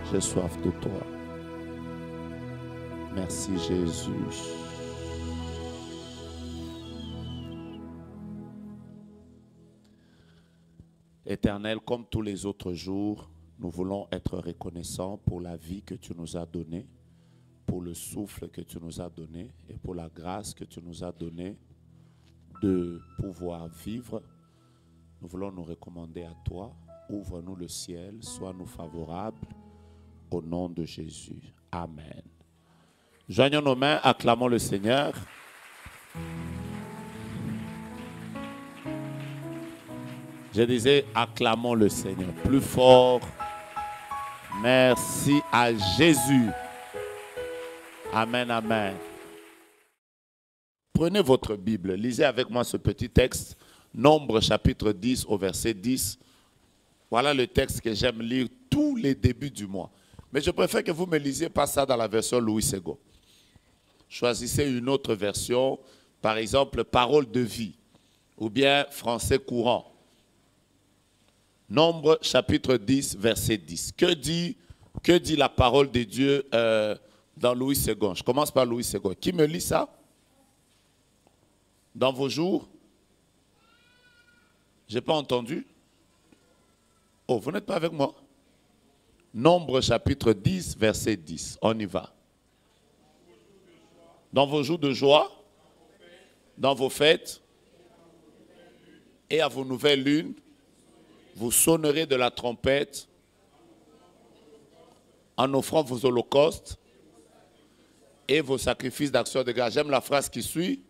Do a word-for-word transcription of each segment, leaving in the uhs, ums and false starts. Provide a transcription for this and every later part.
J'ai soif de toi. Merci Jésus. Éternel, comme tous les autres jours, nous voulons être reconnaissants pour la vie que tu nous as donnée, pour le souffle que tu nous as donné et pour la grâce que tu nous as donnée de pouvoir vivre. Nous voulons nous recommander à toi. Ouvre-nous le ciel, sois-nous favorables au nom de Jésus. Amen. Joignons nos mains, acclamons le Seigneur. Je disais, acclamons le Seigneur plus fort. Merci à Jésus. Amen, amen. Prenez votre Bible, lisez avec moi ce petit texte, Nombre chapitre dix au verset dix. Voilà le texte que j'aime lire tous les débuts du mois. Mais je préfère que vous ne me lisiez pas ça dans la version Louis Sego. Choisissez une autre version, par exemple, Parole de vie, ou bien Français courant. Nombre chapitre dix, verset dix. Que dit, que dit la parole de Dieu euh, dans Louis Segond? Je commence par Louis Segond. Qui me lit ça? Dans vos jours? Je n'ai pas entendu. Oh, vous n'êtes pas avec moi? Nombre chapitre dix, verset dix. On y va. Dans vos jours de joie, dans vos fêtes et à vos nouvelles lunes, vous sonnerez de la trompette en offrant vos holocaustes et vos sacrifices d'action de grâce. J'aime la phrase qui suit.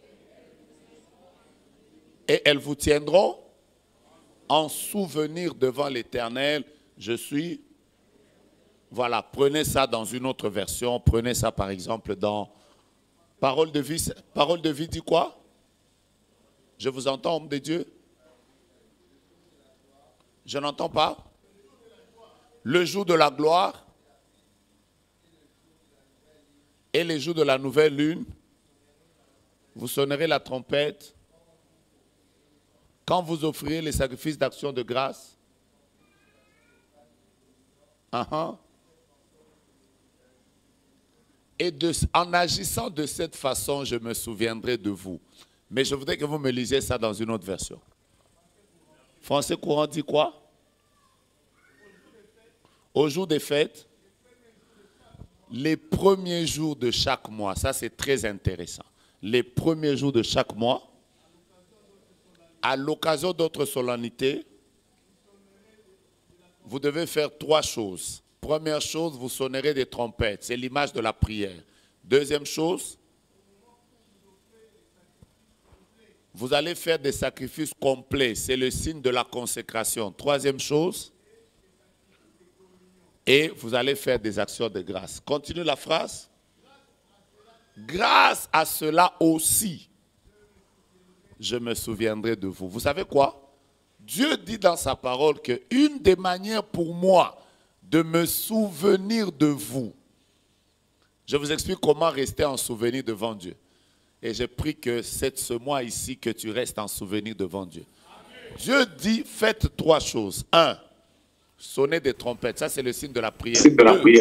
Et elles vous tiendront en souvenir devant l'Éternel. Je suis. Voilà, prenez ça dans une autre version. Prenez ça par exemple dans Parole de vie. Parole de vie dit quoi? Je vous entends, homme de Dieu? Je n'entends pas. Le jour de la gloire et les jours de la nouvelle lune, vous sonnerez la trompette quand vous offrirez les sacrifices d'action de grâce. Uh-huh. Et de, en agissant de cette façon, je me souviendrai de vous. Mais je voudrais que vous me lisiez ça dans une autre version. Français courant dit quoi? Au jour des fêtes, les premiers jours de chaque mois, ça c'est très intéressant. Les premiers jours de chaque mois, à l'occasion d'autres solennités, vous devez faire trois choses. Première chose, vous sonnerez des trompettes, c'est l'image de la prière. Deuxième chose, vous allez faire des sacrifices complets. C'est le signe de la consécration. Troisième chose. Et vous allez faire des actions de grâce. Continue la phrase. Grâce à cela aussi, je me souviendrai de vous. Vous savez quoi? Dieu dit dans sa parole qu'une des manières pour moi de me souvenir de vous, je vous explique comment rester en souvenir devant Dieu. Et je prie que c'est ce mois ici que tu restes en souvenir devant Dieu. Amen. Dieu dit, faites trois choses. Un, sonnez des trompettes. Ça, c'est le signe de la prière. De la prière.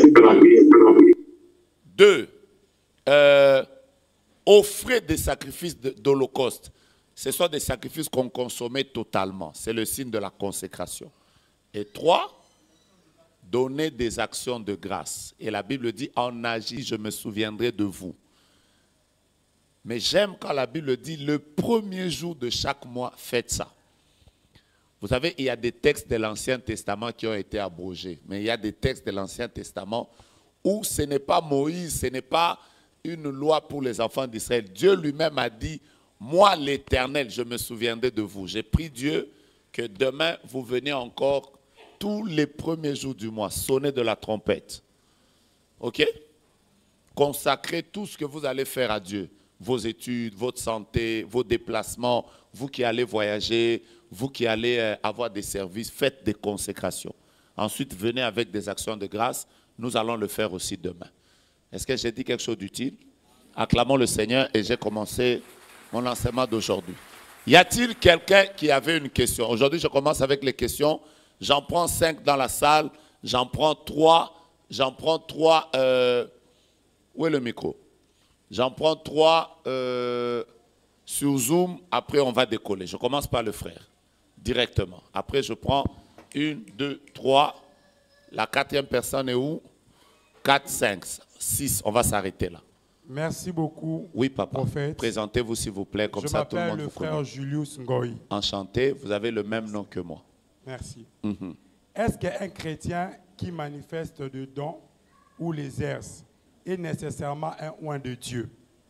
Deux, euh, offrez des sacrifices d'holocauste. Ce sont des sacrifices qu'on consommait totalement. C'est le signe de la consécration. Et trois, donnez des actions de grâce. Et la Bible dit, en agit, je me souviendrai de vous. Mais j'aime quand la Bible dit, le premier jour de chaque mois, faites ça. Vous savez, il y a des textes de l'Ancien Testament qui ont été abrogés. Mais il y a des textes de l'Ancien Testament où ce n'est pas Moïse, ce n'est pas une loi pour les enfants d'Israël. Dieu lui-même a dit, moi l'Éternel, je me souviendrai de vous. J'ai prié Dieu que demain, vous venez encore tous les premiers jours du mois, sonner de la trompette. OK? Consacrez tout ce que vous allez faire à Dieu. Vos études, votre santé, vos déplacements, vous qui allez voyager, vous qui allez euh, avoir des services, faites des consécrations. Ensuite, venez avec des actions de grâce. Nous allons le faire aussi demain. Est-ce que j'ai dit quelque chose d'utile? Acclamons le Seigneur et j'ai commencé mon enseignement d'aujourd'hui. Y a-t-il quelqu'un qui avait une question? Aujourd'hui, je commence avec les questions. J'en prends cinq dans la salle. J'en prends trois J'en prends trois. Euh, où est le micro? J'en prends trois euh, sur Zoom. Après, on va décoller. Je commence par le frère, directement. Après, je prends une, deux, trois. La quatrième personne est où? Quatre, cinq, six. On va s'arrêter là. Merci beaucoup. Oui, papa. Prophète. Présentez-vous, s'il vous plaît, comme Je ça tout le monde m'appelle le vous frère connaît. Julius Ngoï. Enchanté, vous avez le même nom que moi. Merci. Mm-hmm. Est-ce qu'un chrétien qui manifeste de dons ou les exerce est nécessairement un oint de Dieu?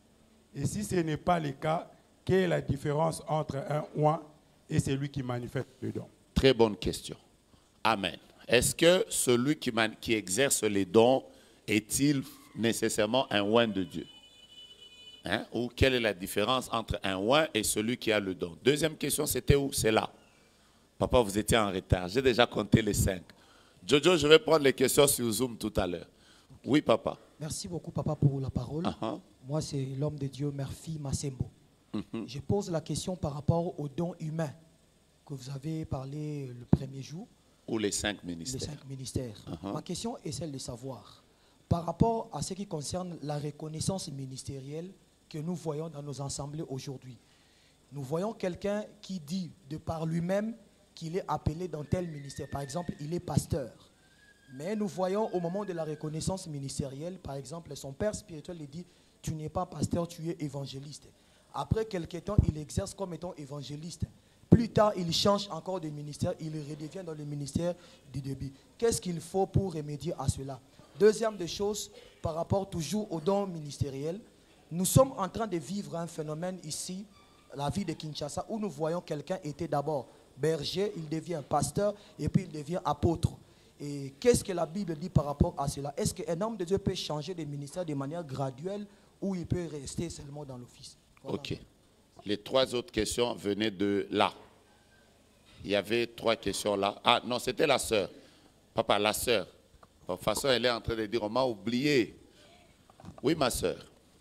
Et si ce n'est pas le cas, quelle est la différence entre un oint et celui qui manifeste le don? Très bonne question. Amen. Est-ce que celui qui, man, qui exerce les dons est-il nécessairement un oint de Dieu? Hein? Ou quelle est la différence entre un oint et celui qui a le don? Deuxième question, c'était où? C'est là. Papa, vous étiez en retard. J'ai déjà compté les cinq. Jojo, je vais prendre les questions sur Zoom tout à l'heure. Oui, papa. Merci beaucoup, papa, pour la parole. Uh-huh. Moi, c'est l'homme de Dieu, Murphy Massembo. Mm-hmm. Je pose la question par rapport aux dons humains que vous avez parlé le premier jour. Ou les cinq ministères. Les cinq ministères. Uh-huh. Ma question est celle de savoir, par rapport à ce qui concerne la reconnaissance ministérielle que nous voyons dans nos assemblées aujourd'hui. Nous voyons quelqu'un qui dit de par lui-même qu'il est appelé dans tel ministère. Par exemple, il est pasteur. Mais nous voyons au moment de la reconnaissance ministérielle, par exemple, son père spirituel lui dit « Tu n'es pas pasteur, tu es évangéliste ». Après quelques temps, il exerce comme étant évangéliste. Plus tard, il change encore de ministère, il redevient dans le ministère du début. Qu'est-ce qu'il faut pour remédier à cela? Deuxième des choses, par rapport toujours aux dons ministériels, nous sommes en train de vivre un phénomène ici, la vie de Kinshasa, où nous voyons quelqu'un était d'abord berger, il devient pasteur et puis il devient apôtre. Et qu'est-ce que la Bible dit par rapport à cela? Est-ce qu'un homme de Dieu peut changer de ministère de manière graduelle ou il peut rester seulement dans l'office? Voilà. Ok. Les trois autres questions venaient de là. Il y avait trois questions là. Ah non, c'était la sœur. Papa, la sœur. De toute façon, elle est en train de dire, on m'a oublié. Oui, ma sœur.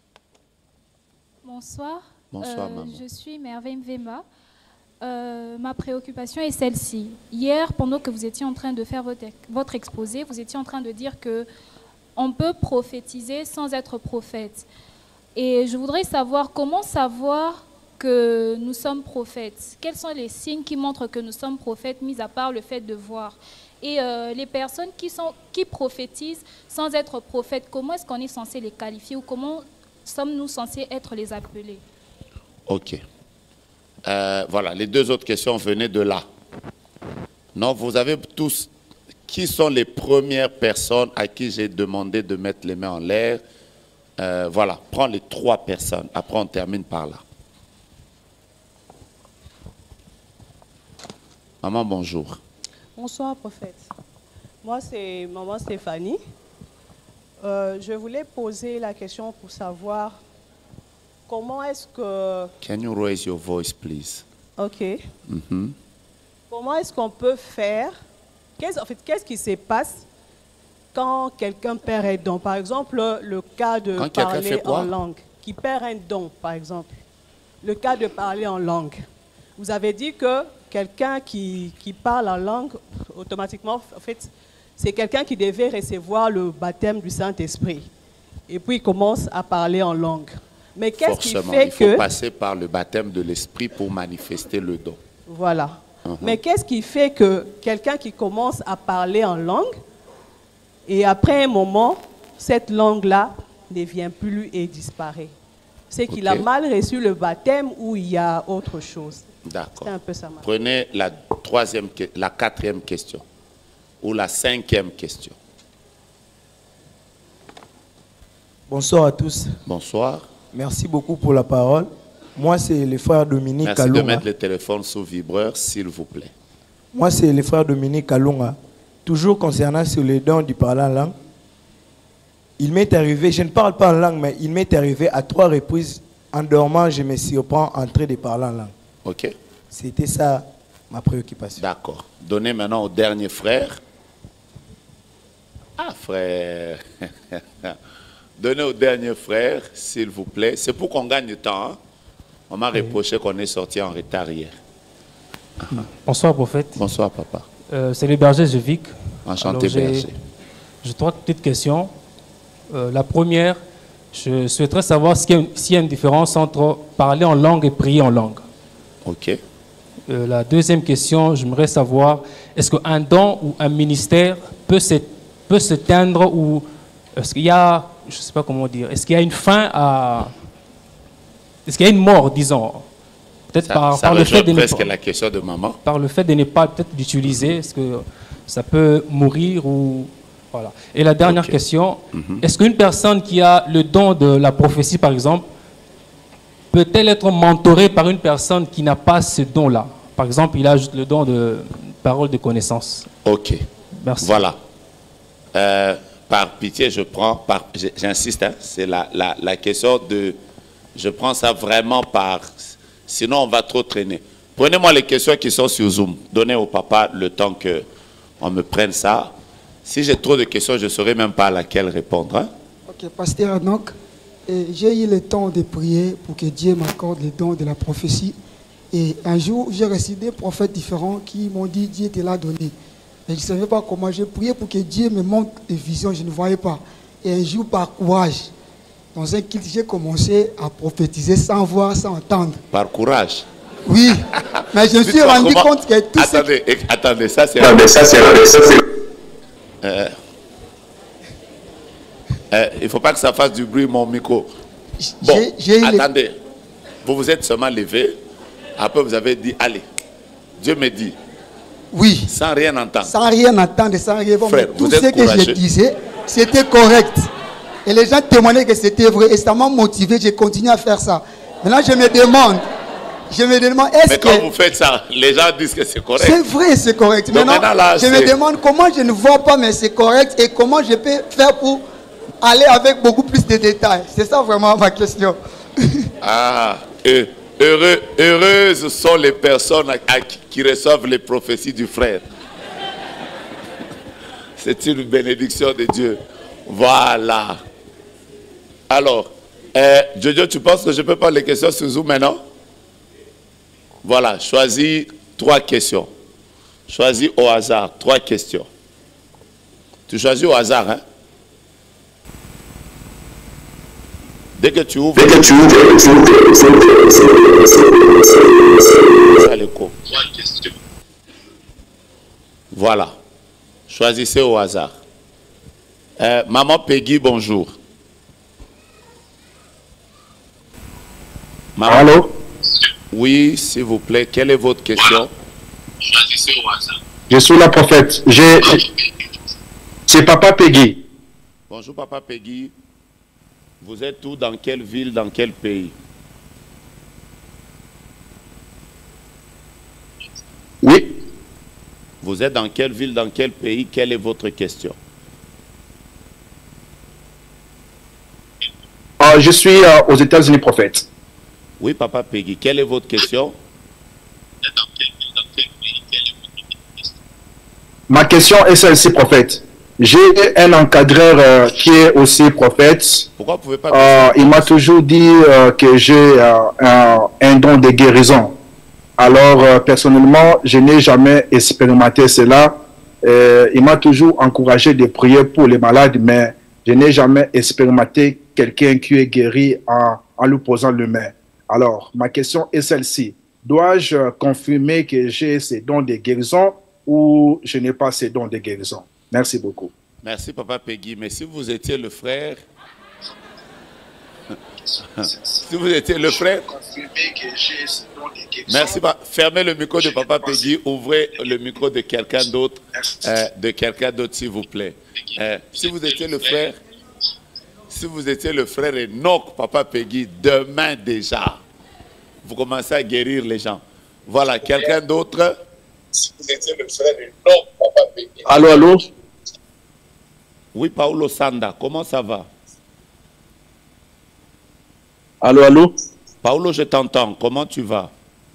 Bonsoir. Bonsoir, euh, maman. Je suis Merveille Mvema. Euh, ma préoccupation est celle-ci. Hier, pendant que vous étiez en train de faire votre, votre exposé, vous étiez en train de dire qu'on peut prophétiser sans être prophète. Et je voudrais savoir comment savoir que nous sommes prophètes. Quels sont les signes qui montrent que nous sommes prophètes, mis à part le fait de voir? Et euh, les personnes qui, sont, qui prophétisent sans être prophètes, comment est-ce qu'on est censé les qualifier ou comment sommes-nous censés être les appelés? Ok. Euh, voilà, les deux autres questions venaient de là. Non, vous avez tous... Qui sont les premières personnes à qui j'ai demandé de mettre les mains en l'air? euh, Voilà, prends les trois personnes. Après, on termine par là. Maman, bonjour. Bonsoir, prophète. Moi, c'est maman Stéphanie. Euh, je voulais poser la question pour savoir comment est-ce que... Can you raise your voice, please? Ok. Mm-hmm. Comment est-ce qu'on peut faire... Qu'est-ce, en fait, qu'est-ce qui se passe quand quelqu'un perd un don? Par exemple, le cas de Quand parler en langue. Qui perd un don, par exemple. Le cas de parler en langue. Vous avez dit que quelqu'un qui, qui parle en langue, automatiquement, en fait, c'est quelqu'un qui devait recevoir le baptême du Saint-Esprit. Et puis, il commence à parler en langue. Mais qu'est-ce qui fait il faut que... passer par le baptême de l'Esprit pour manifester le don. Voilà. Uh-huh. Mais qu'est-ce qui fait que quelqu'un qui commence à parler en langue, et après un moment, cette langue-là ne vient plus et disparaît? C'est qu'il Okay. a mal reçu le baptême ou il y a autre chose? D'accord. C'est un peu ça. Prenez la troisième, la quatrième question ou la cinquième question. Bonsoir à tous. Bonsoir. Merci beaucoup pour la parole. Moi, c'est le frère Dominique Merci Kalunga. de mettre le téléphone sous vibreur, s'il vous plaît. Moi, c'est le frère Dominique Kalunga. Toujours concernant sur les dons du parler en langue, il m'est arrivé, je ne parle pas en langue, mais il m'est arrivé à trois reprises, en dormant, je me surprends en train de parler en langue. Ok. C'était ça ma préoccupation. D'accord. Donnez maintenant au dernier frère. Ah, frère. Donnez au dernier frère, s'il vous plaît. C'est pour qu'on gagne du temps. Hein? On m'a reproché qu'on est sorti en retard hier. Bonsoir, prophète. Bonsoir, papa. Euh, c'est le berger Jevic. Enchanté, Alors, berger. j'ai trois petites questions. Euh, la première, je souhaiterais savoir s'il y, a une- s'il y a une différence entre parler en langue et prier en langue. Ok. Euh, la deuxième question, j'aimerais savoir, est-ce qu'un don ou un ministère peut se- peut s'éteindre ou est-ce qu'il y a, je ne sais pas comment dire, est-ce qu'il y a une fin à... Est-ce qu'il y a une mort, disons, peut-être Ça, par, ça par le fait rejoint de ne presque pas, la question de maman. par le fait de ne pas peut-être d'utiliser, est-ce que ça peut mourir ou... Voilà. Et la dernière Ok. question, Mhm. est-ce qu'une personne qui a le don de la prophétie, par exemple, peut-elle être mentorée par une personne qui n'a pas ce don-là? Par exemple, il a juste le don de parole de connaissance. Ok. Merci. Voilà. Euh, par pitié, je prends, par, j'- j'insiste, hein, c'est la, la, la question de, je prends ça vraiment par, sinon on va trop traîner. Prenez-moi les questions qui sont sur Zoom. Donnez au papa le temps qu'on me prenne ça. Si j'ai trop de questions, je ne saurais même pas à laquelle répondre. Hein. Ok, pasteur Enoch, et j'ai eu le temps de prier pour que Dieu m'accorde le don de la prophétie. Et un jour, j'ai reçu des prophètes différents qui m'ont dit Dieu te l'a donné. Et je ne savais pas comment. J'ai prié pour que Dieu me montre des visions, je ne voyais pas. Et un jour, par courage, dans un culte, j'ai commencé à prophétiser sans voir, sans entendre. Par courage. Oui, mais je me suis Dites-moi rendu comment- compte que tout ce Attendez, éc- attendez, ça c'est... Non, mais ça, c'est ça, c'est- Euh, euh, il ne faut pas que ça fasse du bruit, mon micro. Bon, j'ai- j'ai eu le- attendez. Vous vous êtes seulement levé. Après, vous avez dit, allez. Dieu me dit, Oui, sans rien entendre. sans rien entendre, sans rien voir. Frère, Mais tout vous ce êtes que je courageux. disais, c'était correct. Et les gens témoignaient que c'était vrai. Et ça m'a motivé, j'ai continué à faire ça. Maintenant, je me demande, je me demande, est-ce Mais que... quand vous faites ça, les gens disent que c'est correct. C'est vrai, c'est correct. Donc Maintenant, maintenant, là, je me c'est- demande comment je ne vois pas, mais c'est correct. Et comment je peux faire pour aller avec beaucoup plus de détails. C'est ça vraiment ma question. Ah, heu- heureux, heureuses sont les personnes à- à qui- qui reçoivent les prophéties du frère. C'est une bénédiction de Dieu. Voilà. Alors, euh, Jojo, tu penses que je peux prendre les questions sur Zoom maintenant? Voilà, choisis trois questions. Choisis au hasard trois questions. Tu choisis au hasard, hein? Dès que tu ouvres, Dès que tu ouvres, tu ouvres, ça l'écho. Voilà. Choisissez au hasard. Euh, Maman Peggy, bonjour. Maman, Allô? oui, s'il vous plaît, quelle est votre question? Je suis la prophète. J'ai- C'est Papa Peggy. Bonjour, Papa Peggy. Vous êtes où, dans quelle ville, dans quel pays? Oui. Vous êtes dans quelle ville, dans quel pays? Quelle est votre question? Euh, je suis euh, aux États-Unis, prophète. Oui, Papa Peggy, quelle est votre question? Ma question est celle-ci, prophète. J'ai un encadreur euh, qui est aussi prophète. Pourquoi vous ne pouvez pas... Euh, il m'a toujours dit euh, que j'ai euh, un, un don de guérison. Alors, euh, personnellement, je n'ai jamais expérimenté cela. Euh, il m'a toujours encouragé de prier pour les malades, mais je n'ai jamais expérimenté quelqu'un qui est guéri en, en lui posant le main. Alors, ma question est celle-ci. Dois-je confirmer que j'ai ces dons de guérison ou je n'ai pas ces dons de guérison? Merci beaucoup. Merci, Papa Peggy. Mais si vous étiez le frère... si vous étiez le frère... Merci. pa- Fermez le micro de Papa Peggy. Ouvrez le micro de quelqu'un d'autre. euh, de quelqu'un d'autre, s'il vous plaît. Euh, si vous étiez le frère... Si vous étiez le frère Enoch, Papa Peggy, demain déjà, vous commencez à guérir les gens. Voilà, quelqu'un d'autre? Si vous étiez le frère Enoch, Papa Peggy. Allô, allô? Oui, Paulo Sanda, comment ça va? Allô, allô? Paulo, je t'entends. Comment tu vas?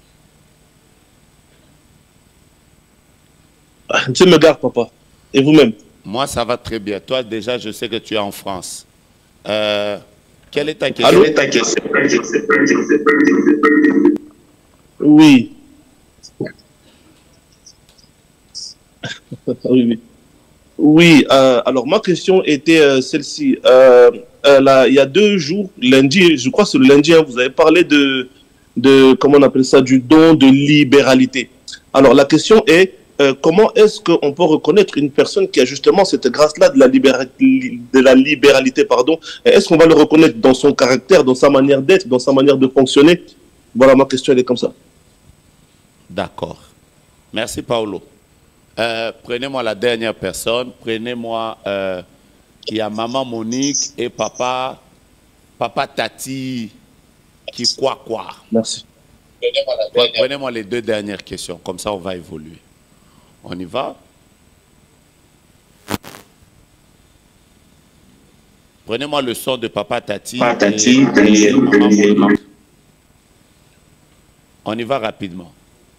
Dieu me garde, papa. Et vous-même? Moi, ça va très bien. Toi, déjà, je sais que tu es en France. Euh, quelle est ta question? Allô? Quelle est ta question? Oui. oui, oui. Oui, euh, alors ma question était euh, celle-ci. Euh, euh, là, il y a deux jours, lundi, je crois que c'est le lundi, hein, vous avez parlé de, de, comment on appelle ça, du don de libéralité. Alors la question est, euh, comment est-ce qu'on peut reconnaître une personne qui a justement cette grâce-là de la libéralité, de la libéralité, pardon. Est-ce qu'on va le reconnaître dans son caractère, dans sa manière d'être, dans sa manière de fonctionner? Voilà, ma question elle est comme ça. D'accord. Merci, Paolo. Euh, Prenez-moi la dernière personne. Prenez-moi, euh, il y a maman Monique et papa, papa Tati qui quoi quoi. Merci. Prenez-moi les deux dernières questions. Comme ça, on va évoluer. On y va? Prenez-moi le son de papa Tati, Papa Tati et, et maman et- Monique. On y va rapidement.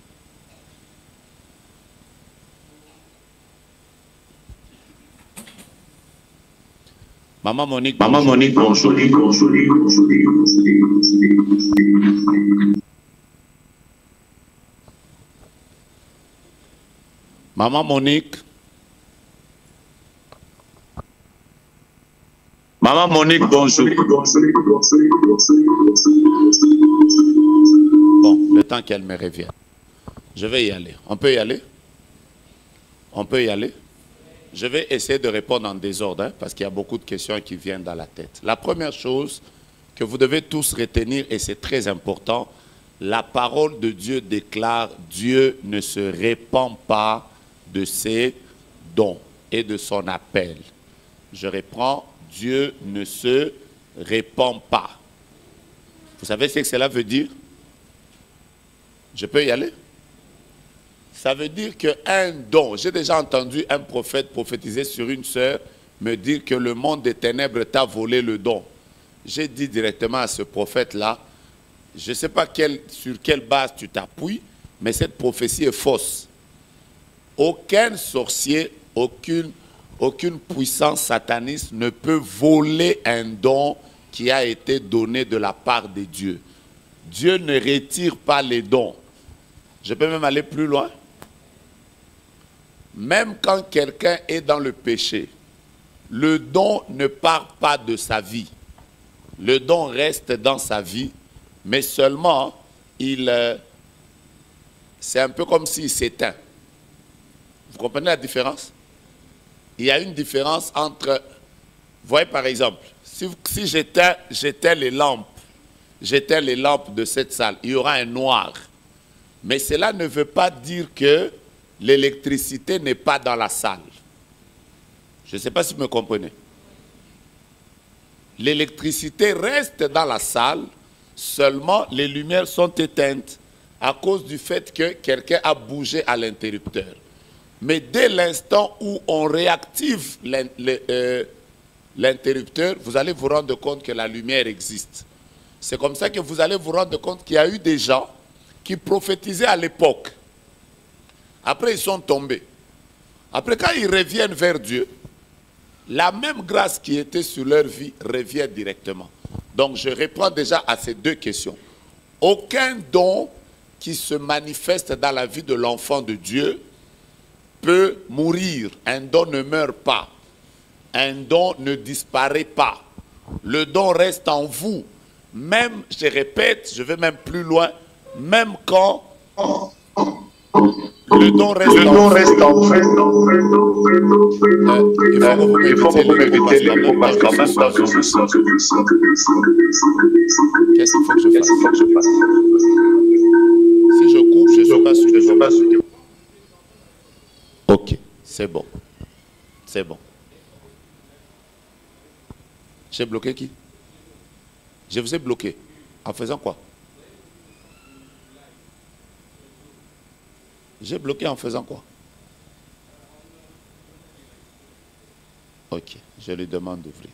Maman Monique. Maman Monique, bonjour. Bonjour, bonjour, Maman Monique. Maman Monique, bonjour. Bon, le temps qu'elle me revienne. Je vais y aller. On peut y aller? On peut y aller? Je vais essayer de répondre en désordre, hein, parce qu'il y a beaucoup de questions qui viennent dans la tête. La première chose que vous devez tous retenir, et c'est très important, la parole de Dieu déclare « Dieu ne se répand pas de ses dons et de son appel ». Je reprends, Dieu ne se répand pas. Vous savez ce que cela veut dire? Je peux y aller? Ça veut dire qu'un don, j'ai déjà entendu un prophète prophétiser sur une sœur, me dire que le monde des ténèbres t'a volé le don. J'ai dit directement à ce prophète-là, je ne sais pas quel, sur quelle base tu t'appuies, mais cette prophétie est fausse. Aucun sorcier, aucune, aucune puissance sataniste ne peut voler un don qui a été donné de la part de Dieu. Dieu ne retire pas les dons. Je peux même aller plus loin. Même quand quelqu'un est dans le péché, le don ne part pas de sa vie. Le don reste dans sa vie, mais seulement, il, euh, c'est un peu comme s'il s'éteint. Vous comprenez la différence? Il y a une différence entre, vous voyez par exemple, si, si j'éteins, j'éteins les lampes, j'éteins les lampes de cette salle, il y aura un noir. Mais cela ne veut pas dire que l'électricité n'est pas dans la salle. Je ne sais pas si vous me comprenez. L'électricité reste dans la salle, seulement les lumières sont éteintes à cause du fait que quelqu'un a bougé à l'interrupteur. Mais dès l'instant où on réactive l'interrupteur, vous allez vous rendre compte que la lumière existe. C'est comme ça que vous allez vous rendre compte qu'il y a eu des gens qui prophétisaient à l'époque. Après, ils sont tombés. Après, quand ils reviennent vers Dieu, la même grâce qui était sur leur vie revient directement. Donc, je réponds déjà à ces deux questions. Aucun don qui se manifeste dans la vie de l'enfant de Dieu peut mourir. Un don ne meurt pas. Un don ne disparaît pas. Le don reste en vous. Même, je répète, je vais même plus loin, même quand le don reste Le en don vous. reste en fait. Euh, il faut que vous m'écoutez les mots parce qu'en même temps que je sens. Qu'est-ce qu'il faut que je fasse? Si je coupe, je ne suis pas sûr que je passe. Ok, c'est bon. C'est bon. J'ai bloqué qui? Je vous ai bloqué. En faisant quoi? J'ai bloqué en faisant quoi? Ok, je lui demande d'ouvrir.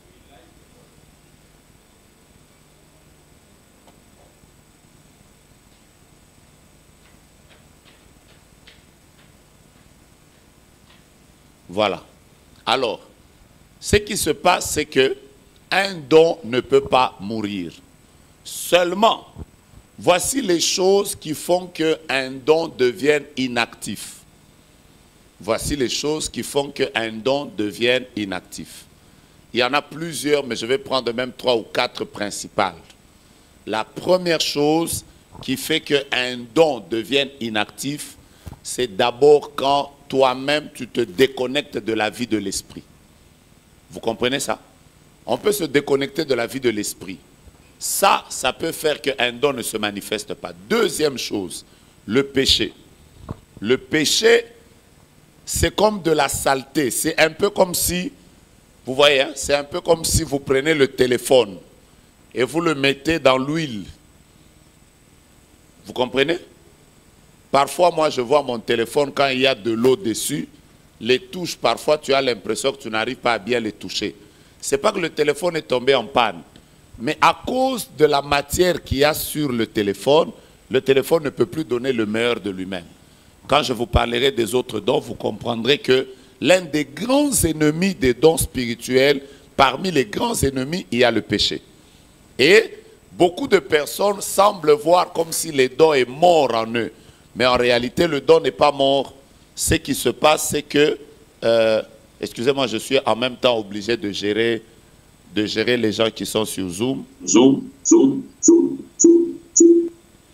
Voilà. Alors, ce qui se passe, c'est que un don ne peut pas mourir. Seulement, voici les choses qui font qu'un don devienne inactif. voici les choses qui font qu'un don devienne inactif. Il y en a plusieurs, mais je vais prendre même trois ou quatre principales. La première chose qui fait qu'un don devienne inactif, c'est d'abord quand toi-même tu te déconnectes de la vie de l'esprit. Vous comprenez ça? On peut se déconnecter de la vie de l'esprit. Ça, ça peut faire qu'un don ne se manifeste pas. Deuxième chose, le péché. Le péché, c'est comme de la saleté. C'est un peu comme si, vous voyez, hein, c'est un peu comme si vous prenez le téléphone et vous le mettez dans l'huile. Vous comprenez? Parfois, moi, je vois mon téléphone, quand il y a de l'eau dessus, les touches, parfois, tu as l'impression que tu n'arrives pas à bien les toucher. Ce n'est pas que le téléphone est tombé en panne, mais à cause de la matière qu'il y a sur le téléphone, le téléphone ne peut plus donner le meilleur de lui-même. Quand je vous parlerai des autres dons, vous comprendrez que l'un des grands ennemis des dons spirituels, parmi les grands ennemis, il y a le péché. Et beaucoup de personnes semblent voir comme si le don est mort en eux. Mais en réalité, le don n'est pas mort. Ce qui se passe, c'est que, euh, excusez-moi, je suis en même temps obligé de gérer, de gérer les gens qui sont sur Zoom. Zoom, Zoom, Zoom, Zoom, Zoom.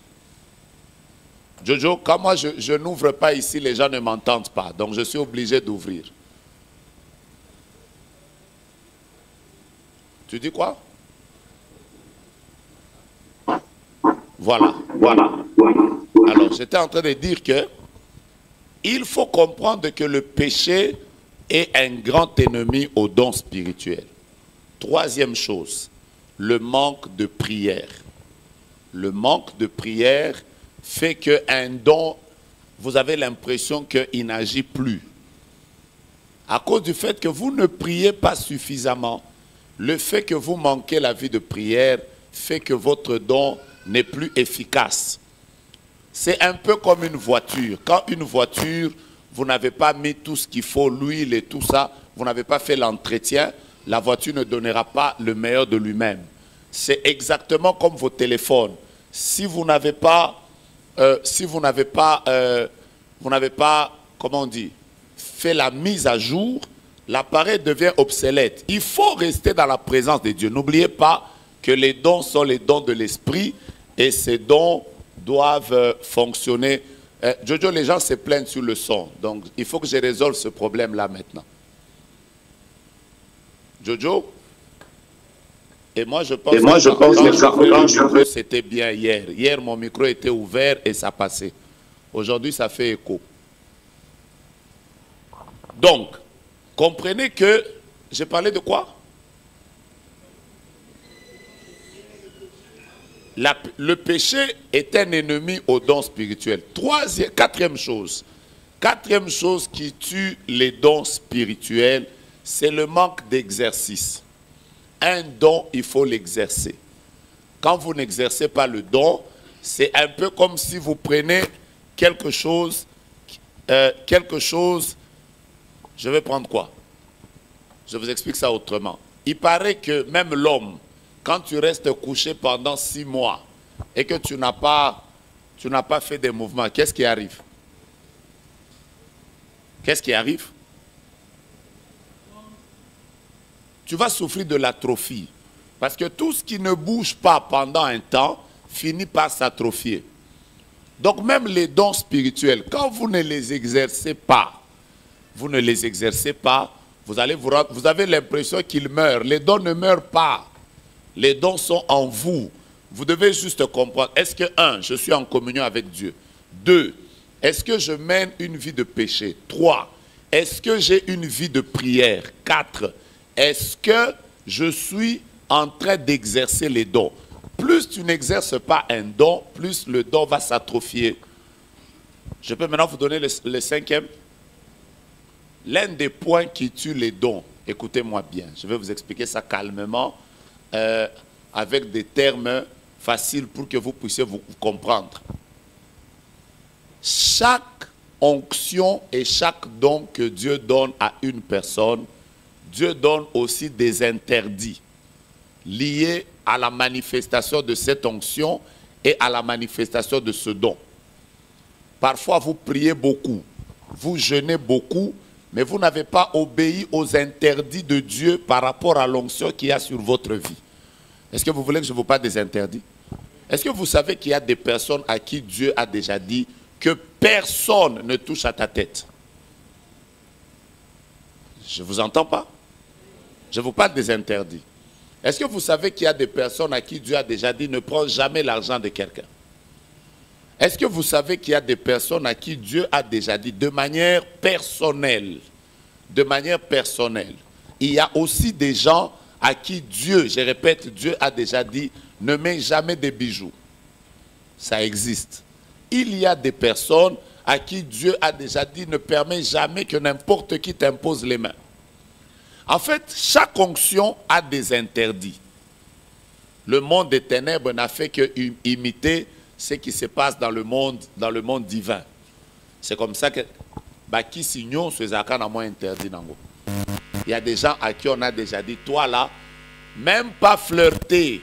Jojo, quand moi je, je n'ouvre pas ici, les gens ne m'entendent pas. Donc je suis obligé d'ouvrir. Tu dis quoi? Voilà, voilà, voilà. Alors, j'étais en train de dire que il faut comprendre que le péché est un grand ennemi au don spirituel. Troisième chose, le manque de prière. Le manque de prière fait qu'un don, vous avez l'impression qu'il n'agit plus. À cause du fait que vous ne priez pas suffisamment, le fait que vous manquez la vie de prière fait que votre don n'est plus efficace. C'est un peu comme une voiture. Quand une voiture, vous n'avez pas mis tout ce qu'il faut, l'huile et tout ça, vous n'avez pas fait l'entretien, la voiture ne donnera pas le meilleur de lui-même. C'est exactement comme vos téléphones. Si vous n'avez pas, euh, si vous n'avez pas, euh, vous n'avez pas, comment on dit, fait la mise à jour, l'appareil devient obsolète. Il faut rester dans la présence de Dieu. N'oubliez pas que les dons sont les dons de l'esprit et ces dons doivent euh, fonctionner. Euh, Jojo, les gens se plaignent sur le son. Donc, il faut que je résolve ce problème-là maintenant. Jojo? Et moi, je pense, et moi, je que, pense que, que c'était bien hier. Hier, mon micro était ouvert et ça passait. Aujourd'hui, ça fait écho. Donc, comprenez que j'ai parlé de quoi? La, le péché est un ennemi au don spirituel. Troisième, quatrième chose. Quatrième chose qui tue les dons spirituels, c'est le manque d'exercice. Un don, il faut l'exercer. Quand vous n'exercez pas le don, c'est un peu comme si vous prenez quelque chose, euh, quelque chose, je vais prendre quoi? Je vous explique ça autrement. Il paraît que même l'homme, quand tu restes couché pendant six mois et que tu n'as pas, tu n'as pas fait des mouvements, qu'est-ce qui arrive? Qu'est-ce qui arrive? Tu vas souffrir de l'atrophie. Parce que tout ce qui ne bouge pas pendant un temps finit par s'atrophier. Donc même les dons spirituels, quand vous ne les exercez pas, vous ne les exercez pas, vous, allez vous, vous avez l'impression qu'ils meurent. Les dons ne meurent pas. Les dons sont en vous. Vous devez juste comprendre. Est-ce que, un, je suis en communion avec Dieu? Deux, est-ce que je mène une vie de péché? Trois, est-ce que j'ai une vie de prière? Quatre, est-ce que je suis en train d'exercer les dons? Plus tu n'exerces pas un don, plus le don va s'atrophier. Je peux maintenant vous donner le, le cinquième. L'un des points qui tue les dons, écoutez-moi bien, je vais vous expliquer ça calmement, euh, avec des termes faciles pour que vous puissiez vous, vous comprendre. Chaque onction et chaque don que Dieu donne à une personne, Dieu donne aussi des interdits liés à la manifestation de cette onction et à la manifestation de ce don. Parfois, vous priez beaucoup. vous jeûnez beaucoup, mais vous n'avez pas obéi aux interdits de Dieu par rapport à l'onction qu'il y a sur votre vie. Est-ce que vous voulez que je vous parle des interdits? Est-ce que vous savez qu'il y a des personnes à qui Dieu a déjà dit que personne ne touche à ta tête? Je ne vous entends pas. Je vous parle des interdits. Est-ce que vous savez qu'il y a des personnes à qui Dieu a déjà dit ne prends jamais l'argent de quelqu'un? Est-ce que vous savez qu'il y a des personnes à qui Dieu a déjà dit de manière personnelle, de manière personnelle, il y a aussi des gens à qui Dieu, je répète, Dieu a déjà dit ne mets jamais des bijoux. Ça existe. Il y a des personnes à qui Dieu a déjà dit ne permet jamais que n'importe qui t'impose les mains. En fait, chaque onction a des interdits. Le monde des ténèbres n'a fait que imiter ce qui se passe dans le monde, dans le monde divin. C'est comme ça que Baki Signon se zakana moins interdit. Il y a des gens à qui on a déjà dit, toi là, même pas flirter.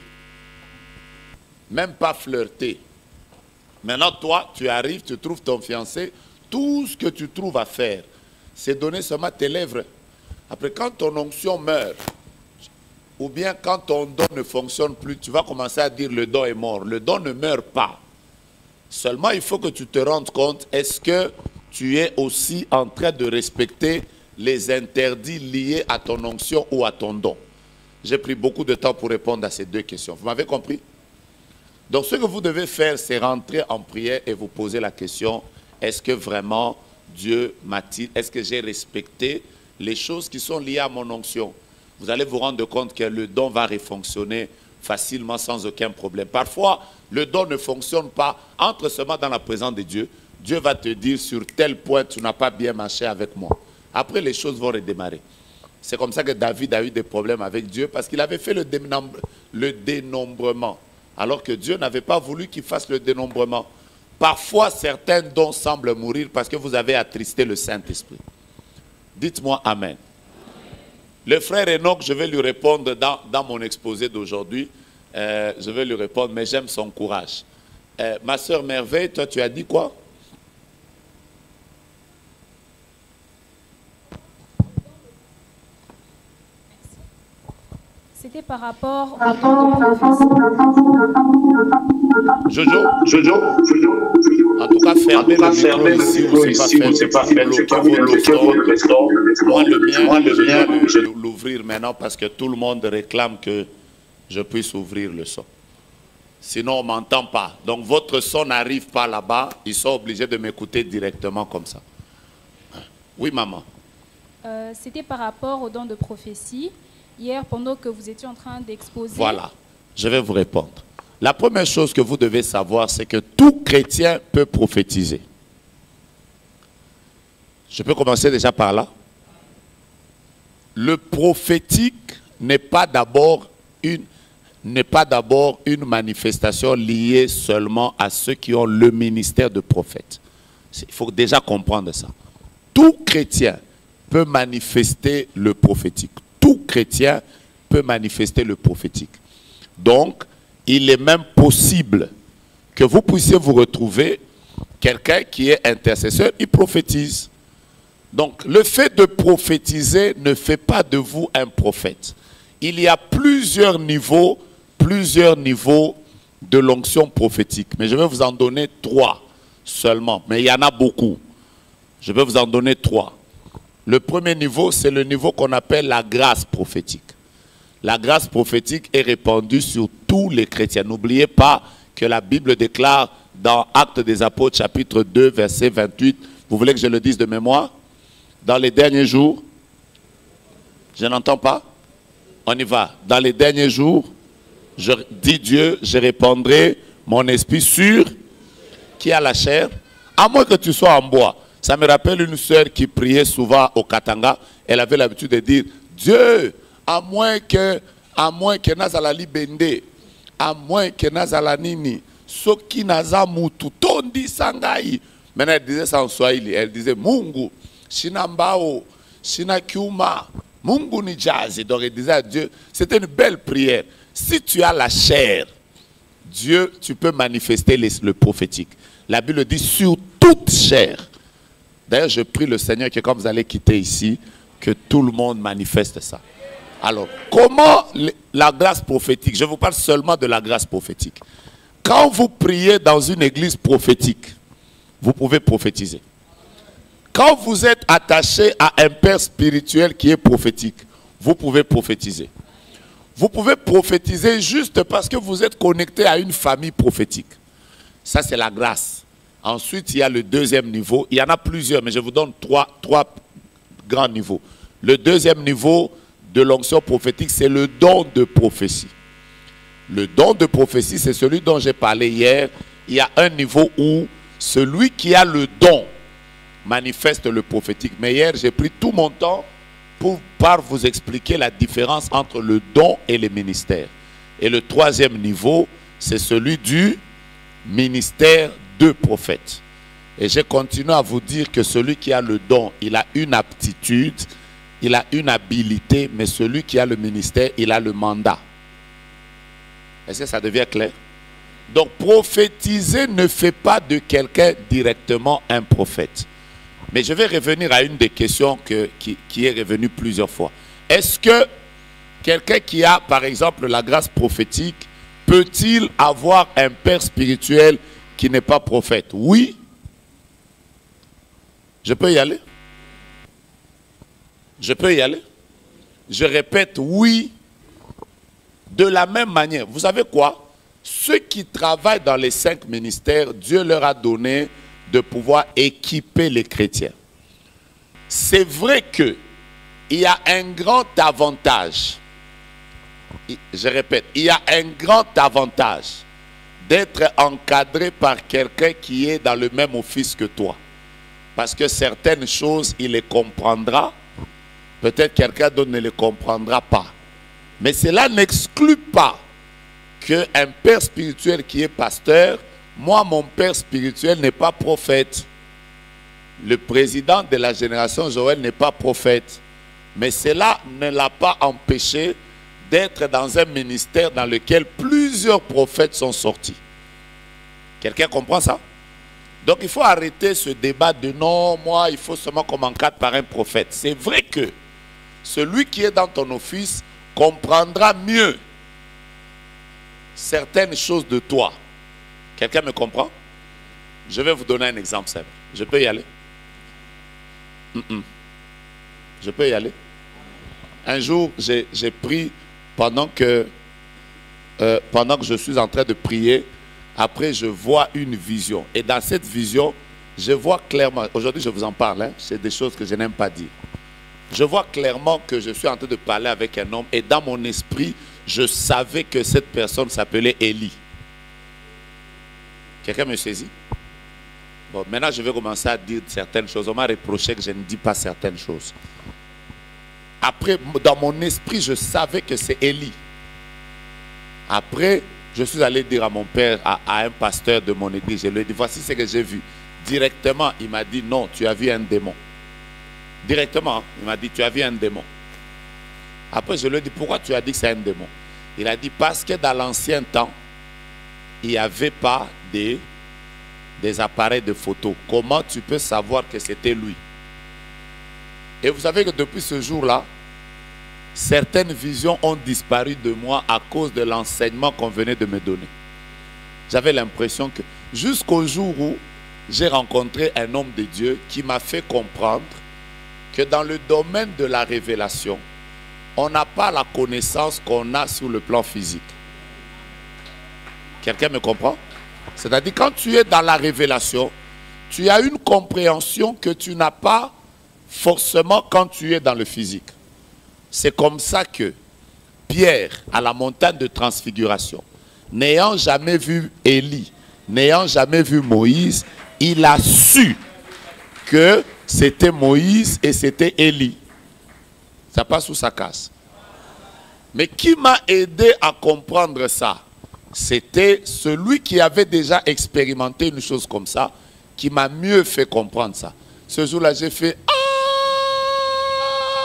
Même pas flirter. Maintenant, toi, tu arrives, tu trouves ton fiancé. Tout ce que tu trouves à faire, c'est donner seulement tes lèvres. Après, quand ton onction meurt, ou bien quand ton don ne fonctionne plus, tu vas commencer à dire le don est mort. Le don ne meurt pas. Seulement, il faut que tu te rendes compte, est-ce que tu es aussi en train de respecter les interdits liés à ton onction ou à ton don? J'ai pris beaucoup de temps pour répondre à ces deux questions. Vous m'avez compris? Donc, ce que vous devez faire, c'est rentrer en prière et vous poser la question, est-ce que vraiment Dieu m'a-t-il, est-ce que j'ai respecté les choses qui sont liées à mon onction? Vous allez vous rendre compte que le don va refonctionner facilement sans aucun problème. Parfois, le don ne fonctionne pas. Entre seulement dans la présence de Dieu. Dieu va te dire sur tel point, tu n'as pas bien marché avec moi. Après, les choses vont redémarrer. C'est comme ça que David a eu des problèmes avec Dieu parce qu'il avait fait le, dénombre, le dénombrement. Alors que Dieu n'avait pas voulu qu'il fasse le dénombrement. Parfois, certains dons semblent mourir parce que vous avez attristé le Saint-Esprit. Dites-moi Amen. Le frère Enoch, je vais lui répondre dans, dans mon exposé d'aujourd'hui. Euh, je vais lui répondre, mais j'aime son courage. Euh, ma sœur Merveille, toi, tu as dit quoi? C'était par rapport Jojo, Jojo, en tout cas, fermez le micro ici, ou c'est pas fait, bloquez votre son. Moi, le mien, je vais l'ouvrir maintenant parce que tout le monde réclame que je puisse ouvrir le son. Sinon, on ne m'entend pas. Donc, votre son n'arrive pas là-bas. Ils sont obligés de m'écouter directement comme ça. Oui, maman. Euh, C'était par rapport au don de prophétie. Hier, pendant que vous étiez en train d'exposer... Voilà, je vais vous répondre. La première chose que vous devez savoir, c'est que tout chrétien peut prophétiser. Je peux commencer déjà par là. Le prophétique n'est pas d'abord une, n'est pas d'abord une manifestation liée seulement à ceux qui ont le ministère de prophète. Il faut déjà comprendre ça. Tout chrétien peut manifester le prophétique. Tout chrétien peut manifester le prophétique. Donc, il est même possible que vous puissiez vous retrouver quelqu'un qui est intercesseur, il prophétise. Donc, le fait de prophétiser ne fait pas de vous un prophète. Il y a plusieurs niveaux, plusieurs niveaux de l'onction prophétique. Mais je vais vous en donner trois seulement. Mais il y en a beaucoup. Je vais vous en donner trois. Le premier niveau, c'est le niveau qu'on appelle la grâce prophétique. La grâce prophétique est répandue sur tous les chrétiens. N'oubliez pas que la Bible déclare dans Actes des Apôtres, chapitre deux, verset vingt-huit. Vous voulez que je le dise de mémoire? Dans les derniers jours, je n'entends pas. On y va. Dans les derniers jours, je dis Dieu, je répandrai mon esprit sur qui a la chair, à moins que tu sois en bois. Ça me rappelle une sœur qui priait souvent au Katanga. Elle avait l'habitude de dire, Dieu, à moins que, à moins que nazalali bende, à moins que nazala nini, soki nazamutu, tondi sangai. Maintenant elle disait ça en Swahili. Elle disait, Mungu, shina mbao, shina kiuma, Mungu ni jazi. Donc elle disait à Dieu, c'était une belle prière. Si tu as la chair, Dieu, tu peux manifester les, le prophétique. La Bible dit sur toute chair. D'ailleurs, je prie le Seigneur que quand vous allez quitter ici, que tout le monde manifeste ça. Alors, comment la grâce prophétique, je vous parle seulement de la grâce prophétique. Quand vous priez dans une église prophétique, vous pouvez prophétiser. Quand vous êtes attaché à un père spirituel qui est prophétique, vous pouvez prophétiser. Vous pouvez prophétiser juste parce que vous êtes connecté à une famille prophétique. Ça, c'est la grâce. Ensuite, il y a le deuxième niveau. Il y en a plusieurs, mais je vous donne trois, trois grands niveaux. Le deuxième niveau de l'onction prophétique, c'est le don de prophétie. Le don de prophétie, c'est celui dont j'ai parlé hier. Il y a un niveau où celui qui a le don manifeste le prophétique. Mais hier, j'ai pris tout mon temps pour par vous expliquer la différence entre le don et le ministère. Et le troisième niveau, c'est celui du ministère de prophète. Et j'ai continué à vous dire que celui qui a le don, il a une aptitude, il a une habilité, mais celui qui a le ministère, il a le mandat. Est-ce que ça devient clair? Donc prophétiser ne fait pas de quelqu'un directement un prophète. Mais je vais revenir à une des questions que, qui, qui est revenue plusieurs fois. Est-ce que quelqu'un qui a par exemple la grâce prophétique peut-il avoir un père spirituel qui n'est pas prophète? Oui. Je peux y aller? Je peux y aller? Je répète, oui. De la même manière, vous savez quoi? Ceux qui travaillent dans les cinq ministères, Dieu leur a donné de pouvoir équiper les chrétiens. C'est vrai qu'il y a un grand avantage. Je répète, il y a un grand avantage d'être encadré par quelqu'un qui est dans le même office que toi. Parce que certaines choses, il les comprendra. Peut-être quelqu'un d'autre ne les comprendra pas. Mais cela n'exclut pas qu'un père spirituel qui est pasteur, moi, mon père spirituel n'est pas prophète. Le président de la génération Joël n'est pas prophète. Mais cela ne l'a pas empêché d'être dans un ministère dans lequel plusieurs prophètes sont sortis. Quelqu'un comprend ça? Donc il faut arrêter ce débat de non, moi, il faut seulement qu'on m'encadre par un prophète. C'est vrai que celui qui est dans ton office comprendra mieux certaines choses de toi. Quelqu'un me comprend? Je vais vous donner un exemple simple. Je peux y aller? Mm-mm. Je peux y aller? Un jour, j'ai pris pendant que, euh, pendant que je suis en train de prier, après je vois une vision. Et dans cette vision, je vois clairement, aujourd'hui je vous en parle, hein, c'est des choses que je n'aime pas dire. Je vois clairement que je suis en train de parler avec un homme et dans mon esprit, je savais que cette personne s'appelait Élie. Quelqu'un me saisit? Bon, maintenant je vais commencer à dire certaines choses. On m'a reproché que je ne dis pas certaines choses. Après, dans mon esprit, je savais que c'est Élie. Après, je suis allé dire à mon père, à, à un pasteur de mon église, je lui ai dit, voici ce que j'ai vu. Directement, il m'a dit, non, tu as vu un démon. Directement, il m'a dit, tu as vu un démon. Après, je lui ai dit, pourquoi tu as dit que c'est un démon? Il a dit, parce que dans l'ancien temps, il n'y avait pas des, des appareils de photo. Comment tu peux savoir que c'était lui? Et vous savez que depuis ce jour-là, certaines visions ont disparu de moi à cause de l'enseignement qu'on venait de me donner. J'avais l'impression que jusqu'au jour où j'ai rencontré un homme de Dieu qui m'a fait comprendre que dans le domaine de la révélation, on n'a pas la connaissance qu'on a sur le plan physique. Quelqu'un me comprend? C'est-à-dire quand tu es dans la révélation, tu as une compréhension que tu n'as pas forcément quand tu es dans le physique. C'est comme ça que Pierre, à la montagne de transfiguration, n'ayant jamais vu Élie, n'ayant jamais vu Moïse, il a su que c'était Moïse et c'était Élie. Ça passe ou ça casse? Mais qui m'a aidé à comprendre ça? C'était celui qui avait déjà expérimenté une chose comme ça, qui m'a mieux fait comprendre ça. Ce jour-là, j'ai fait « Ah !»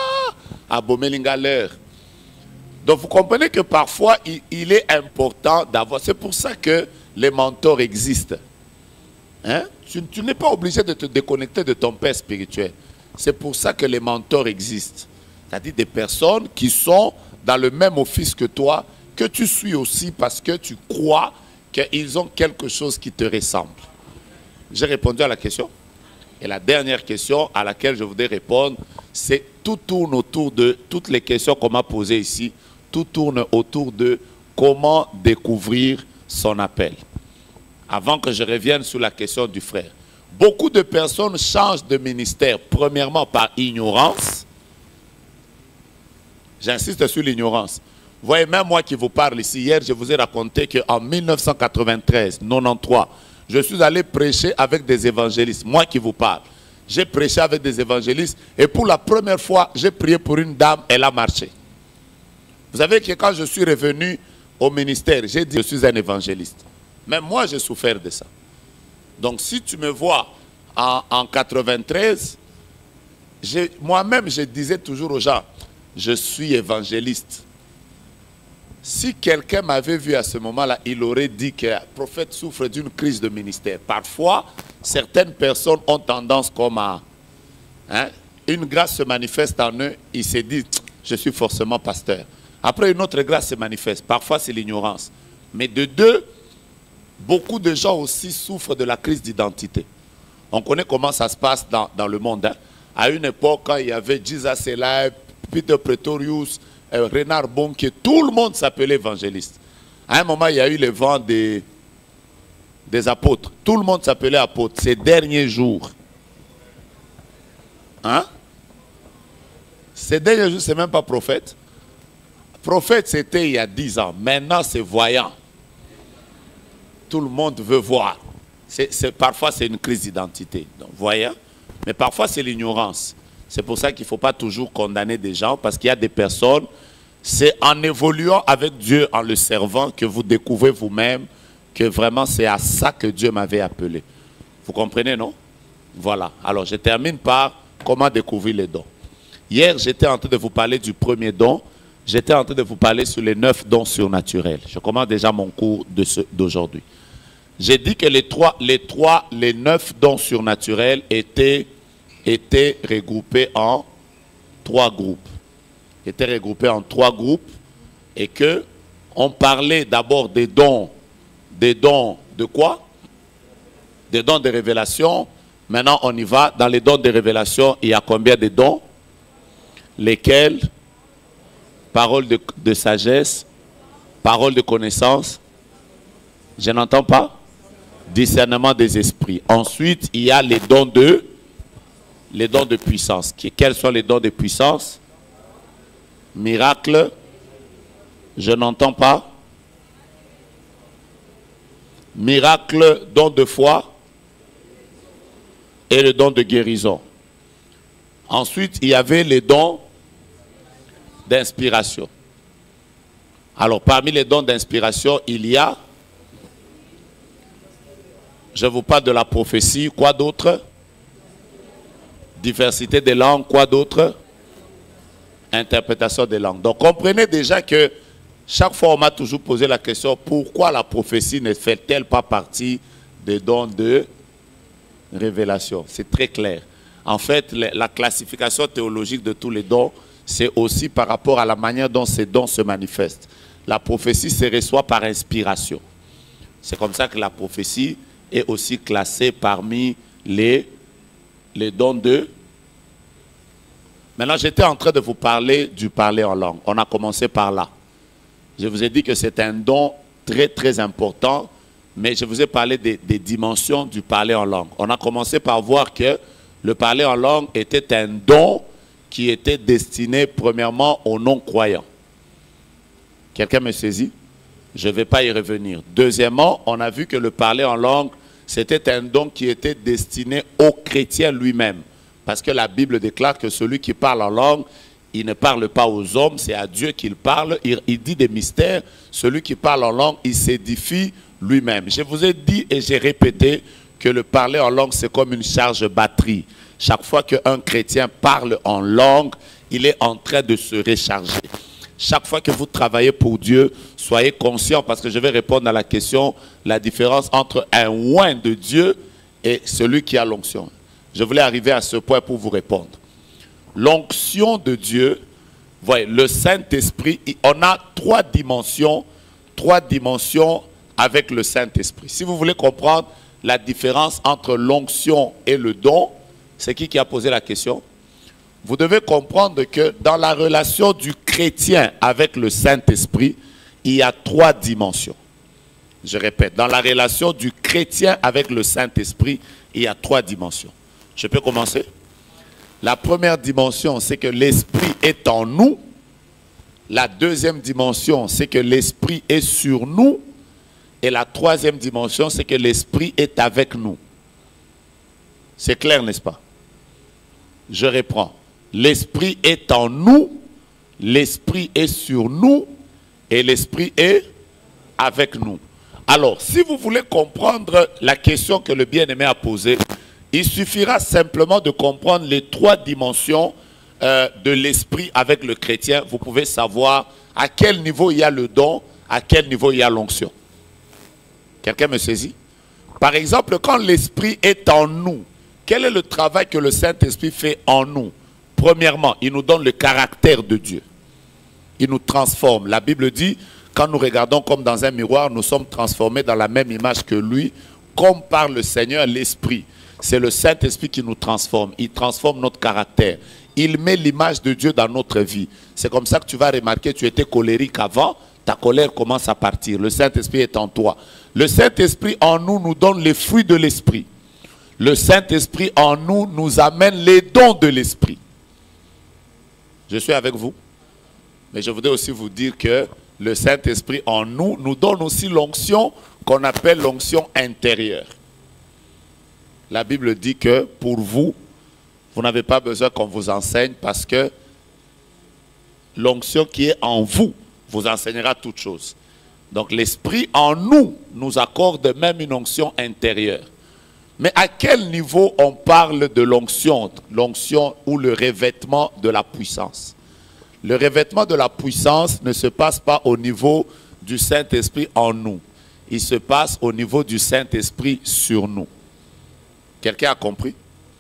à Bomelingaler. Donc vous comprenez que parfois, il, il est important d'avoir... C'est pour ça que les mentors existent. Hein? Tu, tu n'es pas obligé de te déconnecter de ton père spirituel. C'est pour ça que les mentors existent. C'est-à-dire des personnes qui sont dans le même office que toi, que tu suis aussi parce que tu crois qu'ils ont quelque chose qui te ressemble. J'ai répondu à la question. Et la dernière question à laquelle je voudrais répondre, c'est tout tourne autour de toutes les questions qu'on m'a posées ici. Tout tourne autour de comment découvrir son appel. Avant que je revienne sur la question du frère. Beaucoup de personnes changent de ministère, premièrement par ignorance. J'insiste sur l'ignorance. Vous voyez, même moi qui vous parle ici, hier, je vous ai raconté qu'en mille neuf cent quatre-vingt-treize, quatre-vingt-treize, je suis allé prêcher avec des évangélistes. Moi qui vous parle. J'ai prêché avec des évangélistes et pour la première fois, j'ai prié pour une dame, elle a marché. Vous savez que quand je suis revenu au ministère, j'ai dit je suis un évangéliste. Même moi, j'ai souffert de ça. Donc si tu me vois en, en quatre-vingt-treize, moi-même, je disais toujours aux gens, je suis évangéliste. Si quelqu'un m'avait vu à ce moment-là, il aurait dit que le prophète souffre d'une crise de ministère. Parfois, certaines personnes ont tendance comme à... Hein, une grâce se manifeste en eux, ils se disent, je suis forcément pasteur. Après, une autre grâce se manifeste. Parfois, c'est l'ignorance. Mais de deux, beaucoup de gens aussi souffrent de la crise d'identité. On connaît comment ça se passe dans, dans le monde. Hein. À une époque, quand il y avait Jesus Eliab, Peter Pretorius, euh, Renard Bonke, tout le monde s'appelait évangéliste. À un moment, il y a eu le vent des, des apôtres. Tout le monde s'appelait apôtre. Ces derniers jours. Hein? Ces derniers jours, ce n'est même pas prophète. Prophète, c'était il y a dix ans. Maintenant, c'est voyant. Tout le monde veut voir. C'est, c'est, parfois, c'est une crise d'identité. Donc, voyant. Mais parfois, c'est l'ignorance. C'est pour ça qu'il ne faut pas toujours condamner des gens, parce qu'il y a des personnes, c'est en évoluant avec Dieu, en le servant, que vous découvrez vous-même que vraiment c'est à ça que Dieu m'avait appelé. Vous comprenez, non? Voilà. Alors, je termine par comment découvrir les dons. Hier, j'étais en train de vous parler du premier don. J'étais en train de vous parler sur les neuf dons surnaturels. Je commence déjà mon cours d'aujourd'hui. J'ai dit que les trois, les trois, les neuf dons surnaturels étaient, étaient regroupés en trois groupes. Étaient regroupés en trois groupes et que on parlait d'abord des dons, des dons de quoi? Des dons de révélation. Maintenant, on y va. Dans les dons de révélation, il y a combien de dons? Lesquels? Parole de, de sagesse, parole de connaissance. Je n'entends pas. Discernement des esprits. Ensuite, il y a les dons de, les dons de puissance. Quels sont les dons de puissance? Miracle. Je n'entends pas. Miracle, don de foi et le don de guérison. Ensuite, il y avait les dons d'inspiration. Alors, parmi les dons d'inspiration, il y a, je vous parle de la prophétie, quoi d'autre? Diversité des langues, quoi d'autre? Interprétation des langues. Donc, comprenez déjà que chaque fois, on m'a toujours posé la question, pourquoi la prophétie ne fait-elle pas partie des dons de révélation? C'est très clair. En fait, la classification théologique de tous les dons, c'est aussi par rapport à la manière dont ces dons se manifestent. La prophétie se reçoit par inspiration. C'est comme ça que la prophétie est aussi classée parmi les, les dons de... Maintenant, j'étais en train de vous parler du parler en langue. On a commencé par là. Je vous ai dit que c'est un don très, très important, mais je vous ai parlé des, des dimensions du parler en langue. On a commencé par voir que le parler en langue était un don qui était destiné premièrement aux non-croyants. Quelqu'un me saisit? Je ne vais pas y revenir. Deuxièmement, on a vu que le parler en langue, c'était un don qui était destiné au chrétien lui-même. Parce que la Bible déclare que celui qui parle en langue, il ne parle pas aux hommes, c'est à Dieu qu'il parle. Il, il dit des mystères. Celui qui parle en langue, il s'édifie lui-même. Je vous ai dit et j'ai répété que le parler en langue, c'est comme une charge batterie. Chaque fois qu'un chrétien parle en langue, il est en train de se recharger. Chaque fois que vous travaillez pour Dieu, soyez conscient, parce que je vais répondre à la question, la différence entre un oint de Dieu et celui qui a l'onction. Je voulais arriver à ce point pour vous répondre. L'onction de Dieu, voyez, le Saint-Esprit, on a trois dimensions, trois dimensions avec le Saint-Esprit. Si vous voulez comprendre la différence entre l'onction et le don, c'est qui qui a posé la question? Vous devez comprendre que dans la relation du chrétien avec le Saint-Esprit, il y a trois dimensions. Je répète, dans la relation du chrétien avec le Saint-Esprit, il y a trois dimensions. Je peux commencer? La première dimension, c'est que l'Esprit est en nous. La deuxième dimension, c'est que l'Esprit est sur nous. Et la troisième dimension, c'est que l'Esprit est avec nous. C'est clair, n'est-ce pas? Je reprends. L'Esprit est en nous, l'Esprit est sur nous et l'Esprit est avec nous. Alors, si vous voulez comprendre la question que le bien-aimé a posée, il suffira simplement de comprendre les trois dimensions euh, de l'Esprit avec le chrétien. Vous pouvez savoir à quel niveau il y a le don, à quel niveau il y a l'onction. Quelqu'un me saisit? Par exemple, quand l'Esprit est en nous, quel est le travail que le Saint-Esprit fait en nous? Premièrement, il nous donne le caractère de Dieu. Il nous transforme. La Bible dit, quand nous regardons comme dans un miroir, nous sommes transformés dans la même image que lui, comme par le Seigneur, l'Esprit. C'est le Saint-Esprit qui nous transforme. Il transforme notre caractère. Il met l'image de Dieu dans notre vie. C'est comme ça que tu vas remarquer, tu étais colérique avant, ta colère commence à partir. Le Saint-Esprit est en toi. Le Saint-Esprit en nous nous donne les fruits de l'Esprit. Le Saint-Esprit en nous nous amène les dons de l'Esprit. Je suis avec vous. Mais je voudrais aussi vous dire que le Saint-Esprit en nous nous donne aussi l'onction qu'on appelle l'onction intérieure. La Bible dit que pour vous, vous n'avez pas besoin qu'on vous enseigne parce que l'onction qui est en vous vous enseignera toutes choses. Donc l'Esprit en nous nous accorde même une onction intérieure. Mais à quel niveau on parle de l'onction, l'onction ou le revêtement de la puissance? Le revêtement de la puissance ne se passe pas au niveau du Saint-Esprit en nous. Il se passe au niveau du Saint-Esprit sur nous. Quelqu'un a compris?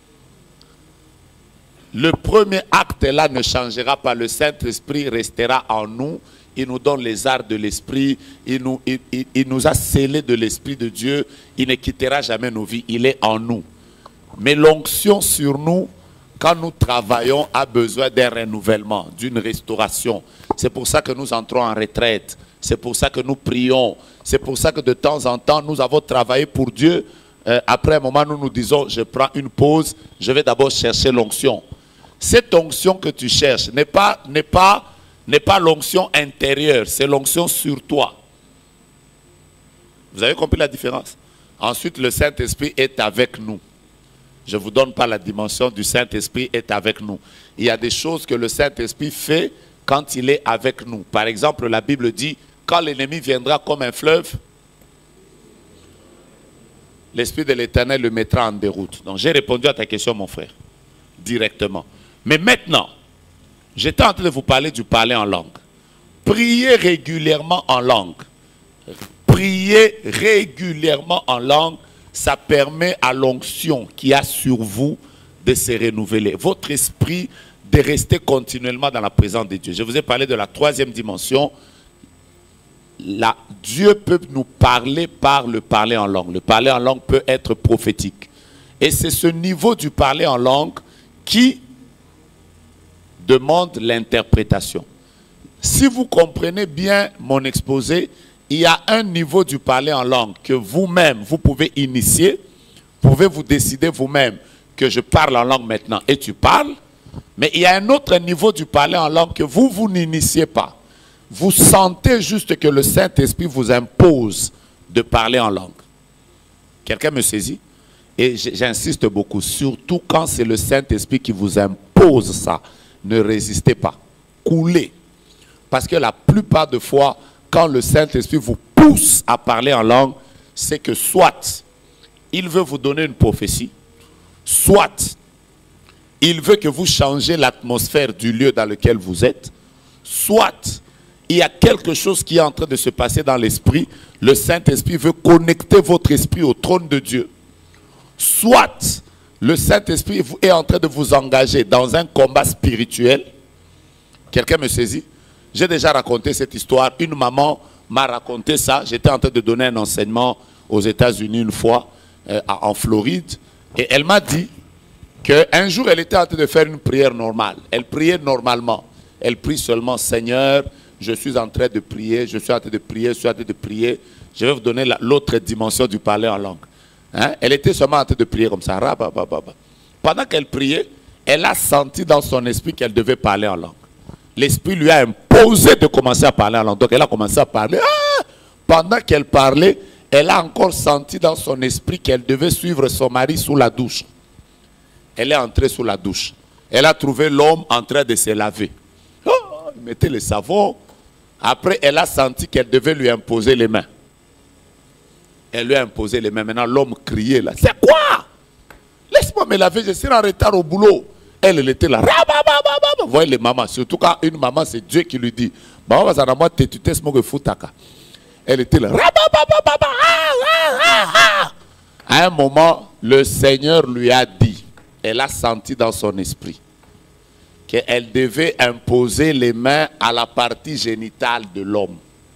Le premier acte là ne changera pas. Le Saint-Esprit restera en nous. Il nous donne les arts de l'Esprit. Il nous, il, il, il nous a scellés de l'Esprit de Dieu. Il ne quittera jamais nos vies. Il est en nous. Mais l'onction sur nous, quand nous travaillons, a besoin d'un renouvellement, d'une restauration. C'est pour ça que nous entrons en retraite. C'est pour ça que nous prions. C'est pour ça que de temps en temps, nous avons travaillé pour Dieu. Euh, après un moment, nous nous disons, je prends une pause, je vais d'abord chercher l'onction. Cette onction que tu cherches n'est pas, n'est pas, n'est pas l'onction intérieure, c'est l'onction sur toi. Vous avez compris la différence? Ensuite, le Saint-Esprit est avec nous. Je ne vous donne pas la dimension du Saint-Esprit est avec nous. Il y a des choses que le Saint-Esprit fait quand il est avec nous. Par exemple, la Bible dit, quand l'ennemi viendra comme un fleuve, l'Esprit de l'Éternel le mettra en déroute. Donc j'ai répondu à ta question, mon frère, directement. Mais maintenant, j'étais en train de vous parler du parler en langue. Priez régulièrement en langue. Priez régulièrement en langue. Ça permet à l'onction qui y a sur vous de se renouveler. Votre esprit de rester continuellement dans la présence de Dieu. Je vous ai parlé de la troisième dimension. La, Dieu peut nous parler par le parler en langue. Le parler en langue peut être prophétique. Et c'est ce niveau du parler en langue qui demande l'interprétation. Si vous comprenez bien mon exposé, il y a un niveau du parler en langue que vous-même, vous pouvez initier. Vous pouvez vous décider vous-même que je parle en langue maintenant et tu parles. Mais il y a un autre niveau du parler en langue que vous, vous n'initiez pas. Vous sentez juste que le Saint-Esprit vous impose de parler en langue. Quelqu'un me saisit? Et j'insiste beaucoup, surtout quand c'est le Saint-Esprit qui vous impose ça. Ne résistez pas. Coulez. Parce que la plupart des fois, quand le Saint-Esprit vous pousse à parler en langue, c'est que soit il veut vous donner une prophétie, soit il veut que vous changez l'atmosphère du lieu dans lequel vous êtes, soit il y a quelque chose qui est en train de se passer dans l'esprit. Le Saint-Esprit veut connecter votre esprit au trône de Dieu. soit le Saint-Esprit est en train de vous engager dans un combat spirituel. Quelqu'un me saisit? J'ai déjà raconté cette histoire. Une maman m'a raconté ça. J'étais en train de donner un enseignement aux États-Unis une fois, euh, en Floride. Et elle m'a dit qu'un jour, elle était en train de faire une prière normale. Elle priait normalement. Elle prie seulement, Seigneur, je suis en train de prier, je suis en train de prier, je suis en train de prier. Je vais vous donner l'autre dimension du parler en langue. Hein? Elle était seulement en train de prier comme ça. Pendant qu'elle priait, elle a senti dans son esprit qu'elle devait parler en langue. L'esprit lui a imposé de commencer à parler en langue. Donc elle a commencé à parler. Ah! Pendant qu'elle parlait, elle a encore senti dans son esprit qu'elle devait suivre son mari sous la douche. Elle est entrée sous la douche. Elle a trouvé l'homme en train de se laver. Oh, il mettait le savon. Après, elle a senti qu'elle devait lui imposer les mains. Elle lui a imposé les mains. Maintenant, l'homme criait là. C'est quoi? Laisse-moi me laver, je serai en retard au boulot. Elle, elle était là. Vous voyez les mamans, surtout quand une maman, c'est Dieu qui lui dit. Elle était là. À un moment, le Seigneur lui a dit, elle a senti dans son esprit qu'elle devait imposer les mains à la partie génitale de l'homme.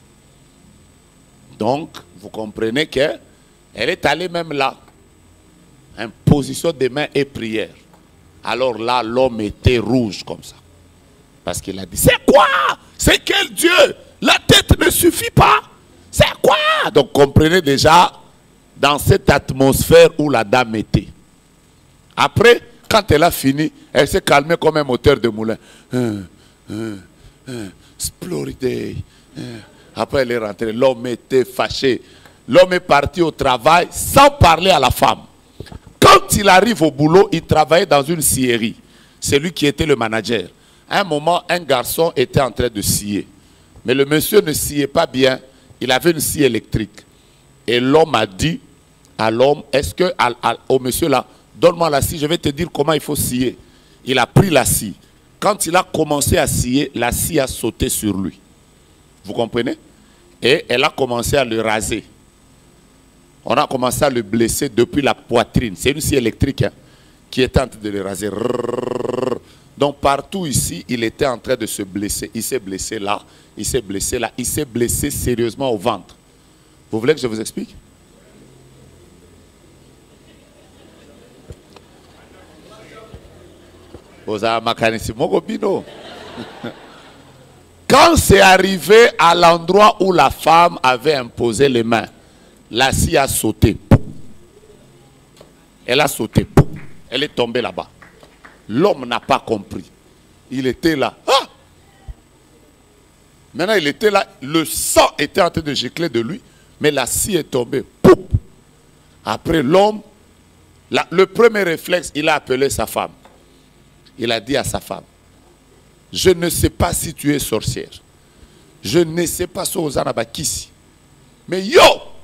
Donc, vous comprenez qu'elle est allée même là. Imposition des mains et prière. Alors là, l'homme était rouge comme ça. Parce qu'il a dit, c'est quoi? C'est quel Dieu? La tête ne suffit pas. C'est quoi? Donc comprenez déjà dans cette atmosphère où la dame était. Après, quand elle a fini, elle s'est calmée comme un moteur de moulin. Euh, euh, euh, Sploride. Euh. Après, elle est rentrée. L'homme était fâché. L'homme est parti au travail sans parler à la femme. Quand il arrive au boulot, il travaillait dans une scierie. C'est lui qui était le manager. À un moment, un garçon était en train de scier. Mais le monsieur ne sciait pas bien. Il avait une scie électrique. Et l'homme a dit à l'homme, est-ce que, à, à, au monsieur là, donne-moi la scie, je vais te dire comment il faut scier. Il a pris la scie. Quand il a commencé à scier, la scie a sauté sur lui. Vous comprenez? Et elle a commencé à le raser. On a commencé à le blesser depuis la poitrine. C'est une scie électrique hein, qui était en train de le raser. Donc partout ici, il était en train de se blesser. Il s'est blessé là, il s'est blessé là, il s'est blessé sérieusement au ventre. Vous voulez que je vous explique? Quand c'est arrivé à l'endroit où la femme avait imposé les mains, la scie a sauté. Elle a sauté. Elle est tombée là-bas. L'homme n'a pas compris. Il était là. Ah! Maintenant, il était là. Le sang était en train de gicler de lui. Mais la scie est tombée. Pouf! Après, l'homme, le premier réflexe, il a appelé sa femme. Il a dit à sa femme, je ne sais pas si tu es sorcière. Je ne sais pas si tu es Kisi. Mais yo!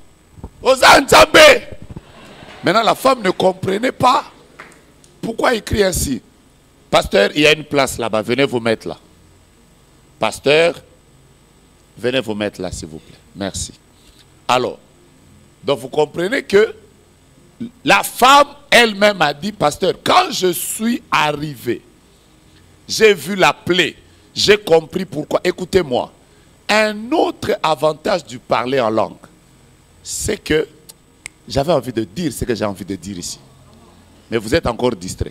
Maintenant, la femme ne comprenait pas pourquoi il crie ainsi. Pasteur, il y a une place là-bas. Venez vous mettre là. Pasteur, venez vous mettre là, s'il vous plaît. Merci. Alors, donc vous comprenez que la femme elle-même a dit, pasteur, quand je suis arrivé, j'ai vu la plaie, j'ai compris pourquoi. Écoutez-moi, un autre avantage du parler en langue, c'est que j'avais envie de dire ce que j'ai envie de dire ici. Mais vous êtes encore distrait.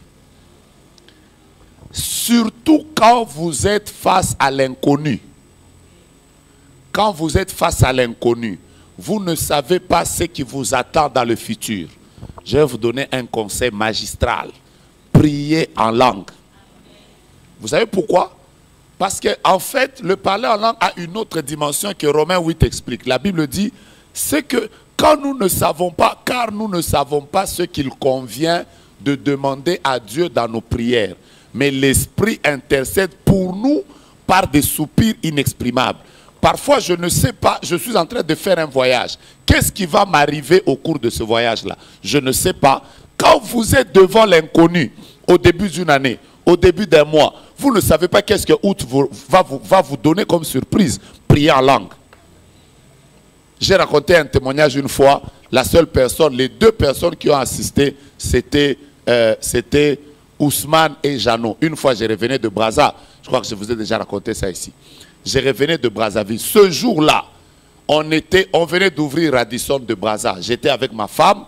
Surtout quand vous êtes face à l'inconnu. Quand vous êtes face à l'inconnu, vous ne savez pas ce qui vous attend dans le futur. Je vais vous donner un conseil magistral. Priez en langue. Vous savez pourquoi? Parce que en fait, le parler en langue a une autre dimension que Romains huit explique. La Bible dit, c'est que quand nous ne savons pas, car nous ne savons pas ce qu'il convient de demander à Dieu dans nos prières. Mais l'Esprit intercède pour nous par des soupirs inexprimables. Parfois, je ne sais pas, je suis en train de faire un voyage. Qu'est-ce qui va m'arriver au cours de ce voyage-là? Je ne sais pas. Quand vous êtes devant l'inconnu, au début d'une année, au début d'un mois, vous ne savez pas qu'est-ce que août va vous, va vous donner comme surprise. Priez en langue. J'ai raconté un témoignage une fois. La seule personne, les deux personnes qui ont assisté, c'était euh, c'était Ousmane et Jeannot. Une fois, je revenais de Brazza. Je crois que je vous ai déjà raconté ça ici. Je revenais de Brazzaville. Ce jour-là, on, était, on venait d'ouvrir Radisson de Brazza. J'étais avec ma femme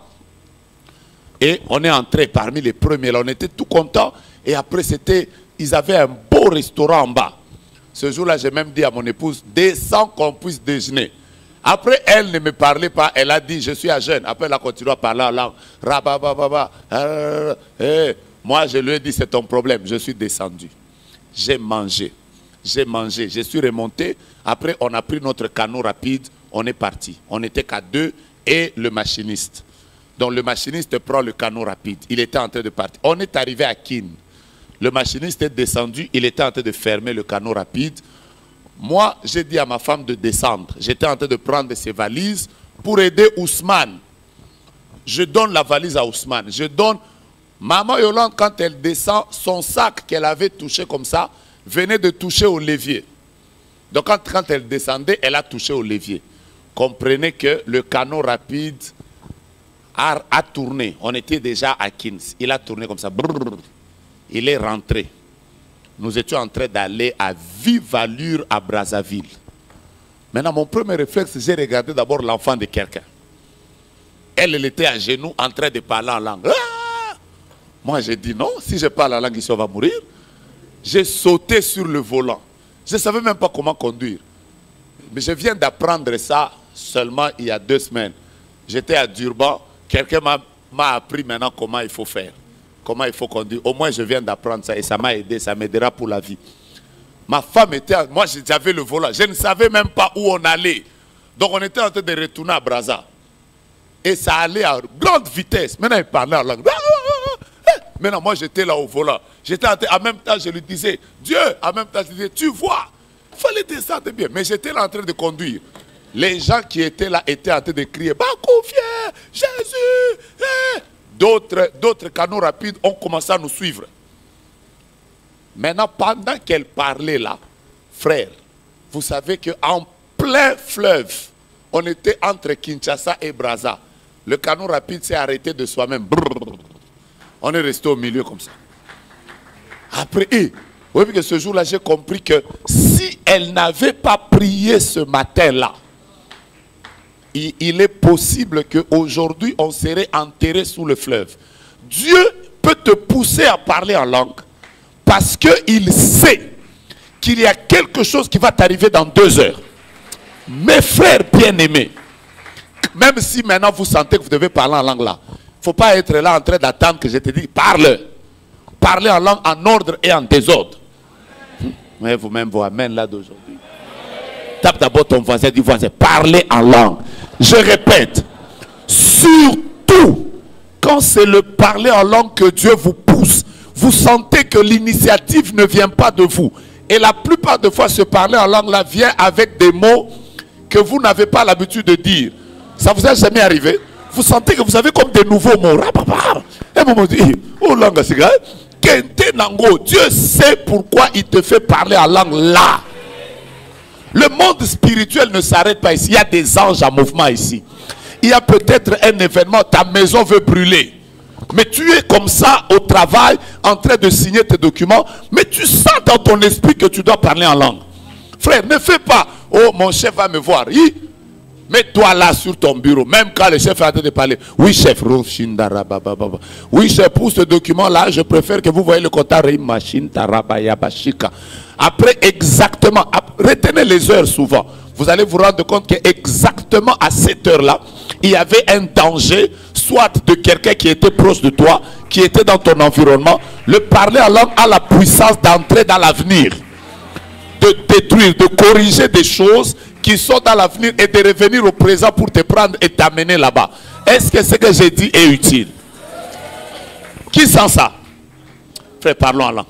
et on est entré parmi les premiers. Là, on était tout contents. Et après, c'était, ils avaient un beau restaurant en bas. Ce jour-là, j'ai même dit à mon épouse, descends qu'on puisse déjeuner. Après, elle ne me parlait pas. Elle a dit, je suis à jeûne. Après, elle a continué à parler en langue. Rabababa. Moi, je lui ai dit, c'est ton problème. Je suis descendu. J'ai mangé. J'ai mangé. Je suis remonté. Après, on a pris notre canot rapide. On est parti. On n'était qu'à deux et le machiniste. Donc, le machiniste prend le canot rapide. Il était en train de partir. On est arrivé à Kin. Le machiniste est descendu. Il était en train de fermer le canot rapide. Moi, j'ai dit à ma femme de descendre. J'étais en train de prendre ses valises pour aider Ousmane. Je donne la valise à Ousmane. Je donne... Maman Yolande, quand elle descend, son sac qu'elle avait touché comme ça, venait de toucher au levier. Donc quand, quand elle descendait, elle a touché au levier. Comprenez que le canot rapide a, a tourné. On était déjà à Kins. Il a tourné comme ça. Brrr. Il est rentré. Nous étions en train d'aller à vive allure à Brazzaville. Maintenant, mon premier réflexe, j'ai regardé d'abord l'enfant de quelqu'un. Elle, elle était à genoux en train de parler en langue. Ah! Moi, j'ai dit non, si je parle en langue ici, on va mourir. J'ai sauté sur le volant. Je ne savais même pas comment conduire. Mais je viens d'apprendre ça seulement il y a deux semaines. J'étais à Durban. Quelqu'un m'a appris maintenant comment il faut faire. Comment il faut conduire. Au moins, je viens d'apprendre ça et ça m'a aidé. Ça m'aidera pour la vie. Ma femme était... Moi, j'avais le volant. Je ne savais même pas où on allait. Donc, on était en train de retourner à Brazza. Et ça allait à grande vitesse. Maintenant, il parlait en langue. Maintenant, moi, j'étais là au volant. J'étais en, en même temps, je lui disais, Dieu, en même temps, je lui disais, tu vois, il fallait descendre bien. Mais j'étais là en train de conduire. Les gens qui étaient là étaient en train de crier, Bakoufier, Jésus. Eh. D'autres canots rapides ont commencé à nous suivre. Maintenant, pendant qu'elle parlait là, frère, vous savez qu'en plein fleuve, on était entre Kinshasa et Brazza. Le canot rapide s'est arrêté de soi-même. On est resté au milieu comme ça. Après, et, oui, que ce jour-là, j'ai compris que si elle n'avait pas prié ce matin-là, il, il est possible qu'aujourd'hui, on serait enterré sous le fleuve. Dieu peut te pousser à parler en langue parce qu'il sait qu'il y a quelque chose qui va t'arriver dans deux heures. Mes frères bien-aimés, même si maintenant vous sentez que vous devez parler en langue là, il ne faut pas être là en train d'attendre que je te dise, parle. Parlez en langue en ordre et en désordre. Mais vous-même, vous amène là d'aujourd'hui. Tape d'abord ton voisin, dis voisin, parlez en langue. Je répète, surtout quand c'est le parler en langue que Dieu vous pousse, vous sentez que l'initiative ne vient pas de vous. Et la plupart des fois, ce parler en langue là vient avec des mots que vous n'avez pas l'habitude de dire. Ça vous est jamais arrivé? Vous sentez que vous avez comme des nouveaux mots. Et un moment dit, oh langue, c'est grave. Dieu sait pourquoi il te fait parler en langue là. Le monde spirituel ne s'arrête pas ici. Il y a des anges en mouvement ici. Il y a peut-être un événement, ta maison veut brûler. Mais tu es comme ça au travail, en train de signer tes documents. Mais tu sens dans ton esprit que tu dois parler en langue. Frère, ne fais pas, oh mon chef va me voir. Mets-toi là sur ton bureau, même quand le chef est en train de parler. Oui, chef. Oui, chef, pour ce document-là, je préfère que vous voyez le compteur. Après, exactement, retenez les heures souvent. Vous allez vous rendre compte qu'exactement à cette heure-là, il y avait un danger, soit de quelqu'un qui était proche de toi, qui était dans ton environnement. Le parler en langue a la puissance d'entrer dans l'avenir, de détruire, de corriger des choses qui sont dans l'avenir et de revenir au présent pour te prendre et t'amener là-bas. Est-ce que ce que j'ai dit est utile? Qui sent ça? Frère, parlons en langue.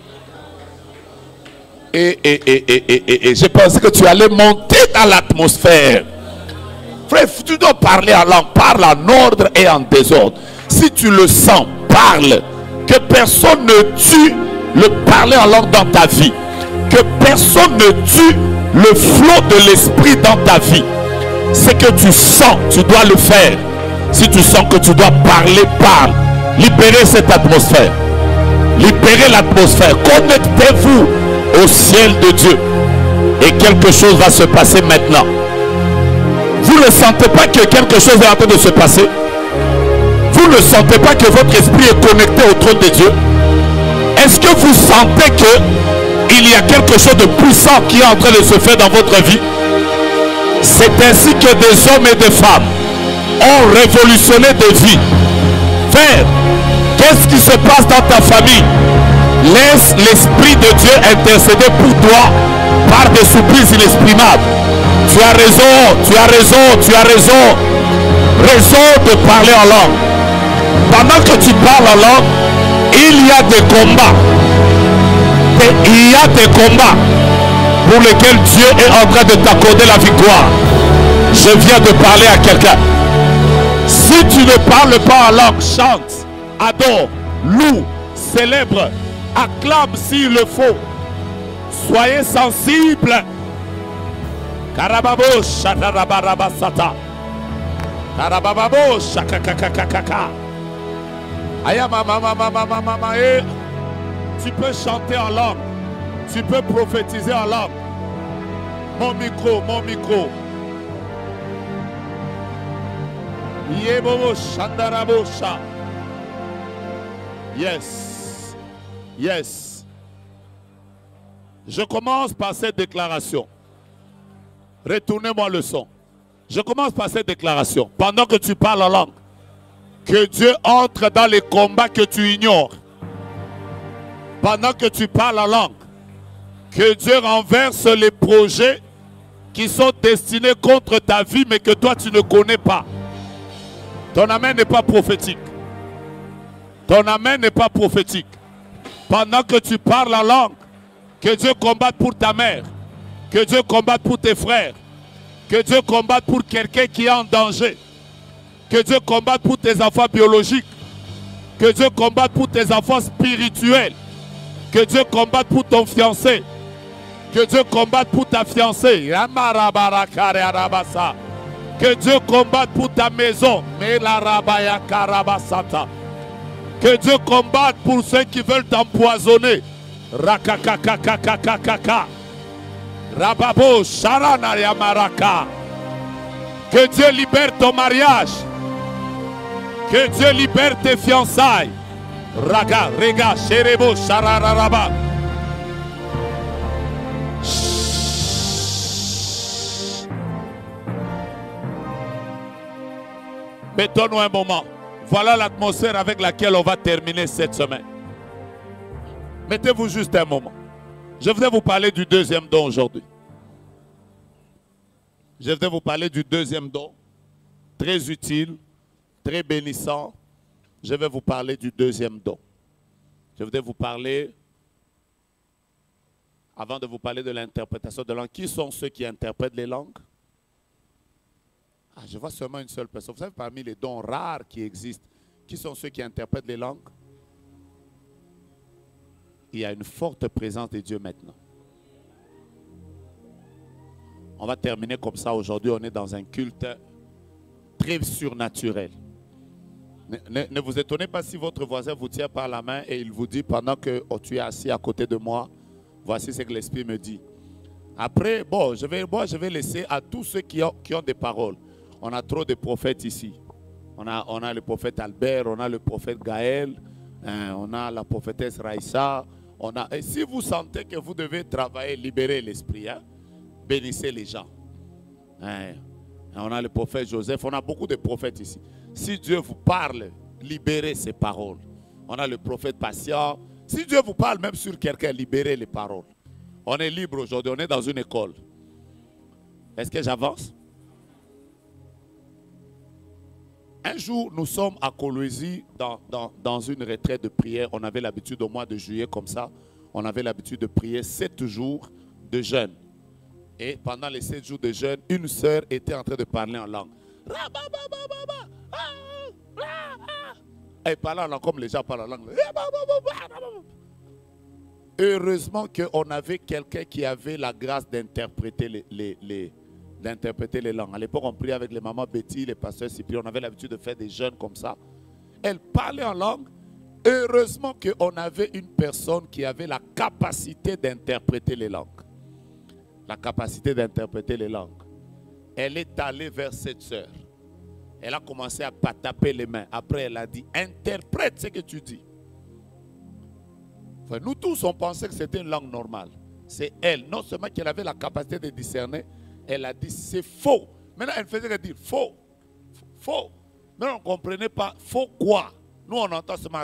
Et, et, et, et, et, et, et je pensais que tu allais monter dans l'atmosphère. Frère, tu dois parler en langue. Parle en ordre et en désordre. Si tu le sens, parle. Que personne ne tue le parler en langue dans ta vie. Que personne ne tue le flot de l'esprit dans ta vie. C'est que tu sens, tu dois le faire. Si tu sens que tu dois parler, parle. Libérez cette atmosphère. Libérez l'atmosphère. Connectez-vous au ciel de Dieu. Et quelque chose va se passer maintenant. Vous ne sentez pas que quelque chose est en train de se passer? Vous ne sentez pas que votre esprit est connecté au trône de Dieu? Est-ce que vous sentez que il y a quelque chose de puissant qui est en train de se faire dans votre vie? C'est ainsi que des hommes et des femmes ont révolutionné des vies. Frère, qu'est-ce qui se passe dans ta famille? Laisse l'Esprit de Dieu intercéder pour toi par des surprises inexprimables. Tu as raison, tu as raison, tu as raison. Raison de parler en langue. Pendant que tu parles en langue, il y a des combats. Il y a des combats pour lesquels Dieu est en train de t'accorder la victoire. Je viens de parler à quelqu'un. Si tu ne parles pas en langue, chante, adore, loue, célèbre, acclame s'il le faut. Soyez sensibles. Karababo shatarabarabasata. Karababo shakakakakaka. Ayama mama mama mama mama. Tu peux chanter en langue. Tu peux prophétiser en langue. Mon micro, mon micro. Yebobo shandarabosha. Yes. Yes. Je commence par cette déclaration. Retournez-moi le son. Je commence par cette déclaration. Pendant que tu parles en langue, que Dieu entre dans les combats que tu ignores. Pendant que tu parles en langue, que Dieu renverse les projets qui sont destinés contre ta vie, mais que toi tu ne connais pas. Ton amen n'est pas prophétique. Ton amen n'est pas prophétique. Pendant que tu parles en langue, que Dieu combatte pour ta mère. Que Dieu combatte pour tes frères. Que Dieu combatte pour quelqu'un qui est en danger. Que Dieu combatte pour tes enfants biologiques. Que Dieu combatte pour tes enfants spirituels. Que Dieu combatte pour ton fiancé. Que Dieu combatte pour ta fiancée. Que Dieu combatte pour ta maison. Que Dieu combatte pour ceux qui veulent t'empoisonner. Rakakakakakakaka. Rababo Sharanaya Maraka. Que Dieu libère ton mariage. Que Dieu libère tes fiançailles. Raga, Rega, Sherebo, Sharararaba. Mettons-nous un moment. Voilà l'atmosphère avec laquelle on va terminer cette semaine. Mettez-vous juste un moment. Je voudrais vous parler du deuxième don aujourd'hui. Je voudrais vous parler du deuxième don. Très utile, très bénissant. Je vais vous parler du deuxième don. Je voudrais vous parler, avant de vous parler de l'interprétation de langue, qui sont ceux qui interprètent les langues? Ah, je vois seulement une seule personne. Vous savez, parmi les dons rares qui existent, qui sont ceux qui interprètent les langues? Il y a une forte présence de Dieu maintenant. On va terminer comme ça aujourd'hui. On est dans un culte très surnaturel. Ne, ne, ne vous étonnez pas si votre voisin vous tient par la main et il vous dit pendant que oh, tu es assis à côté de moi, voici ce que l'Esprit me dit. Après, bon, je vais, bon, je vais laisser à tous ceux qui ont, qui ont des paroles. On a trop de prophètes ici. On a, on a le prophète Albert, on a le prophète Gaël, hein, on a la prophétesse Raïssa. On a, et si vous sentez que vous devez travailler, libérer l'esprit, hein, bénissez les gens. Hein, on a le prophète Joseph, on a beaucoup de prophètes ici. Si Dieu vous parle, libérez ses paroles. On a le prophète patient. Si Dieu vous parle même sur quelqu'un, libérez les paroles. On est libre aujourd'hui, on est dans une école. Est-ce que j'avance? Un jour, nous sommes à Kolwezi dans, dans, dans une retraite de prière. On avait l'habitude au mois de juillet comme ça. On avait l'habitude de prier sept jours de jeûne. Et pendant les sept jours de jeûne, une sœur était en train de parler en langue. Elle parlait en langue comme les gens parlent en langue. Heureusement qu'on avait quelqu'un qui avait la grâce d'interpréter les, les, les, d'interpréter les langues. À l'époque, on priait avec les mamans Betty, les pasteurs Cyprien. On avait l'habitude de faire des jeûnes comme ça. Elle parlait en langue. Heureusement qu'on avait une personne qui avait la capacité d'interpréter les langues. La capacité d'interpréter les langues. Elle est allée vers cette sœur. Elle a commencé à taper les mains. Après, elle a dit, interprète ce que tu dis. Enfin, nous tous, on pensait que c'était une langue normale. C'est elle, non seulement qu'elle avait la capacité de discerner, elle a dit, c'est faux. Maintenant, elle faisait que dire, faux, faux. Mais on ne comprenait pas, faux quoi? Nous, on entend seulement,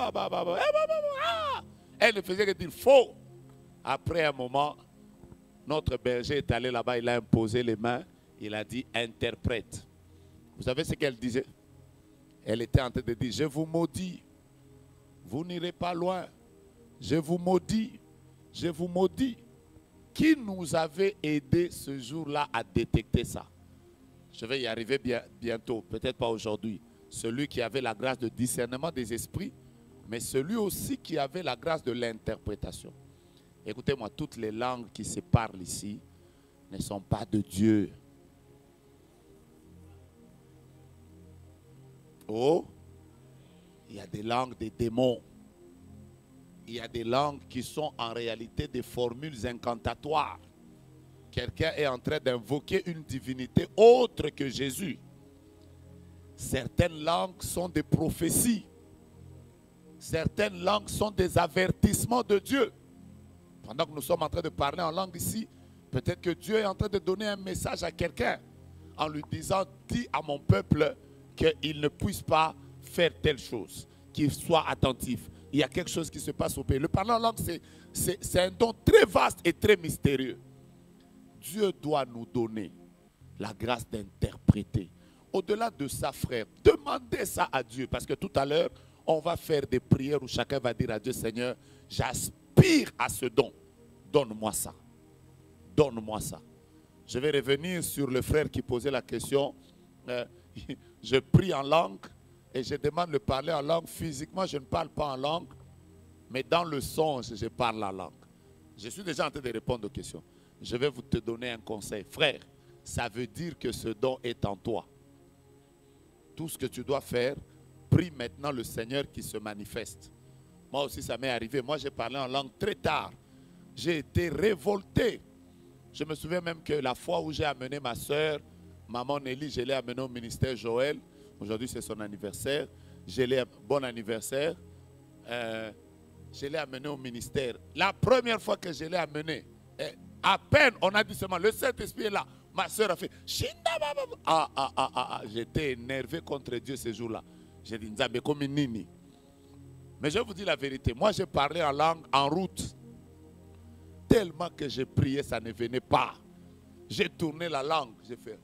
elle ne faisait que dire, faux. Après un moment, notre berger est allé là-bas, il a imposé les mains, il a dit, interprète. Vous savez ce qu'elle disait? Elle était en train de dire, je vous maudis, vous n'irez pas loin. Je vous maudis, je vous maudis. Qui nous avait aidé ce jour-là à détecter ça? Je vais y arriver bien, bientôt, peut-être pas aujourd'hui. Celui qui avait la grâce de discernement des esprits, mais celui aussi qui avait la grâce de l'interprétation. Écoutez-moi, toutes les langues qui se parlent ici ne sont pas de Dieu. Oh, il y a des langues des démons. Il y a des langues qui sont en réalité des formules incantatoires. Quelqu'un est en train d'invoquer une divinité autre que Jésus. Certaines langues sont des prophéties. Certaines langues sont des avertissements de Dieu. Pendant que nous sommes en train de parler en langue ici, peut-être que Dieu est en train de donner un message à quelqu'un en lui disant, dis à mon peuple qu'il ne puisse pas faire telle chose, qu'il soit attentif. Il y a quelque chose qui se passe au pays. Le parler en langue, c'est un don très vaste et très mystérieux. Dieu doit nous donner la grâce d'interpréter. Au-delà de ça, frère, demandez ça à Dieu. Parce que tout à l'heure, on va faire des prières où chacun va dire à Dieu, Seigneur, j'aspire à ce don. Donne-moi ça. Donne-moi ça. Je vais revenir sur le frère qui posait la question. Euh, je prie en langue. Et je demande de parler en langue. Physiquement, je ne parle pas en langue. Mais dans le songe, je parle la langue. Je suis déjà en train de répondre aux questions. Je vais vous te donner un conseil. Frère, ça veut dire que ce don est en toi. Tout ce que tu dois faire, prie maintenant le Seigneur qui se manifeste. Moi aussi, ça m'est arrivé. Moi, j'ai parlé en langue très tard. J'ai été révolté. Je me souviens même que la fois où j'ai amené ma soeur, maman Nelly, je l'ai amenée au ministère Joël. Aujourd'hui, c'est son anniversaire. Je l'ai, bon anniversaire. Euh, je l'ai amené au ministère. La première fois que je l'ai amené, à peine, on a dit seulement, le Saint-Esprit est là. Ma soeur a fait, ah, ah, ah, ah, j'étais énervé contre Dieu ce jour-là. J'ai dit, Nzambe comme une nini. Mais je vous dis la vérité, moi j'ai parlé en langue en route. Tellement que j'ai prié, ça ne venait pas. J'ai tourné la langue, j'ai fait.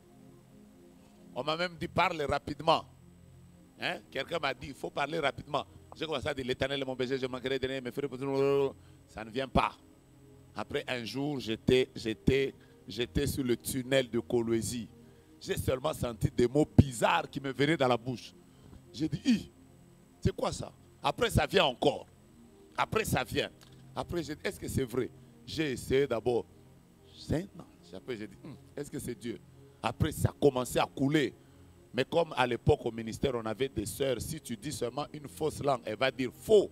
On m'a même dit, parle rapidement. Hein? Quelqu'un m'a dit, il faut parler rapidement. J'ai commencé à dire, l'Éternel est mon berger, je manquerai de rien, mes frères, ça ne vient pas. Après un jour, j'étais j'étais sur le tunnel de Kolwezi. J'ai seulement senti des mots bizarres qui me venaient dans la bouche. J'ai dit, c'est quoi ça? Après, ça vient encore. Après, ça vient. Après, j'ai dit, est-ce que c'est vrai? J'ai essayé d'abord. Après, j'ai dit, est-ce que c'est Dieu? Après, ça a commencé à couler. Mais comme à l'époque au ministère, on avait des sœurs, si tu dis seulement une fausse langue, elle va dire faux.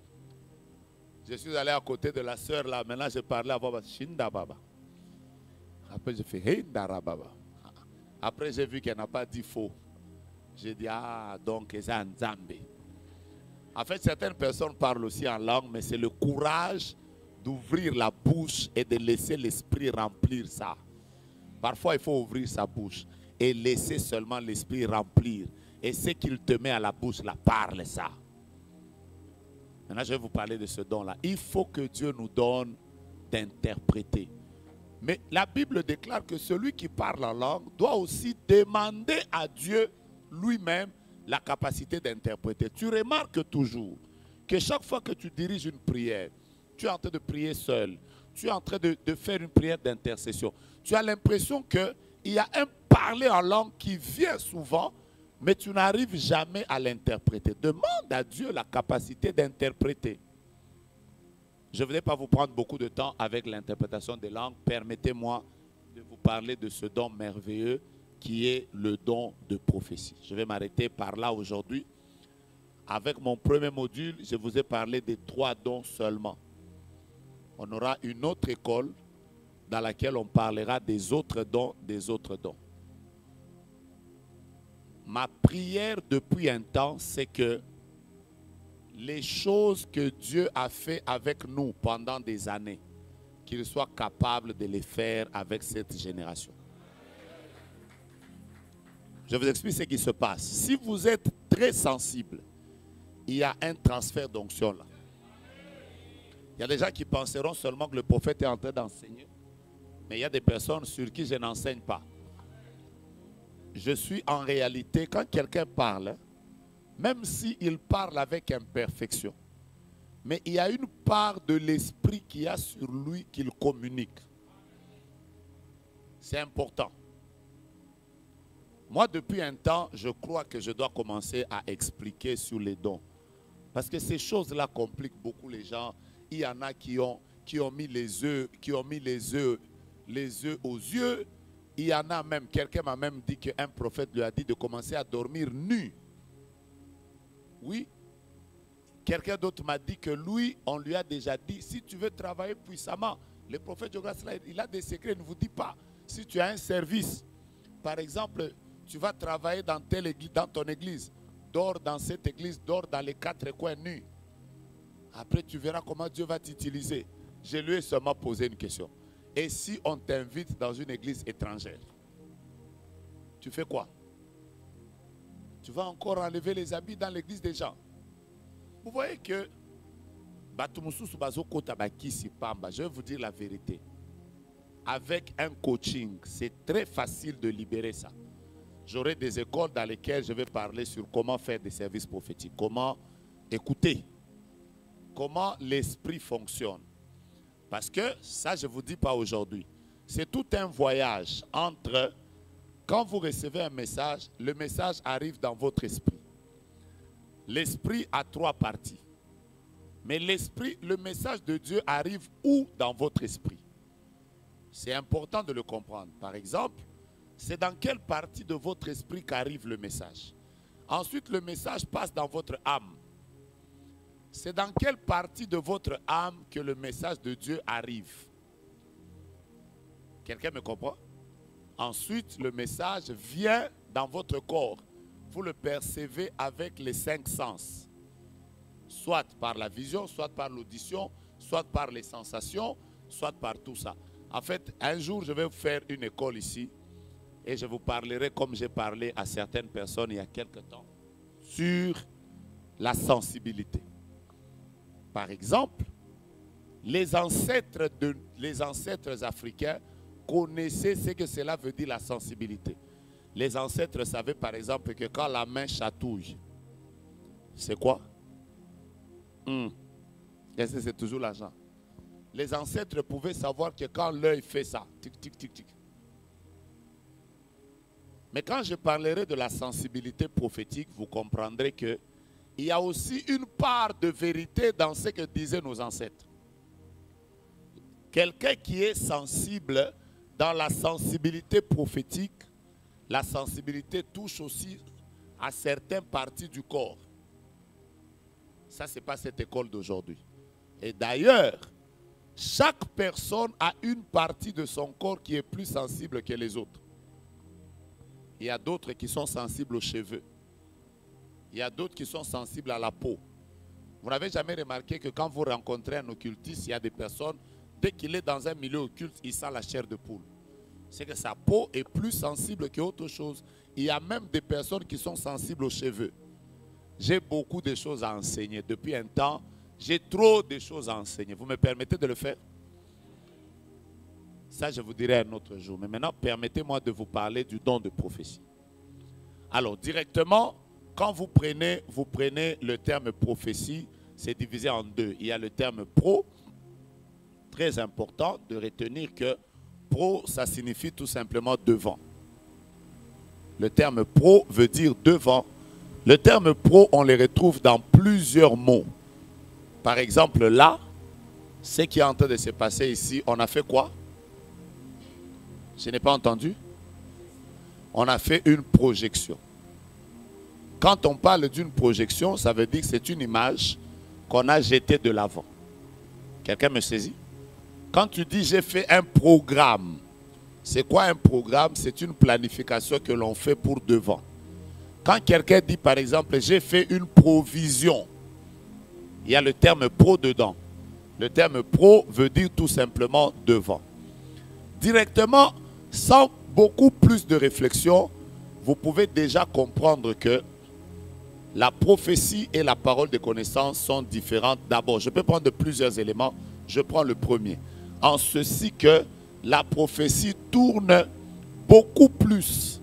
Je suis allé à côté de la sœur là, maintenant je parlais à voix basse, Shinda Baba. Après, j'ai fait Hindara Baba. Après, j'ai vu qu'elle n'a pas dit faux. J'ai dit, ah, donc, c'est un Nzambe. En fait, certaines personnes parlent aussi en langue, mais c'est le courage d'ouvrir la bouche et de laisser l'esprit remplir ça. Parfois, il faut ouvrir sa bouche et laisser seulement l'esprit remplir. Et ce qu'il te met à la bouche, là, parle ça. Maintenant, je vais vous parler de ce don-là. Il faut que Dieu nous donne d'interpréter. Mais la Bible déclare que celui qui parle en langue doit aussi demander à Dieu lui-même la capacité d'interpréter. Tu remarques toujours que chaque fois que tu diriges une prière, tu es en train de prier seul, tu es en train de, de faire une prière d'intercession, tu as l'impression qu'il y a un parler en langue qui vient souvent, mais tu n'arrives jamais à l'interpréter. Demande à Dieu la capacité d'interpréter. Je ne voudrais pas vous prendre beaucoup de temps avec l'interprétation des langues. Permettez-moi de vous parler. parler de ce don merveilleux qui est le don de prophétie. Je vais m'arrêter par là aujourd'hui. Avec mon premier module, je vous ai parlé des trois dons seulement. On aura une autre école dans laquelle on parlera des autres dons, des autres dons. Ma prière depuis un temps, c'est que les choses que Dieu a fait avec nous pendant des années, qu'il soit capable de les faire avec cette génération. Je vous explique ce qui se passe. Si vous êtes très sensible, il y a un transfert d'onction là. Il y a des gens qui penseront seulement que le prophète est en train d'enseigner. Mais il y a des personnes sur qui je n'enseigne pas. Je suis en réalité, quand quelqu'un parle, même s'il parle avec imperfection, mais il y a une part de l'esprit qui a sur lui qu'il communique. C'est important. Moi, depuis un temps, je crois que je dois commencer à expliquer sur les dons. Parce que ces choses-là compliquent beaucoup les gens. Il y en a qui ont, qui ont mis les œufs, qui ont mis les œufs, les œufs aux yeux. Il y en a même, quelqu'un m'a même dit qu'un prophète lui a dit de commencer à dormir nu. Oui. Quelqu'un d'autre m'a dit que lui, on lui a déjà dit, si tu veux travailler puissamment, le prophète de grâce, il a des secrets, il ne vous dit pas. Si tu as un service, par exemple, tu vas travailler dans telle église, dans ton église, dors dans cette église, dors dans les quatre coins nus. Après, tu verras comment Dieu va t'utiliser. Je lui ai seulement posé une question. Et si on t'invite dans une église étrangère, tu fais quoi? Tu vas encore enlever les habits dans l'église des gens. Vous voyez que je vais vous dire la vérité. Avec un coaching, c'est très facile de libérer ça. J'aurai des écoles dans lesquelles je vais parler sur comment faire des services prophétiques, comment écouter, comment l'esprit fonctionne. Parce que ça, je ne vous dis pas aujourd'hui. C'est tout un voyage entre, quand vous recevez un message, le message arrive dans votre esprit. L'esprit a trois parties. Mais l'esprit, le message de Dieu arrive où dans votre esprit? C'est important de le comprendre. Par exemple, c'est dans quelle partie de votre esprit qu'arrive le message. Ensuite, le message passe dans votre âme. C'est dans quelle partie de votre âme que le message de Dieu arrive? Quelqu'un me comprend? Ensuite, le message vient dans votre corps. Vous le percevez avec les cinq sens. Soit par la vision, soit par l'audition, soit par les sensations, soit par tout ça. En fait, un jour, je vais vous faire une école ici. Et je vous parlerai comme j'ai parlé à certaines personnes il y a quelque temps sur la sensibilité. Par exemple, les ancêtres, de, les ancêtres africains connaissaient ce que cela veut dire la sensibilité. Les ancêtres savaient par exemple que quand la main chatouille, c'est quoi? Hum. Est-ce que c'est toujours l'argent? Les ancêtres pouvaient savoir que quand l'œil fait ça, tic, tic, tic, tic. Mais quand je parlerai de la sensibilité prophétique, vous comprendrez qu'il y a aussi une part de vérité dans ce que disaient nos ancêtres. Quelqu'un qui est sensible dans la sensibilité prophétique, la sensibilité touche aussi à certaines parties du corps. Ça, ce n'est pas cette école d'aujourd'hui. Et d'ailleurs, chaque personne a une partie de son corps qui est plus sensible que les autres. Il y a d'autres qui sont sensibles aux cheveux. Il y a d'autres qui sont sensibles à la peau. Vous n'avez jamais remarqué que quand vous rencontrez un occultiste, il y a des personnes, dès qu'il est dans un milieu occulte, il sent la chair de poule. C'est que sa peau est plus sensible qu'autre chose. Il y a même des personnes qui sont sensibles aux cheveux. J'ai beaucoup de choses à enseigner. Depuis un temps, j'ai trop de choses à enseigner. Vous me permettez de le faire? Ça, je vous dirai un autre jour. Mais maintenant, permettez-moi de vous parler du don de prophétie. Alors, directement, quand vous prenez, vous prenez le terme prophétie, c'est divisé en deux. Il y a le terme pro, très important de retenir que pro, ça signifie tout simplement devant. Le terme pro veut dire devant. Le terme pro, on les retrouve dans plusieurs mots. Par exemple, là, ce qui est en train de se passer ici, on a fait quoi? Je n'ai pas entendu. On a fait une projection. Quand on parle d'une projection, ça veut dire que c'est une image qu'on a jetée de l'avant. Quelqu'un me saisit? Quand tu dis j'ai fait un programme, c'est quoi un programme? C'est une planification que l'on fait pour devant. Quand quelqu'un dit par exemple j'ai fait une provision, il y a le terme pro dedans. Le terme pro veut dire tout simplement devant. Directement, sans beaucoup plus de réflexion, vous pouvez déjà comprendre que la prophétie et la parole de connaissance sont différentes. D'abord, je peux prendre plusieurs éléments. Je prends le premier. En ceci que la prophétie tourne beaucoup plus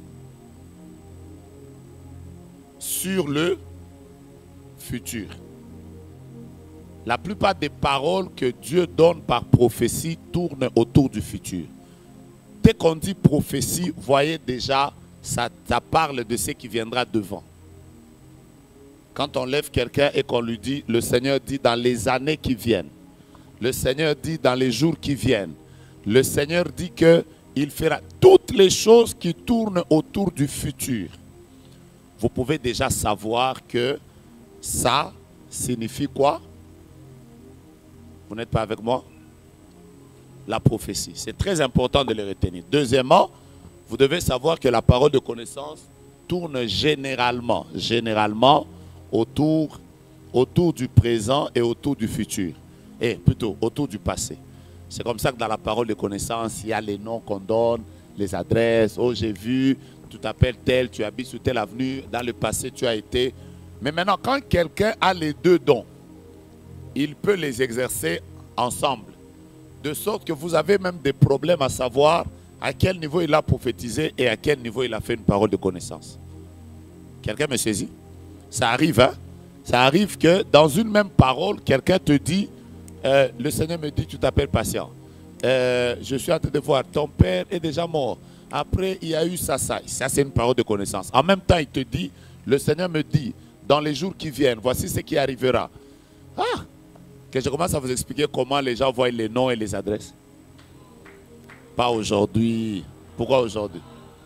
sur le futur. La plupart des paroles que Dieu donne par prophétie tournent autour du futur. Dès qu'on dit prophétie, voyez déjà, ça, ça parle de ce qui viendra devant. Quand on lève quelqu'un et qu'on lui dit, le Seigneur dit dans les années qui viennent, le Seigneur dit dans les jours qui viennent, le Seigneur dit qu'il fera toutes les choses qui tournent autour du futur. Vous pouvez déjà savoir que ça signifie quoi? Vous n'êtes pas avec moi? La prophétie. C'est très important de le retenir. Deuxièmement, vous devez savoir que la parole de connaissance tourne généralement, généralement autour, autour du présent et autour du futur. Et plutôt autour du passé. C'est comme ça que dans la parole de connaissance, il y a les noms qu'on donne, les adresses. Oh, j'ai vu, tu t'appelles tel, tu habites sur telle avenue, dans le passé tu as été. Mais maintenant, quand quelqu'un a les deux dons, il peut les exercer ensemble. De sorte que vous avez même des problèmes à savoir à quel niveau il a prophétisé et à quel niveau il a fait une parole de connaissance. Quelqu'un me saisit? Ça arrive, hein? Ça arrive que dans une même parole, quelqu'un te dit, euh, le Seigneur me dit, tu t'appelles patient. Euh, je suis en train de voir, ton père est déjà mort. Après, il y a eu ça, ça. Ça, c'est une parole de connaissance. En même temps, il te dit, le Seigneur me dit, dans les jours qui viennent, voici ce qui arrivera. Ah! Que je commence à vous expliquer comment les gens voient les noms et les adresses. Pas aujourd'hui. Pourquoi aujourd'hui?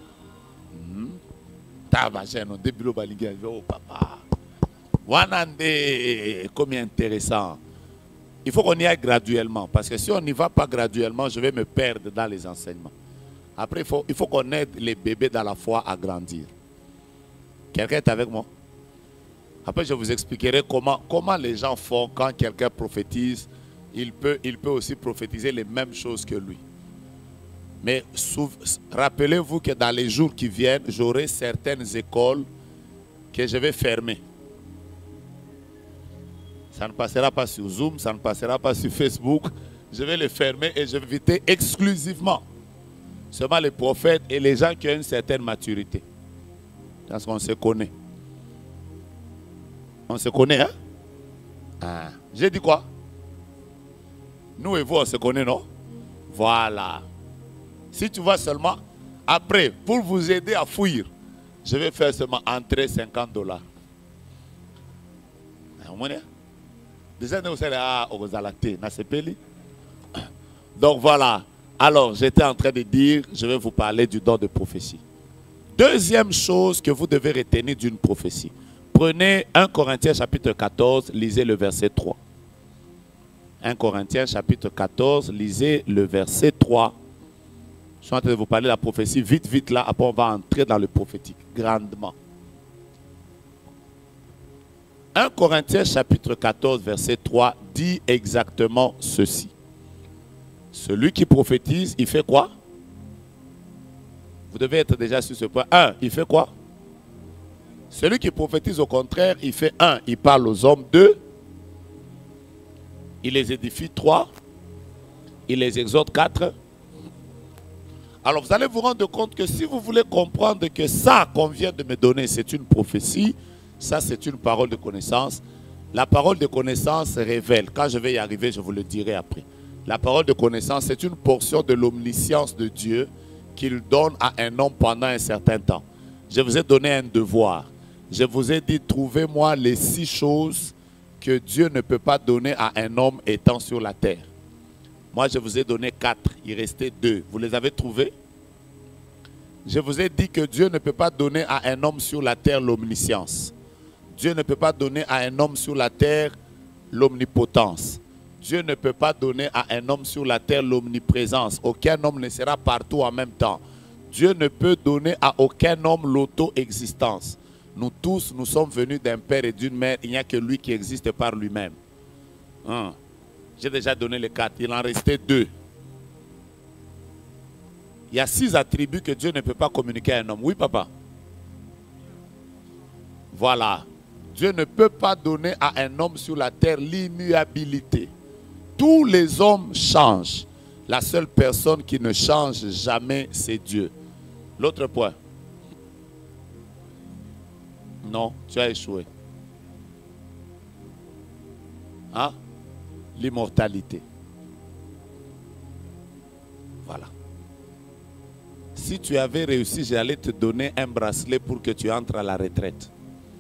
Oh papa. Wanande, combien intéressant. Il faut qu'on y aille graduellement. Parce que si on n'y va pas graduellement, je vais me perdre dans les enseignements. Après, il faut, il faut qu'on aide les bébés dans la foi à grandir. Quelqu'un est avec moi? Après, je vous expliquerai comment, comment les gens font quand quelqu'un prophétise. Il peut, il peut aussi prophétiser les mêmes choses que lui. Mais rappelez-vous que dans les jours qui viennent, j'aurai certaines écoles que je vais fermer. Ça ne passera pas sur Zoom, ça ne passera pas sur Facebook. Je vais les fermer et je vais inviter exclusivement seulement les prophètes et les gens qui ont une certaine maturité. Parce qu'on se connaît. On se connaît, hein? Ah. J'ai dit quoi? Nous et vous, on se connaît, non? Voilà. Si tu vois seulement, après, pour vous aider à fuir, je vais faire seulement entrer cinquante dollars. Donc voilà. Alors, j'étais en train de dire, je vais vous parler du don de prophétie. Deuxième chose que vous devez retenir d'une prophétie. Prenez un Corinthiens chapitre quatorze, lisez le verset trois. un Corinthiens chapitre quatorze, lisez le verset trois. Je suis en train de vous parler de la prophétie. Vite, vite là, après on va entrer dans le prophétique, grandement. un Corinthiens chapitre quatorze, verset trois, dit exactement ceci. Celui qui prophétise, il fait quoi? Vous devez être déjà sur ce point. Un, il fait quoi? Celui qui prophétise au contraire, il fait un, il parle aux hommes. Deux, il les édifie. Trois, il les exhorte. Quatre. Alors vous allez vous rendre compte que si vous voulez comprendre que ça qu'on vient de me donner, c'est une prophétie, ça c'est une parole de connaissance. La parole de connaissance révèle, quand je vais y arriver, je vous le dirai après. La parole de connaissance, c'est une portion de l'omniscience de Dieu qu'il donne à un homme pendant un certain temps. Je vous ai donné un devoir. Je vous ai dit, trouvez-moi les six choses que Dieu ne peut pas donner à un homme étant sur la terre. Moi, je vous ai donné quatre. Il restait deux. Vous les avez trouvés? Je vous ai dit que Dieu ne peut pas donner à un homme sur la terre l'omniscience. Dieu ne peut pas donner à un homme sur la terre l'omnipotence. Dieu ne peut pas donner à un homme sur la terre l'omniprésence. Aucun homme ne sera partout en même temps. Dieu ne peut donner à aucun homme l'auto-existence. Nous tous, nous sommes venus d'un père et d'une mère. Il n'y a que lui qui existe par lui-même. Hein? J'ai déjà donné les quatre. Il en restait deux. Il y a six attributs que Dieu ne peut pas communiquer à un homme. Oui, papa? Voilà. Dieu ne peut pas donner à un homme sur la terre l'immuabilité. Tous les hommes changent. La seule personne qui ne change jamais, c'est Dieu. L'autre point. Non, tu as échoué. Hein? L'immortalité. Voilà. Si tu avais réussi, j'allais te donner un bracelet pour que tu entres à la retraite.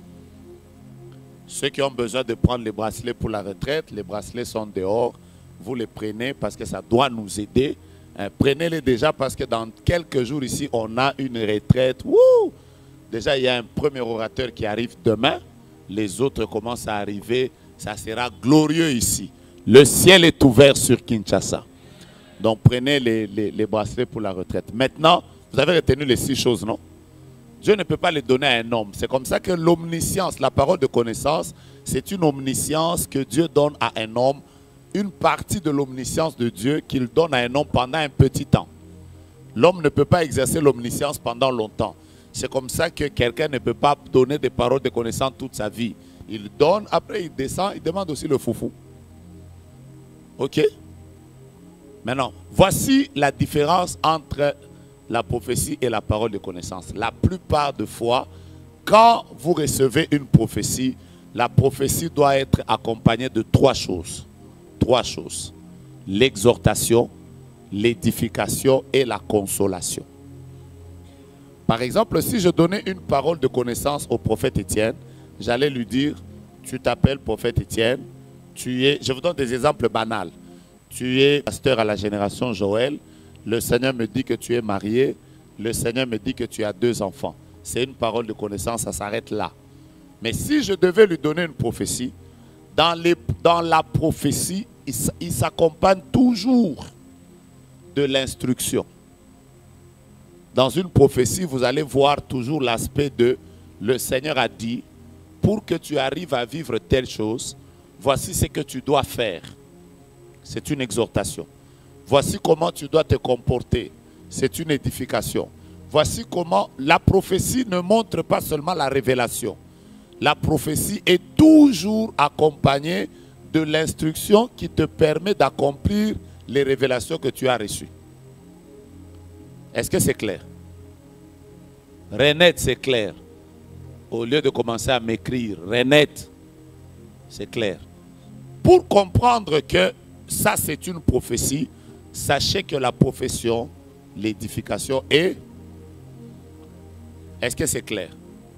Ceux qui ont besoin de prendre les bracelets pour la retraite, les bracelets sont dehors. Vous les prenez parce que ça doit nous aider. Hein, prenez-les déjà parce que dans quelques jours ici, on a une retraite. Wouh! Déjà, il y a un premier orateur qui arrive demain. Les autres commencent à arriver. Ça sera glorieux ici. Le ciel est ouvert sur Kinshasa. Donc, prenez les, les, les bracelets pour la retraite. Maintenant, vous avez retenu les six choses, non? Dieu ne peut pas les donner à un homme. C'est comme ça que l'omniscience, la parole de connaissance, c'est une omniscience que Dieu donne à un homme. Une partie de l'omniscience de Dieu qu'il donne à un homme pendant un petit temps. L'homme ne peut pas exercer l'omniscience pendant longtemps. C'est comme ça que quelqu'un ne peut pas donner des paroles de connaissance toute sa vie. Il donne, après il descend, il demande aussi le foufou. Ok? Maintenant, voici la différence entre la prophétie et la parole de connaissance. La plupart des fois, quand vous recevez une prophétie, la prophétie doit être accompagnée de trois choses. Trois choses. L'exhortation, l'édification et la consolation. Par exemple, si je donnais une parole de connaissance au prophète Étienne, j'allais lui dire, tu t'appelles prophète Étienne, tu es, je vous donne des exemples banals. Tu es pasteur à la génération Joël, le Seigneur me dit que tu es marié, le Seigneur me dit que tu as deux enfants. C'est une parole de connaissance, ça s'arrête là. Mais si je devais lui donner une prophétie, dans, les, dans la prophétie, il, il s'accompagne toujours de l'instruction. Dans une prophétie, vous allez voir toujours l'aspect de le Seigneur a dit, pour que tu arrives à vivre telle chose, voici ce que tu dois faire. C'est une exhortation. Voici comment tu dois te comporter. C'est une édification. Voici comment la prophétie ne montre pas seulement la révélation. La prophétie est toujours accompagnée de l'instruction qui te permet d'accomplir les révélations que tu as reçues. Est-ce que c'est clair? Renette, c'est clair. Au lieu de commencer à m'écrire, Renette, c'est clair. Pour comprendre que ça c'est une prophétie, sachez que la profession, l'édification est... Est-ce que c'est clair?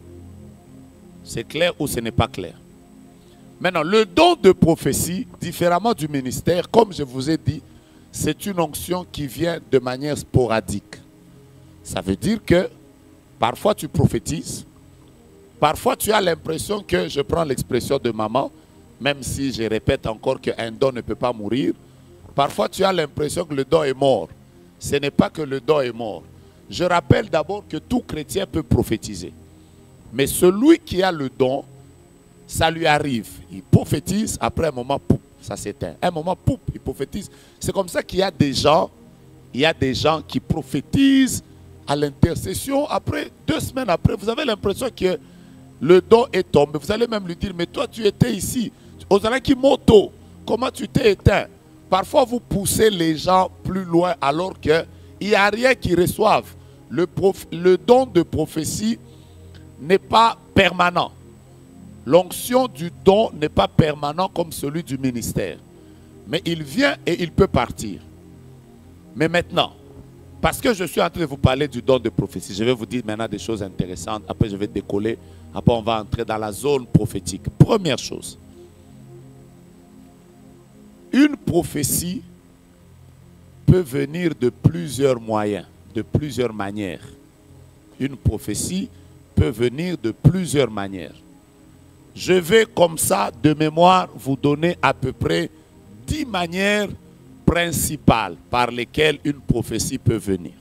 C'est clair ou ce n'est pas clair? Maintenant, le don de prophétie, différemment du ministère, comme je vous ai dit, c'est une onction qui vient de manière sporadique. Ça veut dire que parfois tu prophétises, parfois tu as l'impression que, je prends l'expression de maman, même si je répète encore qu'un don ne peut pas mourir, parfois tu as l'impression que le don est mort. Ce n'est pas que le don est mort. Je rappelle d'abord que tout chrétien peut prophétiser. Mais celui qui a le don, ça lui arrive. Il prophétise, après un moment, pouf, ça s'éteint. Un moment, pouf, il prophétise. C'est comme ça qu'il y a des gens, il y a des gens qui prophétisent à l'intercession. Après, deux semaines après, vous avez l'impression que le don est tombé. Vous allez même lui dire, mais toi tu étais ici. Ozalaki moto, comment tu t'es éteint? Parfois vous poussez les gens plus loin alors qu'il n'y a rien qu'ils reçoivent. Le, prof, le don de prophétie n'est pas permanent. L'onction du don n'est pas permanent comme celui du ministère. Mais il vient et il peut partir. Mais maintenant, parce que je suis en train de vous parler du don de prophétie, je vais vous dire maintenant des choses intéressantes. Après, je vais décoller. Après, on va entrer dans la zone prophétique. Première chose. Une prophétie peut venir de plusieurs moyens, de plusieurs manières. une prophétie peut venir de plusieurs manières. Je vais comme ça, de mémoire, vous donner à peu près dix manières principales par lesquelles une prophétie peut venir.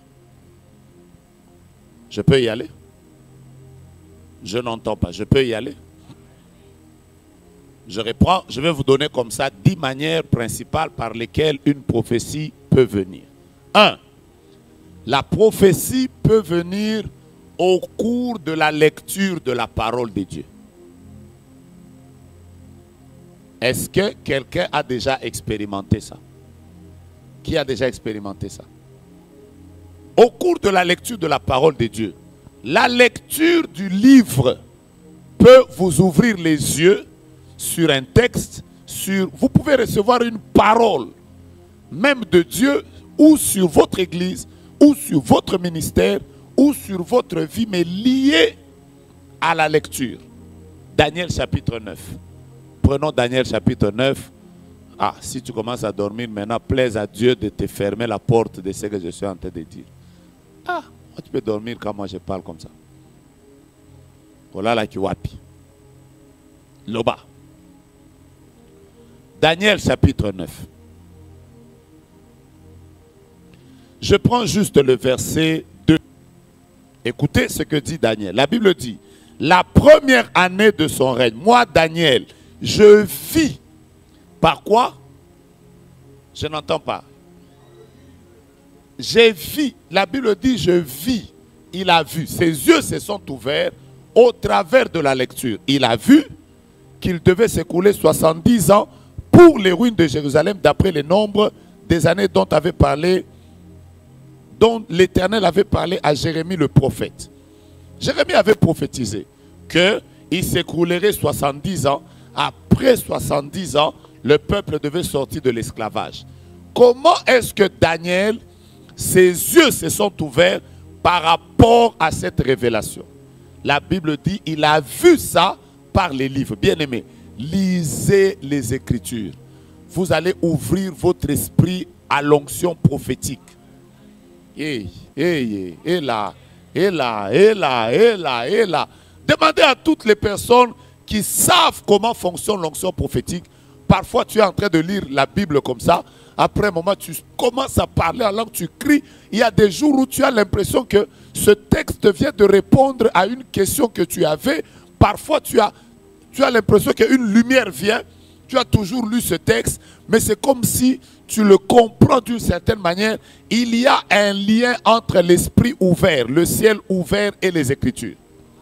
Je peux y aller? Je n'entends pas. Je peux y aller? Je reprends. Je vais vous donner comme ça dix manières principales par lesquelles une prophétie peut venir. Un, la prophétie peut venir au cours de la lecture de la parole de Dieu. Est-ce que quelqu'un a déjà expérimenté ça? Qui a déjà expérimenté ça? Au cours de la lecture de la parole de Dieu, la lecture du livre peut vous ouvrir les yeux sur un texte, sur, vous pouvez recevoir une parole, même de Dieu, ou sur votre église, ou sur votre ministère, ou sur votre vie, mais liée à la lecture. Daniel chapitre neuf. Prenons Daniel chapitre neuf. Ah, si tu commences à dormir maintenant, plaise à Dieu de te fermer la porte de ce que je suis en train de dire. Ah, tu peux dormir quand moi je parle comme ça. Voilà la kiwapi. Loba. Daniel chapitre neuf. Je prends juste le verset deux. Écoutez ce que dit Daniel. La Bible dit, la première année de son règne, moi Daniel, je vis. Par quoi? Je n'entends pas. J'ai vu. La Bible dit, je vis. Il a vu. Ses yeux se sont ouverts au travers de la lecture. Il a vu qu'il devait s'écouler soixante-dix ans pour les ruines de Jérusalem, d'après le nombre des années dont avait parlé, dont l'Éternel avait parlé à Jérémie le prophète. Jérémie avait prophétisé qu'il s'écroulerait soixante-dix ans. Après soixante-dix ans, le peuple devait sortir de l'esclavage. Comment est-ce que Daniel, ses yeux se sont ouverts par rapport à cette révélation? La Bible dit, il a vu ça par les livres. Bien-aimés, lisez les Écritures. Vous allez ouvrir votre esprit à l'onction prophétique. Et, et, et là, et là, et là, et là, et là. Demandez à toutes les personnes qui savent comment fonctionne l'onction prophétique. Parfois, tu es en train de lire la Bible comme ça. Après un moment, tu commences à parler en langue, tu cries. Il y a des jours où tu as l'impression que ce texte vient de répondre à une question que tu avais. Parfois, tu as, tu as l'impression qu'une lumière vient. Tu as toujours lu ce texte, mais c'est comme si tu le comprends d'une certaine manière. Il y a un lien entre l'esprit ouvert, le ciel ouvert et les Écritures.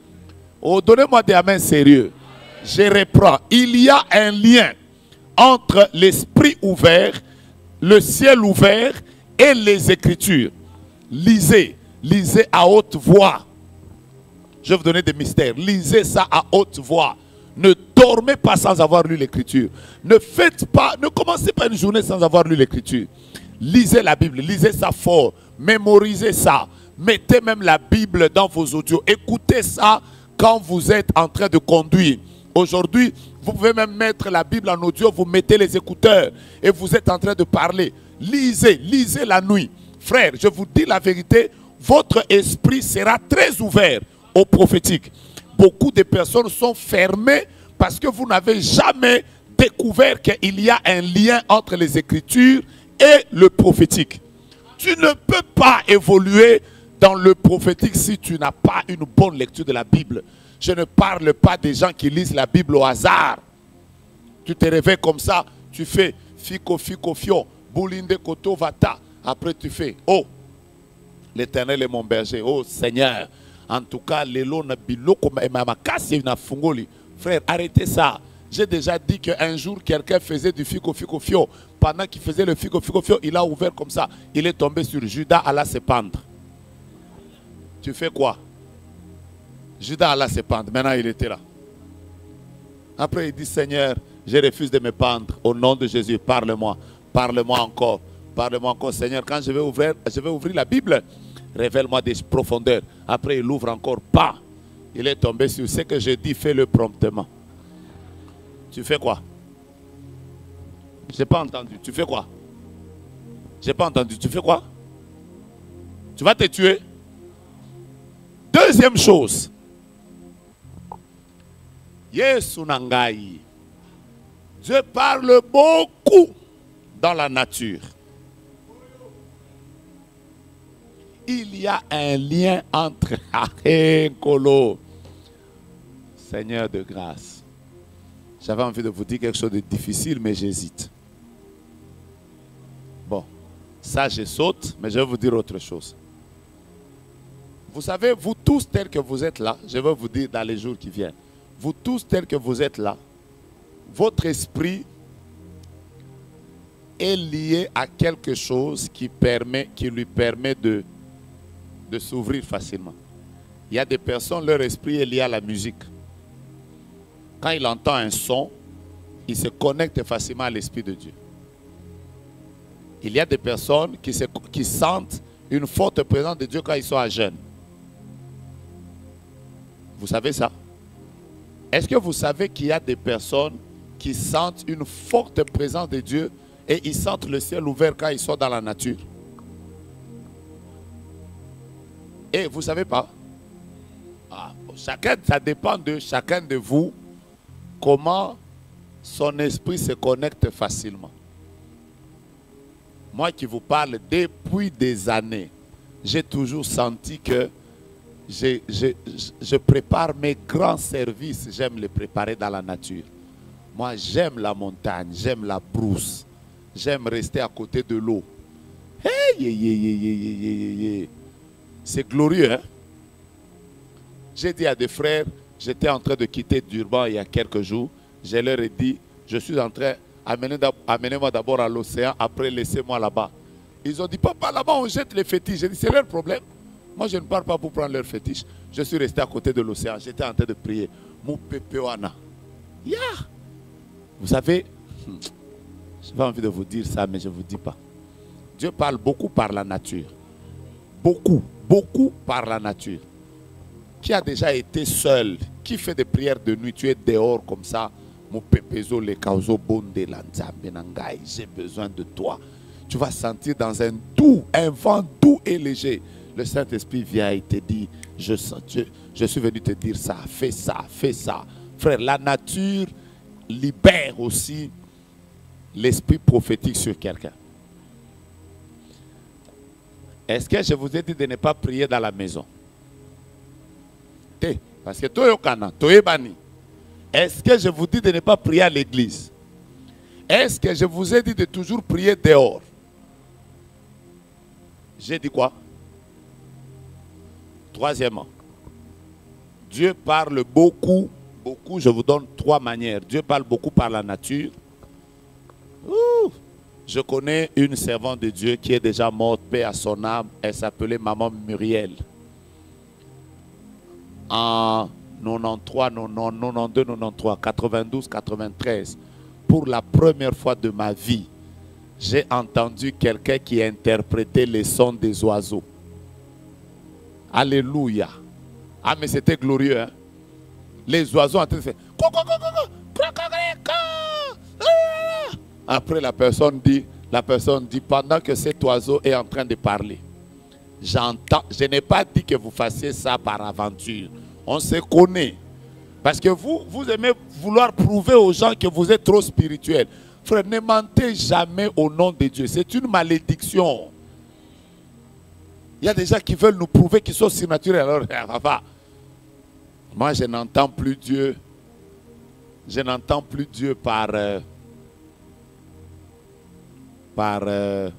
Oh, donnez-moi des amens sérieux. Je reprends. Il y a un lien entre l'esprit ouvert, le ciel ouvert et les Écritures. Lisez, lisez à haute voix. Je vais vous donner des mystères. Lisez ça à haute voix. Ne dormez pas sans avoir lu l'Écriture. Ne faites pas, ne commencez pas une journée sans avoir lu l'Écriture. Lisez la Bible, lisez ça fort, mémorisez ça. Mettez même la Bible dans vos audios. Écoutez ça quand vous êtes en train de conduire. Aujourd'hui, vous pouvez même mettre la Bible en audio, vous mettez les écouteurs et vous êtes en train de parler. Lisez, lisez la nuit. Frère, je vous dis la vérité, votre esprit sera très ouvert au prophétique. Beaucoup de personnes sont fermées parce que vous n'avez jamais découvert qu'il y a un lien entre les Écritures et le prophétique. Tu ne peux pas évoluer dans le prophétique si tu n'as pas une bonne lecture de la Bible. Je ne parle pas des gens qui lisent la Bible au hasard. Tu te réveilles comme ça, tu fais Fiko Fiko Fio, Boulinde Koto Vata. Après tu fais, oh, l'Éternel est mon berger, oh Seigneur. En tout cas, l'élo na biloko ma kasi na fungoli. Frère, arrêtez ça. J'ai déjà dit qu'un jour, quelqu'un faisait du Fiko Fiko Fio. Pendant qu'il faisait le Fiko Fiko Fio, il a ouvert comme ça. Il est tombé sur Judas, alla se pendre. Tu fais quoi? Judas alla se pendre. Maintenant, il était là. Après, il dit, Seigneur, je refuse de me pendre. Au nom de Jésus, parle-moi. Parle-moi encore. Parle-moi encore, Seigneur. Quand je vais ouvrir, je vais ouvrir la Bible, révèle-moi des profondeurs. Après, il ouvre encore pas. Il est tombé sur ce que je dis, fais-le promptement. Tu fais quoi? Je n'ai pas entendu. Tu fais quoi? Je n'ai pas entendu. Tu fais quoi? Tu vas te tuer? Deuxième chose. Yesu Nangai. Dieu parle beaucoup dans la nature. Il y a un lien entre Kolo. Seigneur de grâce. J'avais envie de vous dire quelque chose de difficile, mais j'hésite. Bon, ça je saute, mais je vais vous dire autre chose. Vous savez, vous tous tels que vous êtes là, je vais vous dire dans les jours qui viennent, vous tous tels que vous êtes là, votre esprit est lié à quelque chose qui, permet, qui lui permet de, de s'ouvrir facilement. Il y a des personnes, leur esprit est lié à la musique. Quand il entend un son, il se connecte facilement à l'Esprit de Dieu. Il y a des personnes qui, se, qui sentent une forte présence de Dieu quand ils sont à jeûne. Vous savez ça? Est-ce que vous savez qu'il y a des personnes qui sentent une forte présence de Dieu et ils sentent le ciel ouvert quand ils sont dans la nature? Et vous ne savez pas? Ah, chacun, ça dépend de chacun de vous comment son esprit se connecte facilement. Moi qui vous parle depuis des années, j'ai toujours senti que je, je, je prépare mes grands services, j'aime les préparer dans la nature. Moi j'aime la montagne, j'aime la brousse, j'aime rester à côté de l'eau. Hey, yeah, yeah, yeah, yeah, yeah, yeah. C'est glorieux, hein? J'ai dit à des frères, j'étais en train de quitter Durban il y a quelques jours. Je leur ai dit, je suis en train, amenez-moi d'abord à l'océan, après laissez-moi là-bas. Ils ont dit, papa, là-bas on jette les fétiches. J'ai dit, c'est leur problème. Moi je ne pars pas pour prendre leurs fétiches. Je suis resté à côté de l'océan, j'étais en train de prier. Mon pépéwana. Yeah. Vous savez, j'ai pas envie de vous dire ça, mais je ne vous dis pas. Dieu parle beaucoup par la nature. Beaucoup, beaucoup par la nature. Qui a déjà été seul, qui fait des prières de nuit, tu es dehors comme ça, mon pépezo, le kauzo bonde lanzambenangai, j'ai besoin de toi. Tu vas sentir dans un doux, un vent doux et léger. Le Saint-Esprit vient et te dit, je, je, je suis venu te dire ça, fais ça, fais ça. Frère, la nature libère aussi l'esprit prophétique sur quelqu'un. Est-ce que je vous ai dit de ne pas prier dans la maison? Parce que toi, est-ce que je vous dis de ne pas prier à l'église? Est-ce que je vous ai dit de toujours prier dehors? J'ai dit quoi? Troisièmement, Dieu parle beaucoup, beaucoup, je vous donne trois manières. Dieu parle beaucoup par la nature. Ouh, je connais une servante de Dieu qui est déjà morte, paix à son âme. Elle s'appelait Maman Muriel. En quatre-vingt-treize, quatre-vingt-douze, quatre-vingt-treize, quatre-vingt-treize, pour la première fois de ma vie, j'ai entendu quelqu'un qui interprétait les sons des oiseaux. Alléluia. Ah, mais c'était glorieux, hein? Les oiseaux en train de faire. Après, la personne dit, la personne dit, pendant que cet oiseau est en train de parler, j'entends, je n'ai pas dit que vous fassiez ça par aventure. On se connaît. Parce que vous, vous aimez vouloir prouver aux gens que vous êtes trop spirituel. Frère, ne mentez jamais au nom de Dieu. C'est une malédiction. Il y a des gens qui veulent nous prouver qu'ils sont surnaturels. Alors, papa, moi je n'entends plus Dieu. Je n'entends plus Dieu par... Euh, par... Euh,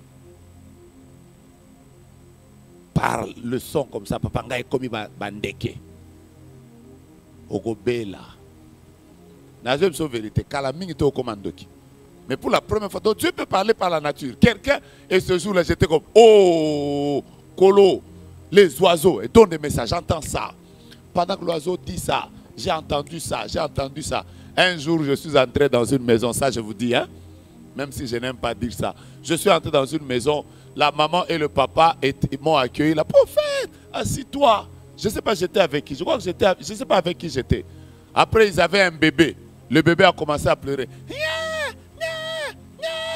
par le son comme ça. Papa, ngai komi bandeke. Ogobela. La vérité. Mais pour la première fois, donc Dieu peut parler par la nature. Quelqu'un, et ce jour-là, j'étais comme, oh, Kolo, les oiseaux, et donne des messages, j'entends ça. Pendant que l'oiseau dit ça, j'ai entendu ça, j'ai entendu ça. Un jour, je suis entré dans une maison, ça je vous dis, hein, même si je n'aime pas dire ça. Je suis entré dans une maison, la maman et le papa m'ont accueilli. La prophète, assis-toi. Je ne sais pas j'étais avec qui. Je crois que j'étais, je ne sais pas avec qui j'étais. Après, ils avaient un bébé. Le bébé a commencé à pleurer.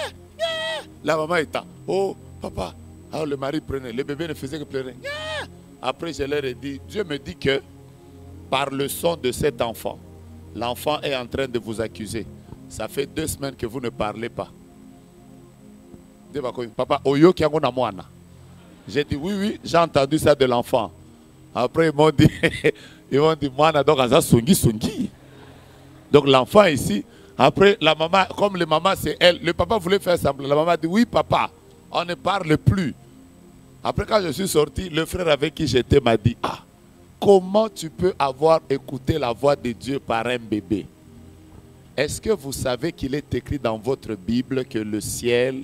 La maman était, oh, papa. Alors le mari prenait. Le bébé ne faisait que pleurer. Après, je leur ai dit, Dieu me dit que par le son de cet enfant, l'enfant est en train de vous accuser. Ça fait deux semaines que vous ne parlez pas. Papa, Oyo qui a moana. J'ai dit, oui, oui, j'ai entendu ça de l'enfant. Après, ils m'ont dit, ils m'ont dit, moana, donc, ça sungi, sungi. Donc, l'enfant ici, après, la maman, comme le maman, c'est elle, le papa voulait faire semblant. La maman dit, oui, papa, on ne parle plus. Après, quand je suis sorti, le frère avec qui j'étais m'a dit, ah, comment tu peux avoir écouté la voix de Dieu par un bébé? Est-ce que vous savez qu'il est écrit dans votre Bible que le ciel,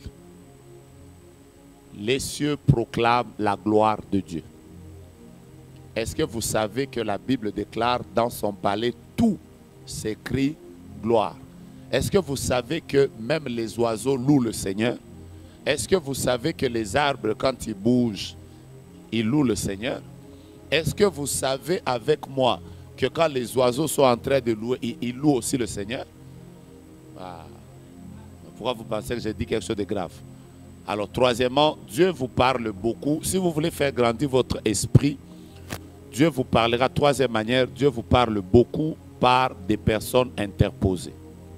les cieux proclament la gloire de Dieu? Est-ce que vous savez que la Bible déclare dans son palais tout s'écrit gloire? Est-ce que vous savez que même les oiseaux louent le Seigneur? Est-ce que vous savez que les arbres, quand ils bougent, ils louent le Seigneur? Est-ce que vous savez avec moi que quand les oiseaux sont en train de louer, ils, ils louent aussi le Seigneur? Ah. Pourquoi vous pensez que j'ai dit quelque chose de grave? Alors, troisièmement, Dieu vous parle beaucoup. Si vous voulez faire grandir votre esprit, Dieu vous parlera. Troisième manière, Dieu vous parle beaucoup par des personnes interposées.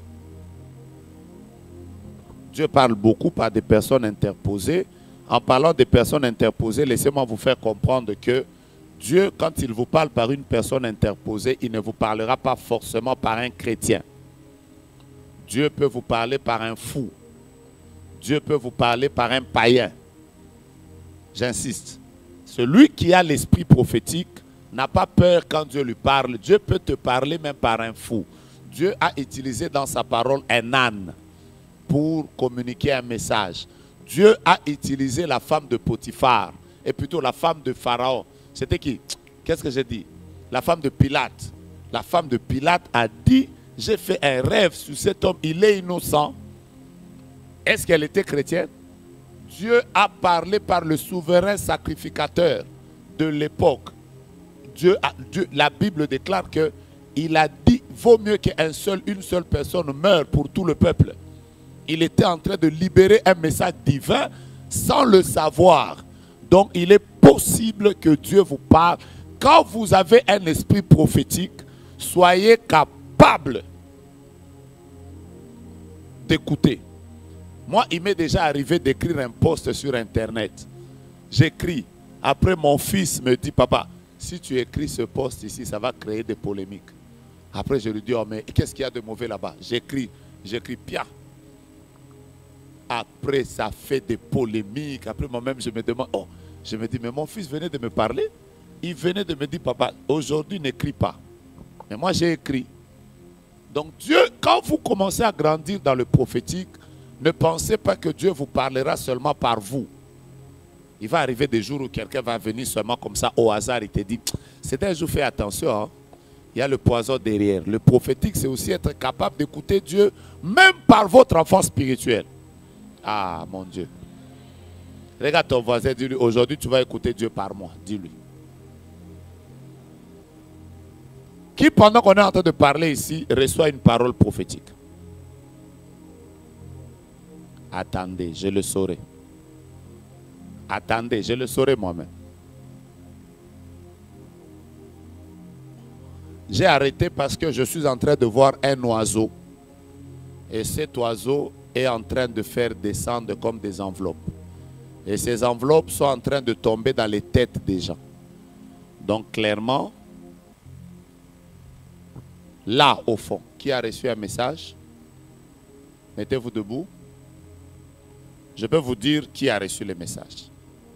Dieu parle beaucoup par des personnes interposées. En parlant des personnes interposées, laissez-moi vous faire comprendre que Dieu, quand il vous parle par une personne interposée, il ne vous parlera pas forcément par un chrétien. Dieu peut vous parler par un fou. Dieu peut vous parler par un païen. J'insiste. Celui qui a l'esprit prophétique n'a pas peur quand Dieu lui parle. Dieu peut te parler même par un fou. Dieu a utilisé dans sa parole un âne pour communiquer un message. Dieu a utilisé la femme de Potiphar, et plutôt la femme de Pharaon. C'était qui? Qu'est-ce que j'ai dit? La femme de Pilate. La femme de Pilate a dit, j'ai fait un rêve sur cet homme, il est innocent. Est-ce qu'elle était chrétienne? Dieu a parlé par le souverain sacrificateur de l'époque. Dieu a, Dieu, la Bible déclare que il a dit, vaut mieux qu'une seul, une seule personne meure pour tout le peuple. Il était en train de libérer un message divin sans le savoir. Donc, il est possible que Dieu vous parle. Quand vous avez un esprit prophétique, soyez capable d'écouter. Moi, il m'est déjà arrivé d'écrire un post sur Internet. J'écris. Après, mon fils me dit, papa, si tu écris ce post ici, ça va créer des polémiques. Après, je lui dis, oh, mais qu'est-ce qu'il y a de mauvais là-bas? J'écris, j'écris bien. Après, ça fait des polémiques. Après, moi-même, je me demande, oh, je me dis, mais mon fils venait de me parler. Il venait de me dire, papa, aujourd'hui, n'écris pas. Mais moi, j'ai écrit. Donc, Dieu, quand vous commencez à grandir dans le prophétique, ne pensez pas que Dieu vous parlera seulement par vous. Il va arriver des jours où quelqu'un va venir seulement comme ça, au hasard, il te dit, c'est un jour, fais attention, hein. Il y a le poison derrière. Le prophétique, c'est aussi être capable d'écouter Dieu, même par votre enfant spirituel. Ah, mon Dieu. Regarde ton voisin, dis-lui, aujourd'hui tu vas écouter Dieu par moi. Dis-lui. Qui, pendant qu'on est en train de parler ici, reçoit une parole prophétique? Attendez, je le saurai. Attendez, je le saurai moi-même. J'ai arrêté parce que je suis en train de voir un oiseau. Et cet oiseau est en train de faire descendre comme des enveloppes. Et ces enveloppes sont en train de tomber dans les têtes des gens. Donc clairement, là au fond, qui a reçu un message? Mettez-vous debout. Je peux vous dire qui a reçu le message.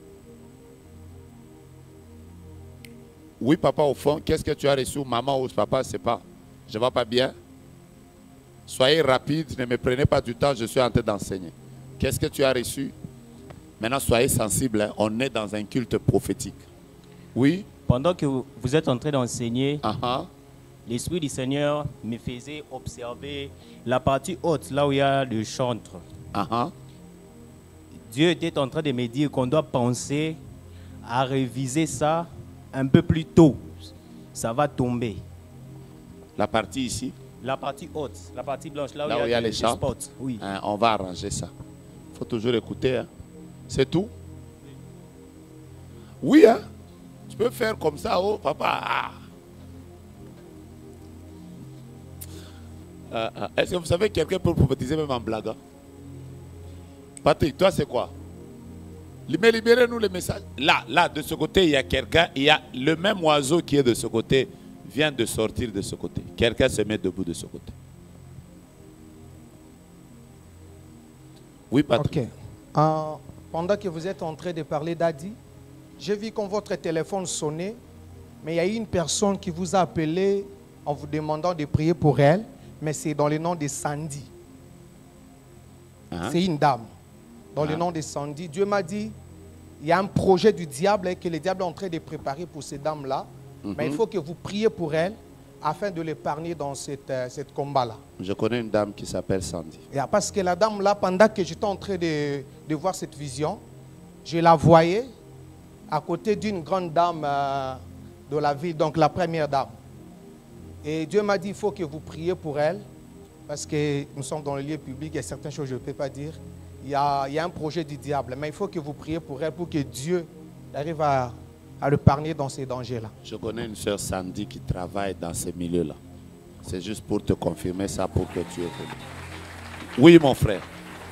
Oui, papa, au fond, qu'est-ce que tu as reçu? Maman ou papa, c'est pas. Je ne vais pas bien. Soyez rapide, ne me prenez pas du temps, je suis en train d'enseigner. Qu'est-ce que tu as reçu? Maintenant, soyez sensibles, hein, on est dans un culte prophétique. Oui? Pendant que vous êtes en train d'enseigner, uh-huh. l'Esprit du Seigneur me faisait observer la partie haute, là où il y a le chantre. Uh-huh. Dieu était en train de me dire qu'on doit penser à réviser ça un peu plus tôt. Ça va tomber. La partie ici? La partie haute, la partie blanche, là, là où il y a, a les champs. spots. Oui. Hein, on va arranger ça. Il faut toujours écouter. Hein. C'est tout? Oui, hein? Tu peux faire comme ça, oh papa. Ah. Ah, ah. Est-ce que vous savez que quelqu'un peut prophétiser même en blague? Hein? Patrick, toi c'est quoi? Mais libérez-nous les messages. Là, là, de ce côté, il y a quelqu'un, il y a le même oiseau qui est de ce côté, vient de sortir de ce côté. Quelqu'un se met debout de ce côté. Oui, Patrick. Ok. Euh, pendant que vous êtes en train de parler d'Adi, j'ai vu quand votre téléphone sonnait, mais il y a eu une personne qui vous a appelé en vous demandant de prier pour elle, mais c'est dans le nom de Sandy. Hein? C'est une dame. Dans Ah. le nom de Sandy, Dieu m'a dit, il y a un projet du diable et que le diable est en train de préparer pour ces dames-là, Mhm. mais il faut que vous priez pour elles afin de l'épargner dans cette, euh, cette combat-là. Je connais une dame qui s'appelle Sandy. Et parce que la dame là, pendant que j'étais en train de, de voir cette vision, je la voyais à côté d'une grande dame euh, de la ville, donc la première dame. Et Dieu m'a dit, il faut que vous priez pour elle, parce que nous sommes dans le lieu public, il y a certaines choses que je ne peux pas dire. Il y, a, il y a un projet du diable, mais il faut que vous priez pour elle pour que Dieu arrive à, à le parler dans ces dangers-là. Je connais une sœur Sandy qui travaille dans ces milieux-là. C'est juste pour te confirmer ça, pour que tu aies connu. Oui, mon frère.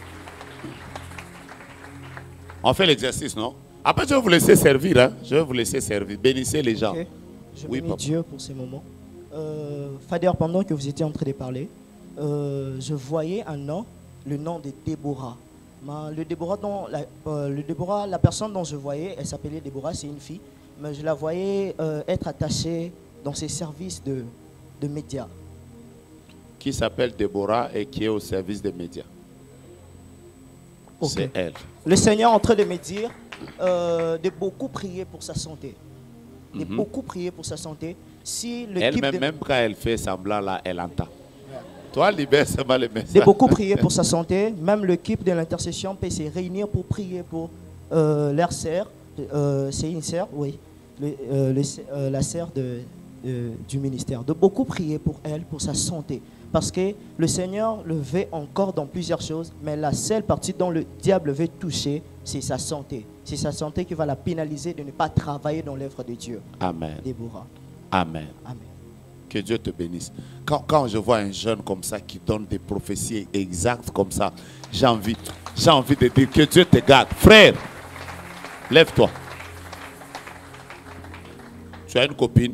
On fait l'exercice, non? Après, je vais vous laisser servir. Hein? Je vais vous laisser servir. Bénissez les gens. Ok. Je Oui, bénis papa. Dieu pour ces moments. Euh, Fader, pendant que vous étiez en train de parler, euh, je voyais un nom, le nom de Déborah. Ma- le, Déborah dont la, euh, le Déborah, la personne dont je voyais, elle s'appelait Déborah, c'est une fille, mais je la voyais euh, être attachée dans ses services de, de médias. Qui s'appelle Déborah et qui est au service des médias. Ok. C'est elle. Le Seigneur est en train de me dire euh, de beaucoup prier pour sa santé. De Mhm. beaucoup prier pour sa santé. Si l'équipe Elle-même, de- même quand elle fait semblant là, elle entend. Toi, libère seulement le message. de beaucoup prier pour sa santé. Même l'équipe de l'intercession peut se réunir pour prier pour euh, leur sœur. Euh, c'est une sœur, oui. Le- euh, le- euh, la sœur de, de- du ministère. De beaucoup prier pour elle, pour sa santé. Parce que le Seigneur le veut encore dans plusieurs choses, mais la seule partie dont le diable veut toucher, c'est sa santé. C'est sa santé qui va la pénaliser de ne pas travailler dans l'œuvre de Dieu. Amen. Déborah. Amen. Amen. Que Dieu te bénisse. Quand, quand je vois un jeune comme ça qui donne des prophéties exactes comme ça, j'ai envie, j'ai envie de dire que Dieu te garde. Frère, lève-toi. Tu as une copine?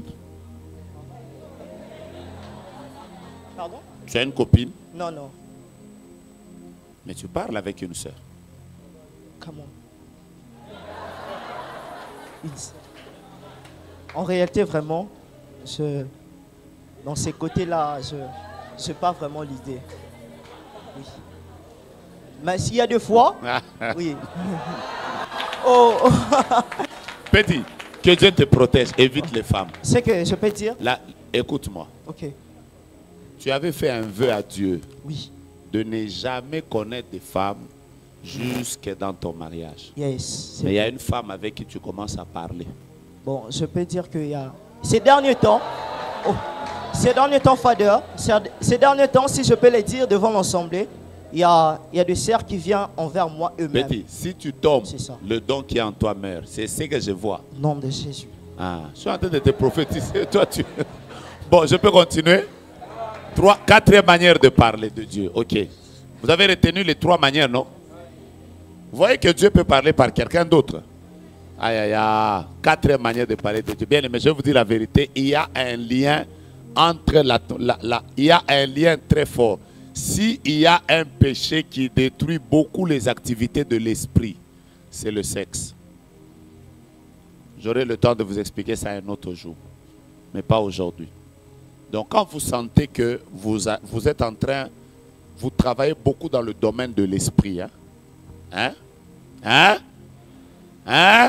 Pardon? Tu as une copine? Non, non. Mais tu parles avec une sœur. Come on. Une sœur. En réalité, vraiment, je, dans ces côtés-là, je n'ai pas vraiment l'idée. Oui. Mais s'il y a des fois, oui. Oh, oh. Petit, que Dieu te protège, évite les femmes. C'est que je peux dire. Là, écoute-moi. Ok. Tu avais fait un vœu à Dieu. Oui. De ne jamais connaître des femmes jusque dans ton mariage. Yes. Mais il y a une femme avec qui tu commences à parler. Bon, je peux dire qu'il y a... Ces derniers temps, oh, ces derniers temps, Fader, ces, ces derniers temps, si je peux le dire devant l'Assemblée, il y a, il y a des sœurs qui viennent envers moi eux-mêmes. Petit, si tu tombes, C'est ça. le don qui est en toi meurt. C'est ce que je vois. Au nom de Jésus. Ah, je suis en train de te prophétiser. Toi, tu... Bon, je peux continuer. Trois, quatrième manière de parler de Dieu. Ok. Vous avez retenu les trois manières, non? Vous voyez que Dieu peut parler par quelqu'un d'autre. Aïe, aïe, aïe. Quatrième manière de parler de Dieu. Bien, mais je vais vous dire la vérité. Il y a un lien entre la, la, la... Il y a un lien très fort. S'il y a un péché qui détruit beaucoup les activités de l'esprit, c'est le sexe. J'aurai le temps de vous expliquer ça un autre jour. Mais pas aujourd'hui. Donc, quand vous sentez que vous, a, vous êtes en train, vous travaillez beaucoup dans le domaine de l'esprit, hein? Hein? Hein? Hein?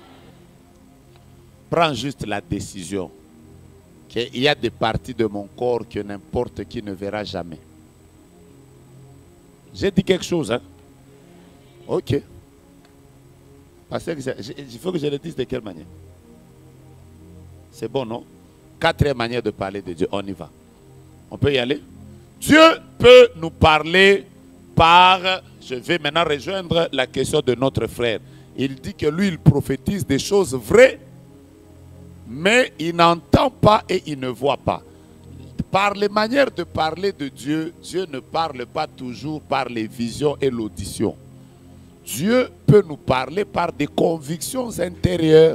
Prends juste la décision qu'il y a des parties de mon corps que n'importe qui ne verra jamais. J'ai dit quelque chose, hein? Ok. Parce que il faut que je le dise de quelle manière? C'est bon, non? Quatrième manière de parler de Dieu. On y va. On peut y aller? Dieu peut nous parler par... Je vais maintenant rejoindre la question de notre frère. Il dit que lui, il prophétise des choses vraies mais il n'entend pas et il ne voit pas. Par les manières de parler de Dieu, Dieu ne parle pas toujours par les visions et l'audition. Dieu peut nous parler par des convictions intérieures.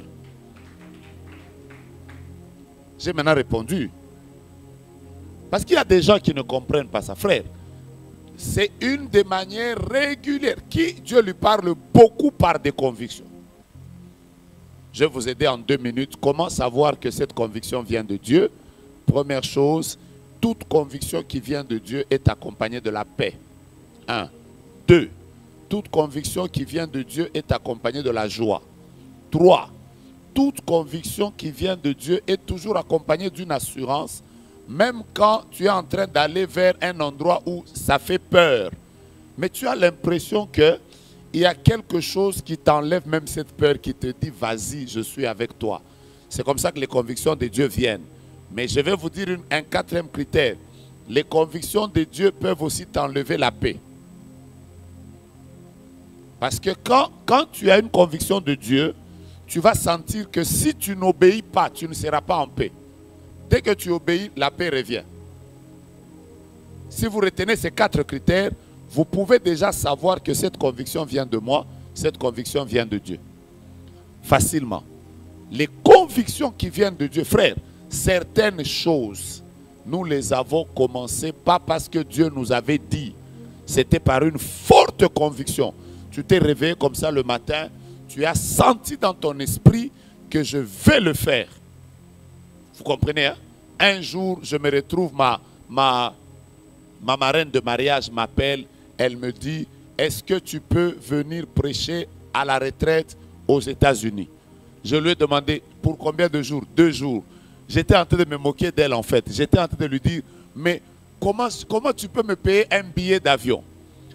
J'ai maintenant répondu. Parce qu'il y a des gens qui ne comprennent pas ça, frère. C'est une des manières régulières. Qui Dieu lui parle beaucoup par des convictions. Je vais vous aider en deux minutes. Comment savoir que cette conviction vient de Dieu? Première chose, toute conviction qui vient de Dieu est accompagnée de la paix. Un. Deux. Toute conviction qui vient de Dieu est accompagnée de la joie. Trois. Toute conviction qui vient de Dieu est toujours accompagnée d'une assurance, même quand tu es en train d'aller vers un endroit où ça fait peur. Mais tu as l'impression qu'il y a quelque chose qui t'enlève même cette peur, qui te dit, vas-y, je suis avec toi. C'est comme ça que les convictions de Dieu viennent. Mais je vais vous dire une, un quatrième critère. Les convictions de Dieu peuvent aussi t'enlever la paix. Parce que quand, quand tu as une conviction de Dieu, tu vas sentir que si tu n'obéis pas, tu ne seras pas en paix. Dès que tu obéis, la paix revient. Si vous retenez ces quatre critères, vous pouvez déjà savoir que cette conviction vient de moi, cette conviction vient de Dieu. Facilement. Les convictions qui viennent de Dieu, frère, certaines choses, nous les avons commencées pas parce que Dieu nous avait dit. C'était par une forte conviction. Tu t'es réveillé comme ça le matin, tu as senti dans ton esprit que je vais le faire. Vous comprenez, hein? Un jour, je me retrouve, ma, ma, ma marraine de mariage m'appelle, elle me dit, est-ce que tu peux venir prêcher à la retraite aux États-Unis? Je lui ai demandé, pour combien de jours? Deux jours. J'étais en train de me moquer d'elle en fait. J'étais en train de lui dire, mais comment, comment tu peux me payer un billet d'avion?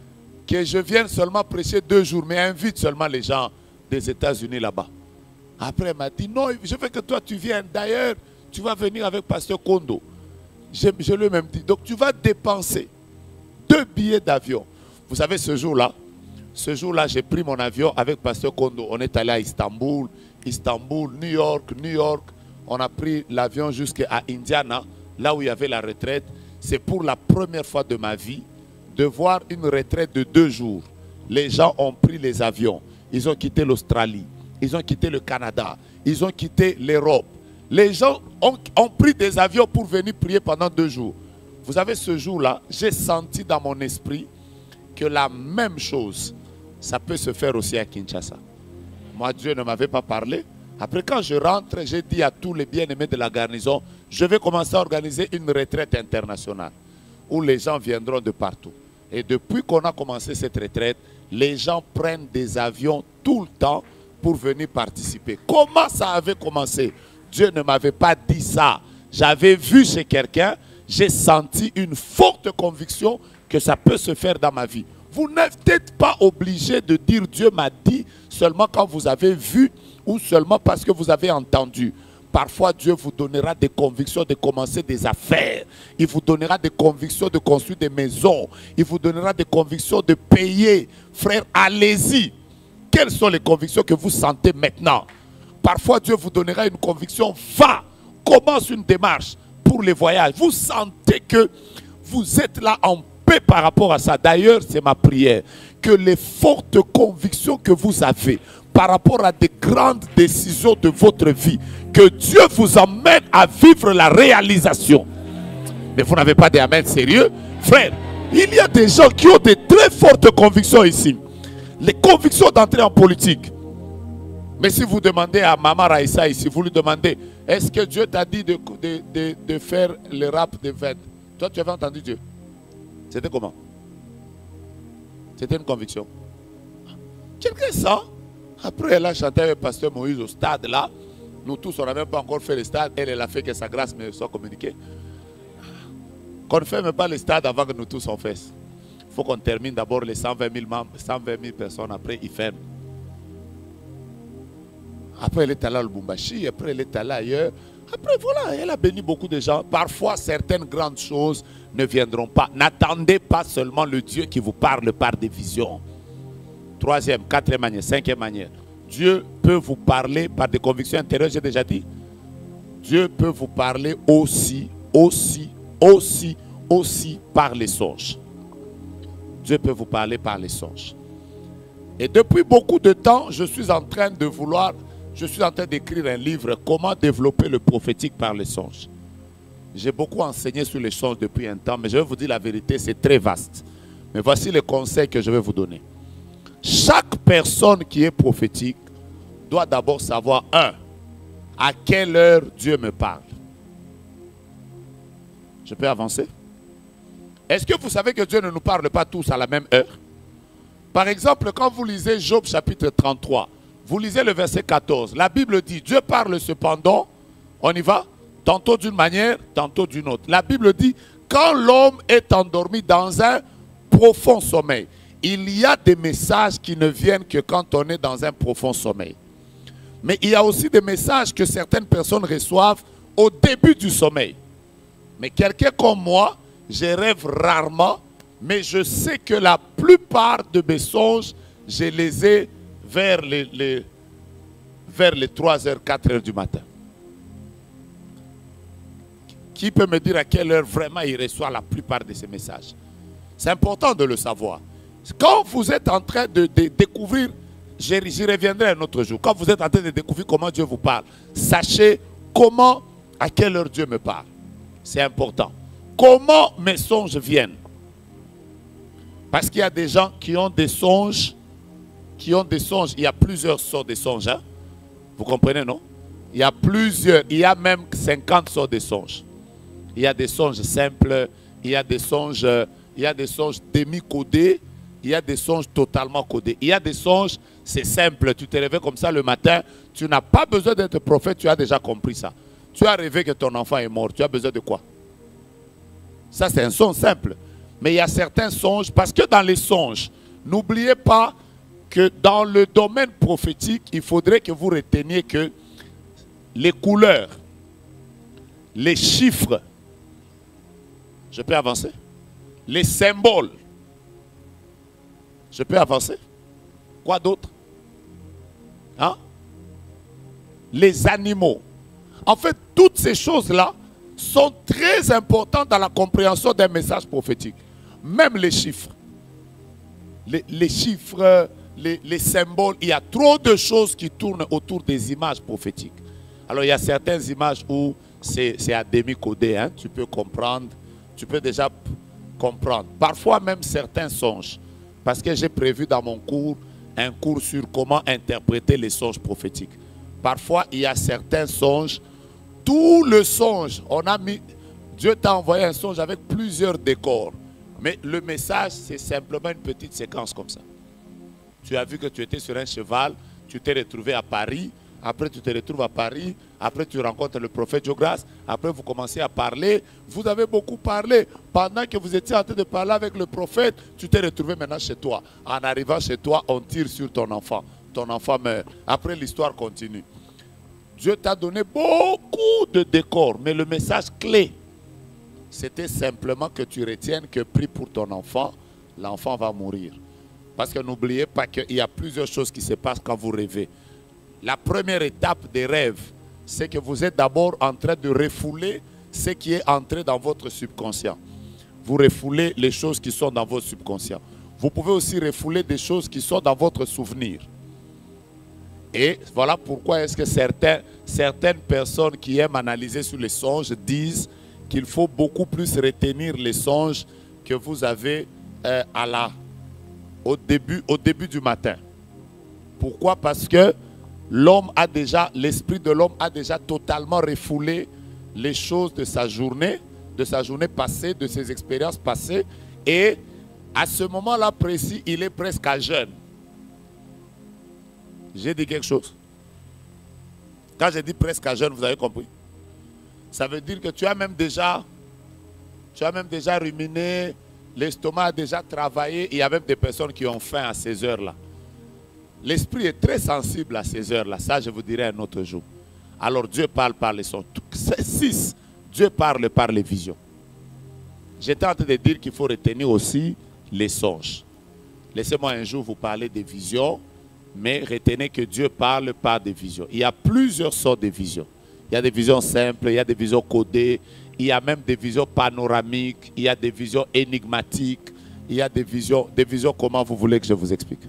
Que je vienne seulement prêcher deux jours, mais invite seulement les gens des États-Unis là-bas. Après, elle m'a dit, non, je veux que toi tu viennes. D'ailleurs, tu vas venir avec Pasteur Kondo. Je, je lui ai même dit, donc tu vas dépenser deux billets d'avion. Vous savez, ce jour-là, ce jour-là, j'ai pris mon avion avec Pasteur Kondo. On est allé à Istanbul, Istanbul, New York, New York. On a pris l'avion jusqu'à Indiana, là où il y avait la retraite. C'est pour la première fois de ma vie de voir une retraite de deux jours. Les gens ont pris les avions. Ils ont quitté l'Australie. Ils ont quitté le Canada. Ils ont quitté l'Europe. Les gens ont, ont pris des avions pour venir prier pendant deux jours. Vous savez, ce jour-là, j'ai senti dans mon esprit que la même chose, ça peut se faire aussi à Kinshasa. Moi, Dieu ne m'avait pas parlé. Après, quand je rentre, j'ai dit à tous les bien-aimés de la garnison, je vais commencer à organiser une retraite internationale où les gens viendront de partout. Et depuis qu'on a commencé cette retraite, les gens prennent des avions tout le temps pour venir participer. Comment ça avait commencé? Dieu ne m'avait pas dit ça. J'avais vu chez quelqu'un, j'ai senti une forte conviction que ça peut se faire dans ma vie. Vous n'êtes pas obligé de dire Dieu m'a dit seulement quand vous avez vu ou seulement parce que vous avez entendu. Parfois, Dieu vous donnera des convictions de commencer des affaires. Il vous donnera des convictions de construire des maisons. Il vous donnera des convictions de payer. Frère, allez-y. Quelles sont les convictions que vous sentez maintenant? Parfois, Dieu vous donnera une conviction. Va, commence une démarche pour les voyages. Vous sentez que vous êtes là en paix par rapport à ça. D'ailleurs, c'est ma prière. Que les fortes convictions que vous avez par rapport à des grandes décisions de votre vie, que Dieu vous emmène à vivre la réalisation. Mais vous n'avez pas d'amen sérieux? Frère, il y a des gens qui ont de très fortes convictions ici. Les convictions d'entrer en politique. Mais si vous demandez à Maman Raïssa ici, vous lui demandez, est-ce que Dieu t'a dit de, de, de, de faire le rap de vingt? Toi, tu avais entendu Dieu? C'était comment? C'était une conviction. Quelqu'un ça. Après, elle a chanté avec le pasteur Moïse au stade là. Nous tous, on n'a même pas encore fait le stade. Elle, elle a fait que sa grâce me soit communiquée. Qu'on ne fait même pas le stade avant que nous tous on fasse. Il faut qu'on termine d'abord les cent vingt mille membres, cent vingt mille personnes. Après, il ferme. Après, elle est allée à Lubumbashi. Après, elle est allée ailleurs. Après, voilà, elle a béni beaucoup de gens. Parfois, certaines grandes choses ne viendront pas. N'attendez pas seulement le Dieu qui vous parle par des visions. Troisième, quatrième manière, cinquième manière. Dieu peut vous parler par des convictions intérieures, j'ai déjà dit. Dieu peut vous parler aussi, aussi, aussi, aussi par les songes. Dieu peut vous parler par les songes. Et depuis beaucoup de temps, je suis en train de vouloir, je suis en train d'écrire un livre, comment développer le prophétique par les songes. J'ai beaucoup enseigné sur les songes depuis un temps, mais je vais vous dire la vérité, c'est très vaste. Mais voici les conseils que je vais vous donner. Chaque personne qui est prophétique doit d'abord savoir, un, à quelle heure Dieu me parle. Je peux avancer? Est-ce que vous savez que Dieu ne nous parle pas tous à la même heure? Par exemple, quand vous lisez Job chapitre trente-trois, vous lisez le verset quatorze, la Bible dit, Dieu parle cependant, on y va, tantôt d'une manière, tantôt d'une autre. La Bible dit, quand l'homme est endormi dans un profond sommeil, il y a des messages qui ne viennent que quand on est dans un profond sommeil. Mais il y a aussi des messages que certaines personnes reçoivent au début du sommeil. Mais quelqu'un comme moi, je rêve rarement, mais je sais que la plupart de mes songes, je les ai vers les, les, vers les trois heures, quatre heures du matin. Qui peut me dire à quelle heure vraiment il reçoit la plupart de ces messages? C'est important de le savoir. Quand vous êtes en train de, de découvrir, j'y reviendrai un autre jour, quand vous êtes en train de découvrir comment Dieu vous parle, sachez comment, à quelle heure Dieu me parle. C'est important. Comment mes songes viennent? Parce qu'il y a des gens qui ont des songes, qui ont des songes, il y a plusieurs sortes de songes. Hein? Vous comprenez, non? Il y a plusieurs, il y a même cinquante sortes de songes. Il y a des songes simples, il y a des songes, il y a des songes demi-codés, il y a des songes totalement codés. Il y a des songes, c'est simple, tu te réveilles comme ça le matin, tu n'as pas besoin d'être prophète, tu as déjà compris ça. Tu as rêvé que ton enfant est mort, tu as besoin de quoi? Ça c'est un songe simple. Mais il y a certains songes, parce que dans les songes, n'oubliez pas que dans le domaine prophétique, il faudrait que vous reteniez que les couleurs, les chiffres, je peux avancer? Les symboles, je peux avancer? Quoi d'autre? Hein? Les animaux. En fait, toutes ces choses-là sont très importantes dans la compréhension d'un message prophétique. Même les chiffres. Les, les chiffres, les, les symboles, il y a trop de choses qui tournent autour des images prophétiques. Alors, il y a certaines images où c'est à demi-codé, hein? Tu peux comprendre, tu peux déjà comprendre. Parfois même certains songes. Parce que j'ai prévu dans mon cours un cours sur comment interpréter les songes prophétiques. Parfois, il y a certains songes, tout le songe, on a mis, Dieu t'a envoyé un songe avec plusieurs décors. Mais le message, c'est simplement une petite séquence comme ça. Tu as vu que tu étais sur un cheval, tu t'es retrouvé à Paris, après tu te retrouves à Paris, après tu rencontres le prophète Jograsse, après vous commencez à parler, vous avez beaucoup parlé. Pendant que vous étiez en train de parler avec le prophète, tu t'es retrouvé maintenant chez toi. En arrivant chez toi, on tire sur ton enfant. Ton enfant meurt. Après, l'histoire continue. Dieu t'a donné beaucoup de décors, mais le message clé, c'était simplement que tu retiennes que prie pour ton enfant, l'enfant va mourir. Parce que n'oubliez pas qu'il y a plusieurs choses qui se passent quand vous rêvez. La première étape des rêves, c'est que vous êtes d'abord en train de refouler ce qui est entré dans votre subconscient. Vous refoulez les choses qui sont dans votre subconscient. Vous pouvez aussi refouler des choses qui sont dans votre souvenir. Et voilà pourquoi est-ce que certains, certaines personnes qui aiment analyser sur les songes disent qu'il faut beaucoup plus retenir les songes que vous avez euh, à la, au, début, au début du matin. Pourquoi? Parce que l'homme a déjà, l'esprit de l'homme a déjà totalement refoulé les choses de sa journée, de sa journée passée, de ses expériences passées. Et à ce moment-là précis, il est presque à jeûne. J'ai dit quelque chose. Quand j'ai dit presque à jeûne, vous avez compris. Ça veut dire que tu as même déjà, tu as même déjà ruminé, l'estomac a déjà travaillé. Il y a même des personnes qui ont faim à ces heures-là. L'esprit est très sensible à ces heures-là. Ça, je vous dirai un autre jour. Alors Dieu parle par les sons. six. Dieu parle par les visions. J'étais en train de dire qu'il faut retenir aussi les songes. Laissez-moi un jour vous parler des visions, mais retenez que Dieu parle par des visions. Il y a plusieurs sortes de visions. Il y a des visions simples, il y a des visions codées, il y a même des visions panoramiques, il y a des visions énigmatiques, il y a des visions, des visions comment vous voulez que je vous explique.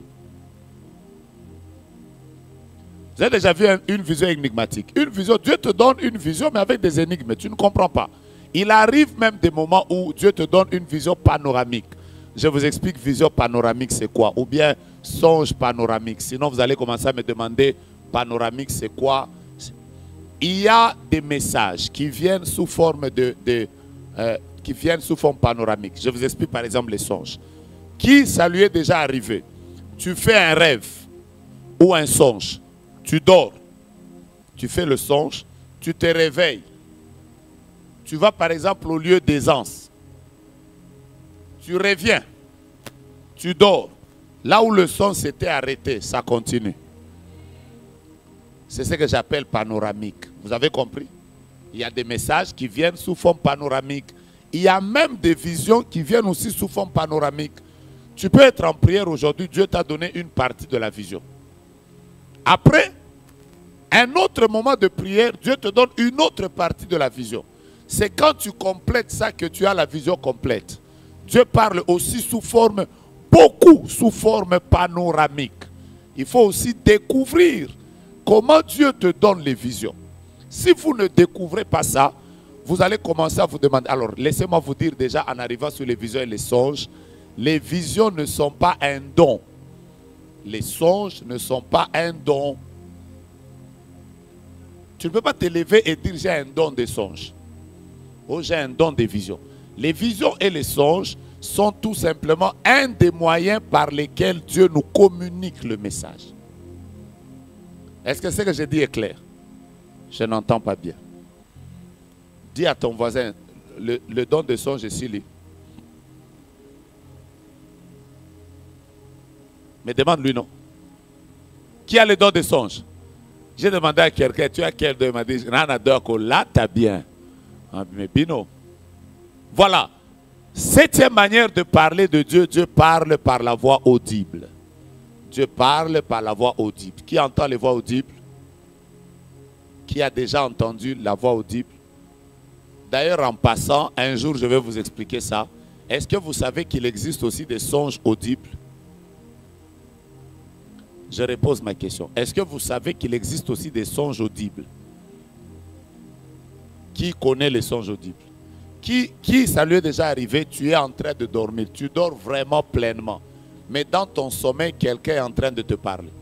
Vous avez déjà vu une vision énigmatique. Une vision, Dieu te donne une vision mais avec des énigmes, tu ne comprends pas. Il arrive même des moments où Dieu te donne une vision panoramique. Je vous explique vision panoramique c'est quoi, ou bien songe panoramique. Sinon vous allez commencer à me demander panoramique c'est quoi. Il y a des messages qui viennent sous forme de, de euh, qui viennent sous forme panoramique. Je vous explique par exemple les songes. Qui ça lui est déjà arrivé? Tu fais un rêve ou un songe. Tu dors, tu fais le songe, tu te réveilles. Tu vas par exemple au lieu d'aisance. Tu reviens, tu dors. Là où le songe s'était arrêté, ça continue. C'est ce que j'appelle panoramique. Vous avez compris? Il y a des messages qui viennent sous forme panoramique. Il y a même des visions qui viennent aussi sous forme panoramique. Tu peux être en prière aujourd'hui, Dieu t'a donné une partie de la vision. Après, un autre moment de prière, Dieu te donne une autre partie de la vision. C'est quand tu complètes ça que tu as la vision complète. Dieu parle aussi sous forme, beaucoup sous forme panoramique. Il faut aussi découvrir comment Dieu te donne les visions. Si vous ne découvrez pas ça, vous allez commencer à vous demander. Alors, laissez-moi vous dire déjà en arrivant sur les visions et les songes, les visions ne sont pas un don. Les songes ne sont pas un don. Tu ne peux pas te lever et dire j'ai un don de songes. Oh, j'ai un don de visions. Les visions et les songes sont tout simplement un des moyens par lesquels Dieu nous communique le message. Est-ce que ce que je dis est clair? Je n'entends pas bien. Dis à ton voisin, le, le don de songe est sur lui. Mais demande-lui non. Qui a le don de songe? J'ai demandé à quelqu'un, tu as quel don? Il m'a dit, là, t'as bien. Mais bino. Voilà. Septième manière de parler de Dieu, Dieu parle par la voix audible. Dieu parle par la voix audible. Qui entend les voix audibles? Qui a déjà entendu la voix audible? D'ailleurs, en passant, un jour, je vais vous expliquer ça. Est-ce que vous savez qu'il existe aussi des songes audibles? Je repose ma question. Est-ce que vous savez qu'il existe aussi des songes audibles? Qui connaît les songes audibles? Qui, qui, ça lui est déjà arrivé, tu es en train de dormir, tu dors vraiment pleinement. Mais dans ton sommeil, quelqu'un est en train de te parler.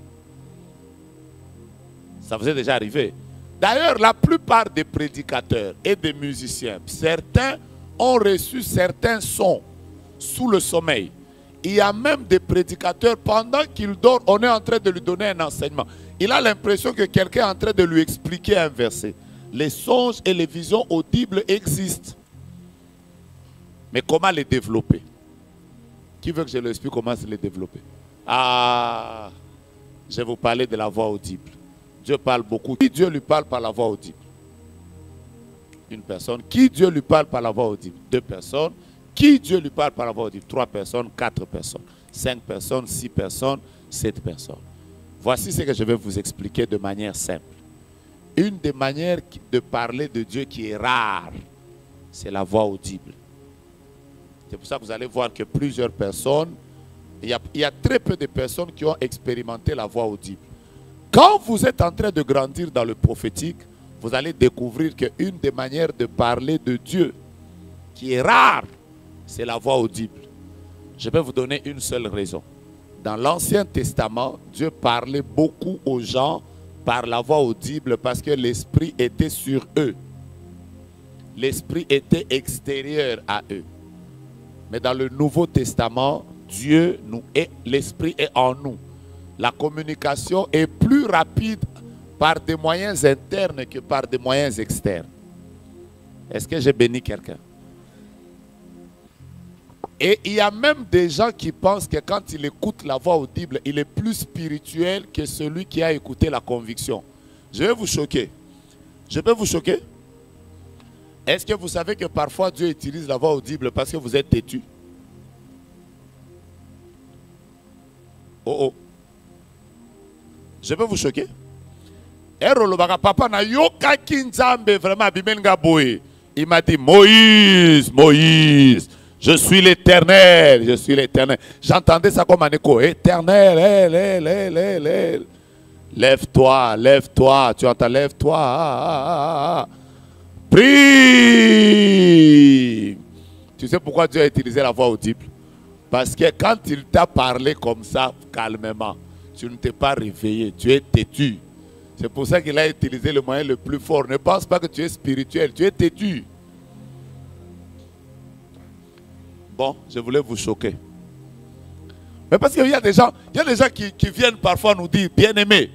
Ça vous est déjà arrivé? D'ailleurs, la plupart des prédicateurs et des musiciens, certains ont reçu certains sons sous le sommeil. Il y a même des prédicateurs, pendant qu'il dort, on est en train de lui donner un enseignement. Il a l'impression que quelqu'un est en train de lui expliquer un verset. Les songes et les visions audibles existent. Mais comment les développer? Qui veut que je l'explique comment les développer? Ah, je vais vous parler de la voix audible. Dieu parle beaucoup. Qui Dieu lui parle par la voix audible? Une personne. Qui Dieu lui parle par la voix audible? Deux personnes. Qui Dieu lui parle par la voix audible? Trois personnes, quatre personnes, cinq personnes, six personnes, sept personnes. Voici ce que je vais vous expliquer de manière simple. Une des manières de parler de Dieu qui est rare, c'est la voix audible. C'est pour ça que vous allez voir que plusieurs personnes, il y a, il y a très peu de personnes qui ont expérimenté la voix audible. Quand vous êtes en train de grandir dans le prophétique, vous allez découvrir qu'une des manières de parler de Dieu qui est rare, c'est la voix audible. Je vais vous donner une seule raison. Dans l'Ancien Testament, Dieu parlait beaucoup aux gens par la voix audible parce que l'Esprit était sur eux. L'Esprit était extérieur à eux. Mais dans le Nouveau Testament, Dieu nous est, l'Esprit est en nous. La communication est plus rapide par des moyens internes que par des moyens externes. Est-ce que j'ai béni quelqu'un? Et il y a même des gens qui pensent que quand il écoute la voix audible, il est plus spirituel que celui qui a écouté la conviction. Je vais vous choquer. Je peux vous choquer? Est-ce que vous savez que parfois Dieu utilise la voix audible parce que vous êtes têtu? Oh oh. Je peux vous choquer? Papa na yoka kinzambe vraiment bimenga boy. Il m'a dit Moïse, Moïse, je suis l'Éternel, je suis l'Éternel. J'entendais ça comme un écho. Éternel, elle, elle, elle, elle, elle. Lève-toi, lève-toi, tu entends, lève-toi. Ah, ah, ah. Prie. Tu sais pourquoi Dieu a utilisé la voix audible? Parce que quand il t'a parlé comme ça, calmement, tu ne t'es pas réveillé, tu es têtu. C'est pour ça qu'il a utilisé le moyen le plus fort. Ne pense pas que tu es spirituel, tu es têtu. Bon, je voulais vous choquer. Mais parce qu'il y a des gens, il y a des gens qui, qui viennent parfois nous dire, bien-aimé,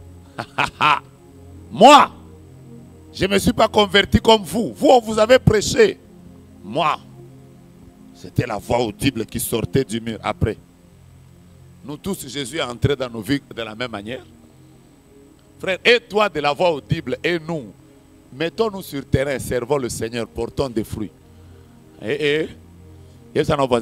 moi, je ne me suis pas converti comme vous. Vous, on vous avez prêché. Moi, c'était la voix audible qui sortait du mur après. Nous tous, Jésus est entré dans nos vies de la même manière. Frère, et toi de la voix audible et nous, mettons-nous sur terrain, servons le Seigneur, portons des fruits. Et, et,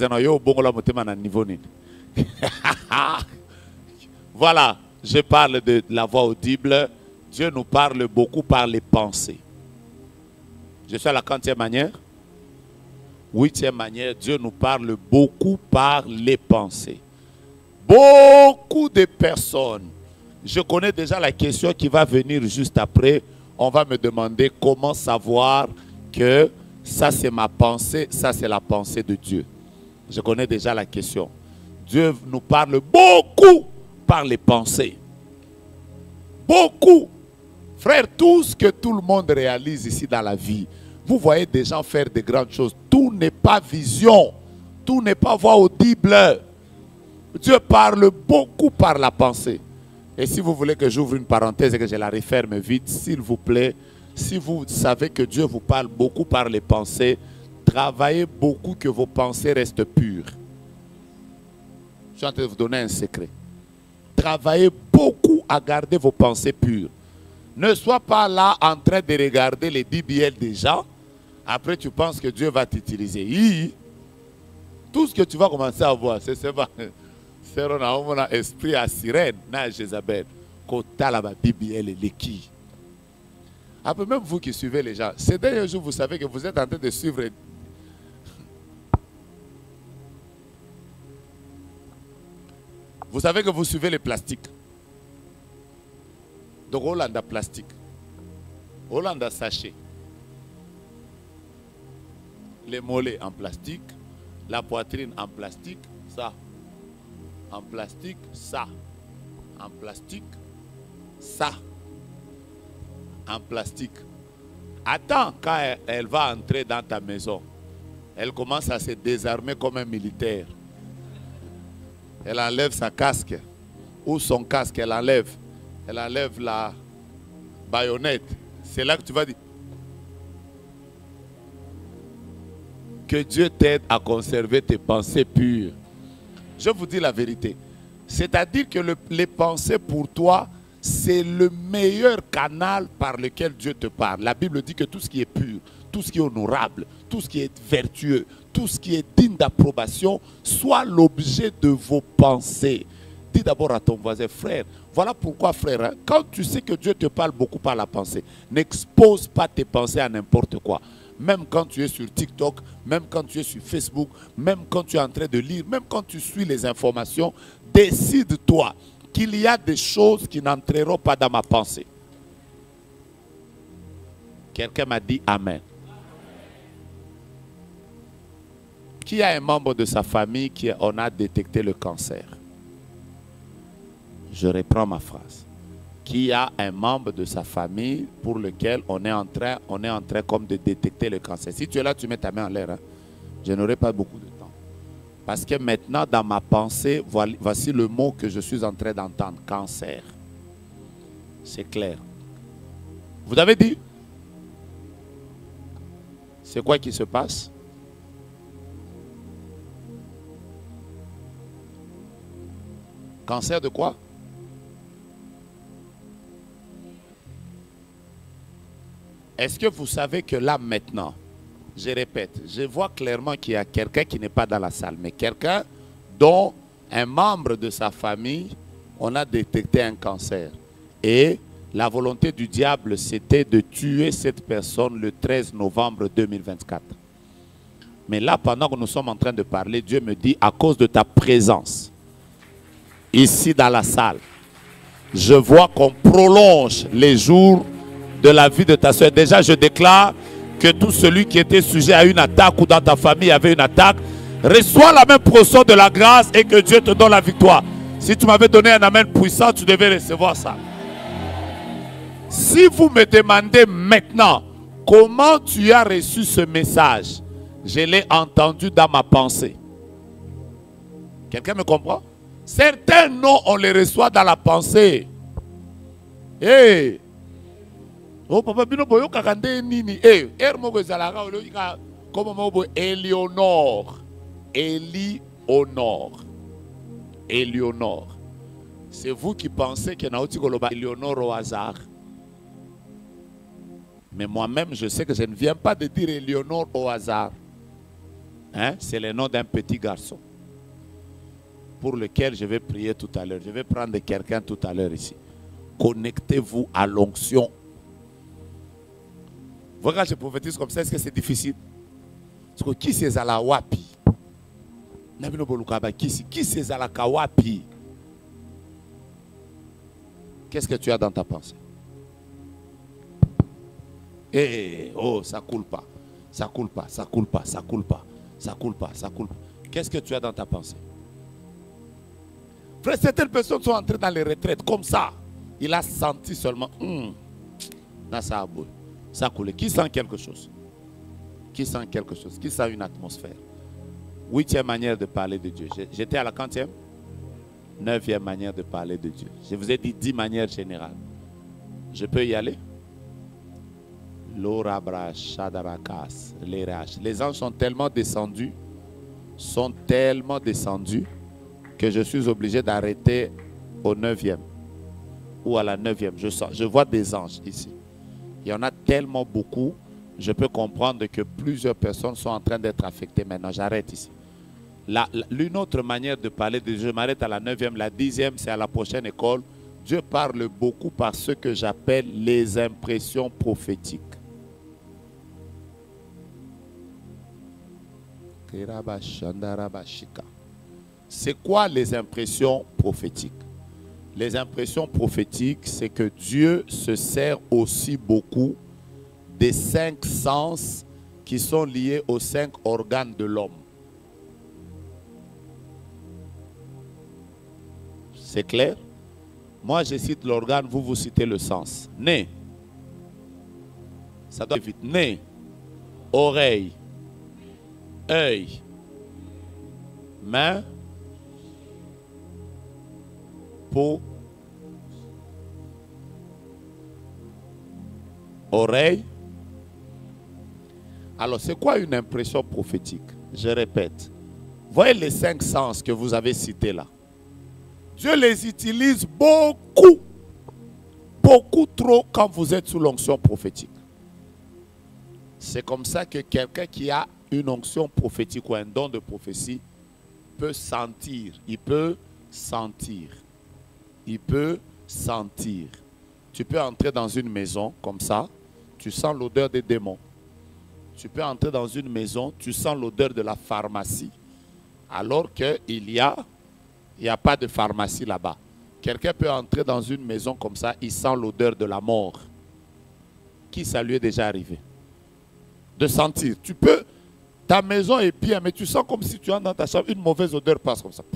voilà, je parle de la voix audible. Dieu nous parle beaucoup par les pensées. Je suis à la quantième manière. Huitième manière, Dieu nous parle beaucoup par les pensées. Beaucoup de personnes. Je connais déjà la question qui va venir juste après. On va me demander comment savoir que ça c'est ma pensée, ça c'est la pensée de Dieu. Je connais déjà la question. Dieu nous parle beaucoup par les pensées. Beaucoup. Frère, tout ce que tout le monde réalise ici dans la vie, vous voyez des gens faire de grandes choses. Tout n'est pas vision. Tout n'est pas voix audible. Dieu parle beaucoup par la pensée. Et si vous voulez que j'ouvre une parenthèse et que je la referme vite, s'il vous plaît, si vous savez que Dieu vous parle beaucoup par les pensées, travaillez beaucoup que vos pensées restent pures. Je suis en train de vous donner un secret. Travaillez beaucoup à garder vos pensées pures. Ne sois pas là en train de regarder les B B L des gens. Après, tu penses que Dieu va t'utiliser. Tout ce que tu vas commencer à voir, c'est ça. C'est un esprit à sirène, na Jézabel. Kota la B B L et l'équipe. Après, même vous qui suivez les gens, ces derniers jours, vous savez que vous êtes en train de suivre. Vous savez que vous suivez les plastiques. Donc, Hollande a plastique. Hollande a sachet. Les mollets en plastique. La poitrine en plastique. Ça. En plastique. Ça. En plastique. Ça. En plastique. Attends, quand elle, elle va entrer dans ta maison, elle commence à se désarmer comme un militaire. Elle enlève sa casque. Ou son casque, elle enlève. Elle enlève la baïonnette. C'est là que tu vas dire que Dieu t'aide à conserver tes pensées pures. Je vous dis la vérité. C'est-à-dire que le, les pensées pour toi, c'est le meilleur canal par lequel Dieu te parle. La Bible dit que tout ce qui est pur, tout ce qui est honorable, tout ce qui est vertueux, tout ce qui est digne d'approbation, soit l'objet de vos pensées. Dis d'abord à ton voisin, frère, voilà pourquoi, frère, hein, quand tu sais que Dieu te parle beaucoup par la pensée, n'expose pas tes pensées à n'importe quoi. Même quand tu es sur TikTok, même quand tu es sur Facebook, même quand tu es en train de lire, même quand tu suis les informations, décide-toi qu'il y a des choses qui n'entreront pas dans ma pensée. Quelqu'un m'a dit Amen. Qui a un membre de sa famille qui on a détecté le cancer? Je reprends ma phrase. Qui a un membre de sa famille pour lequel on est en train, on est en train comme de détecter le cancer? Si tu es là, tu mets ta main en l'air. Hein. Je n'aurai pas beaucoup de temps. Parce que maintenant, dans ma pensée, voici le mot que je suis en train d'entendre. Cancer. C'est clair. Vous avez dit? C'est quoi qui se passe? Cancer de quoi? Est-ce que vous savez que là maintenant, je répète, je vois clairement qu'il y a quelqu'un qui n'est pas dans la salle, mais quelqu'un dont un membre de sa famille, on a détecté un cancer. Et La volonté du diable, c'était de tuer cette personne le treize novembre deux mille vingt-quatre. Mais là, pendant que nous sommes en train de parler, Dieu me dit, à cause de ta présence, ici dans la salle, je vois qu'on prolonge les jours de la vie de ta soeur. Déjà, je déclare que tout celui qui était sujet à une attaque ou dans ta famille avait une attaque, reçois la même portion de la grâce et que Dieu te donne la victoire. Si tu m'avais donné un amen puissant, tu devais recevoir ça. Si vous me demandez maintenant comment tu as reçu ce message, je l'ai entendu dans ma pensée. Quelqu'un me comprend? Certains noms, on les reçoit dans la pensée. Hey! Oh, papa, bino boyo kakande nini? Hey, ermo bezalaka oloika comme mobo Éléonore. Éléonore. Éléonore. C'est vous qui pensez que naoti koloba Éléonore au hasard. Mais moi-même, je sais que je ne viens pas de dire Éléonore au hasard. Hein? C'est le nom d'un petit garçon pour lequel je vais prier tout à l'heure. Je vais prendre quelqu'un tout à l'heure ici. Connectez-vous à l'onction. Vous voyez, quand je prophétise comme ça, est-ce que c'est difficile? Parce que qui c'est à la wapi? Qui c'est à la kawapi? Qu'est-ce que tu as dans ta pensée? Eh, oh, ça coule pas. Ça coule pas, ça coule pas, ça coule pas. Ça coule pas, ça coule pas. Qu'est-ce que tu as dans ta pensée? Frère, certaines personnes sont entrées dans les retraites comme ça. Il a senti seulement. Hum, ça, ça coule. Qui sent quelque chose? Qui sent quelque chose? Qui sent une atmosphère? Huitième manière de parler de Dieu. J'étais à la quantième? Neuvième manière de parler de Dieu. Je vous ai dit dix manières générales. Je peux y aller? Les anges sont tellement descendus, sont tellement descendus que je suis obligé d'arrêter au neuvième ou à la neuvième. Je, sens, je vois des anges ici. Il y en a tellement beaucoup, je peux comprendre que plusieurs personnes sont en train d'être affectées maintenant. J'arrête ici. L'une autre manière de parler de Dieu, je m'arrête à la neuvième. La dixième, c'est à la prochaine école. Dieu parle beaucoup par ce que j'appelle les impressions prophétiques. C'est quoi les impressions prophétiques? Les impressions prophétiques, c'est que Dieu se sert aussi beaucoup des cinq sens qui sont liés aux cinq organes de l'homme. C'est clair? Moi, je cite l'organe, vous, vous citez le sens. Nez. Ça doit être vite. Nez. Oreille. Œil. Main. Peau. Oreille. Alors, c'est quoi une impression prophétique? Je répète. Voyez les cinq sens que vous avez cités là. Dieu les utilise beaucoup, beaucoup trop quand vous êtes sous l'onction prophétique. C'est comme ça que quelqu'un qui a une onction prophétique ou un don de prophétie peut sentir, il peut sentir, il peut sentir. Tu peux entrer dans une maison comme ça, tu sens l'odeur des démons. Tu peux entrer dans une maison, tu sens l'odeur de la pharmacie, alors qu'il y a, il n'y a pas de pharmacie là-bas. Quelqu'un peut entrer dans une maison comme ça, il sent l'odeur de la mort. Qui ça lui est déjà arrivé? De sentir. Tu peux, ta maison est bien, mais tu sens comme si tu entres dans ta chambre, une mauvaise odeur passe comme ça.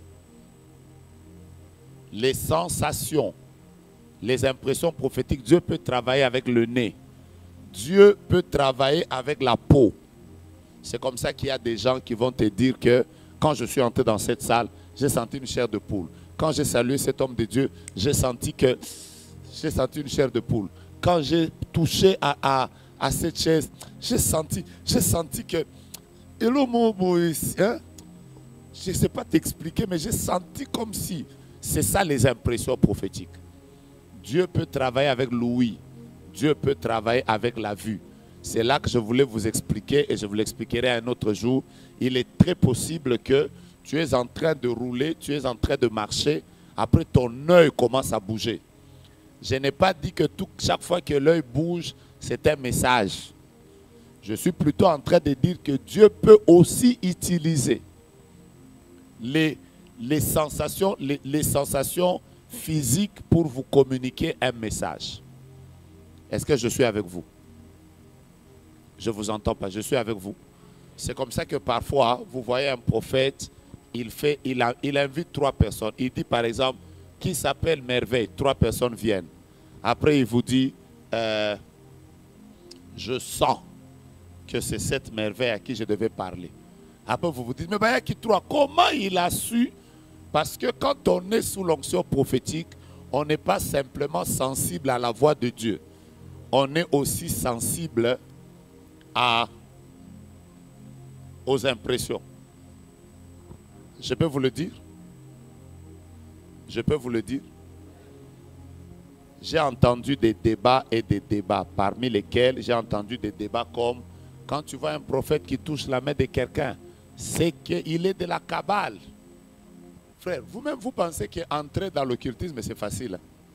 Les sensations, les impressions prophétiques, Dieu peut travailler avec le nez. Dieu peut travailler avec la peau. C'est comme ça qu'il y a des gens qui vont te dire que quand je suis entré dans cette salle, j'ai senti une chair de poule. Quand j'ai salué cet homme de Dieu, j'ai senti que j'ai senti une chair de poule. Quand j'ai touché à, à, à cette chaise, j'ai senti, j'ai senti que hello, hein? Je ne sais pas t'expliquer, mais j'ai senti comme si. C'est ça les impressions prophétiques. Dieu peut travailler avec l'ouïe. Dieu peut travailler avec la vue. C'est là que je voulais vous expliquer et je vous l'expliquerai un autre jour. Il est très possible que tu es en train de rouler, tu es en train de marcher. Après, ton œil commence à bouger. Je n'ai pas dit que tout, chaque fois que l'œil bouge, c'est un message. Je suis plutôt en train de dire que Dieu peut aussi utiliser les, les, sensations, les, les sensations physiques pour vous communiquer un message. Est-ce que je suis avec vous? Je ne vous entends pas, je suis avec vous. C'est comme ça que parfois, vous voyez un prophète, il, fait, il, a, il invite trois personnes. Il dit par exemple, qui s'appelle Merveille? Trois personnes viennent. Après, il vous dit, euh, je sens que c'est cette merveille à qui je devais parler. Après, vous vous dites, mais bah, qui trois? Comment il a su? Parce que quand on est sous l'onction prophétique, on n'est pas simplement sensible à la voix de Dieu. On est aussi sensible à, aux impressions. Je peux vous le dire? Je peux vous le dire? J'ai entendu des débats et des débats, parmi lesquels j'ai entendu des débats comme quand tu vois un prophète qui touche la main de quelqu'un, c'est qu'il est de la cabale. Frère, vous-même vous pensez qu'entrer dans l'occultisme c'est facile?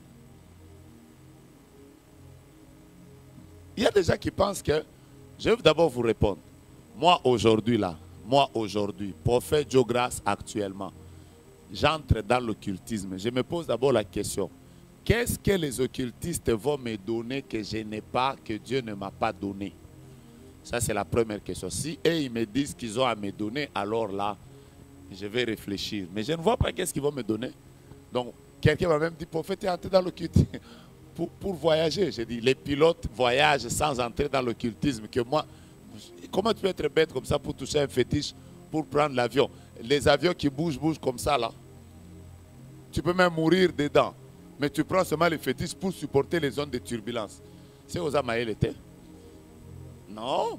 Il y a des gens qui pensent que, je vais d'abord vous répondre, moi aujourd'hui là, moi aujourd'hui, prophète Joe Grace actuellement, j'entre dans l'occultisme. Je me pose d'abord la question, qu'est-ce que les occultistes vont me donner que je n'ai pas, que Dieu ne m'a pas donné? Ça, c'est la première question. Si eux, ils me disent qu'ils ont à me donner, alors là, je vais réfléchir. Mais je ne vois pas qu'est-ce qu'ils vont me donner. Donc, quelqu'un m'a même dit, prophète, tu es entré dans l'occultisme pour, pour voyager. J'ai dit, les pilotes voyagent sans entrer dans l'occultisme. Que moi, comment tu peux être bête comme ça pour toucher un fétiche, pour prendre l'avion? Les avions qui bougent, bougent comme ça, là. Tu peux même mourir dedans. Mais tu prends seulement les fétiches pour supporter les zones de turbulence. C'est aux Amaël était. Non.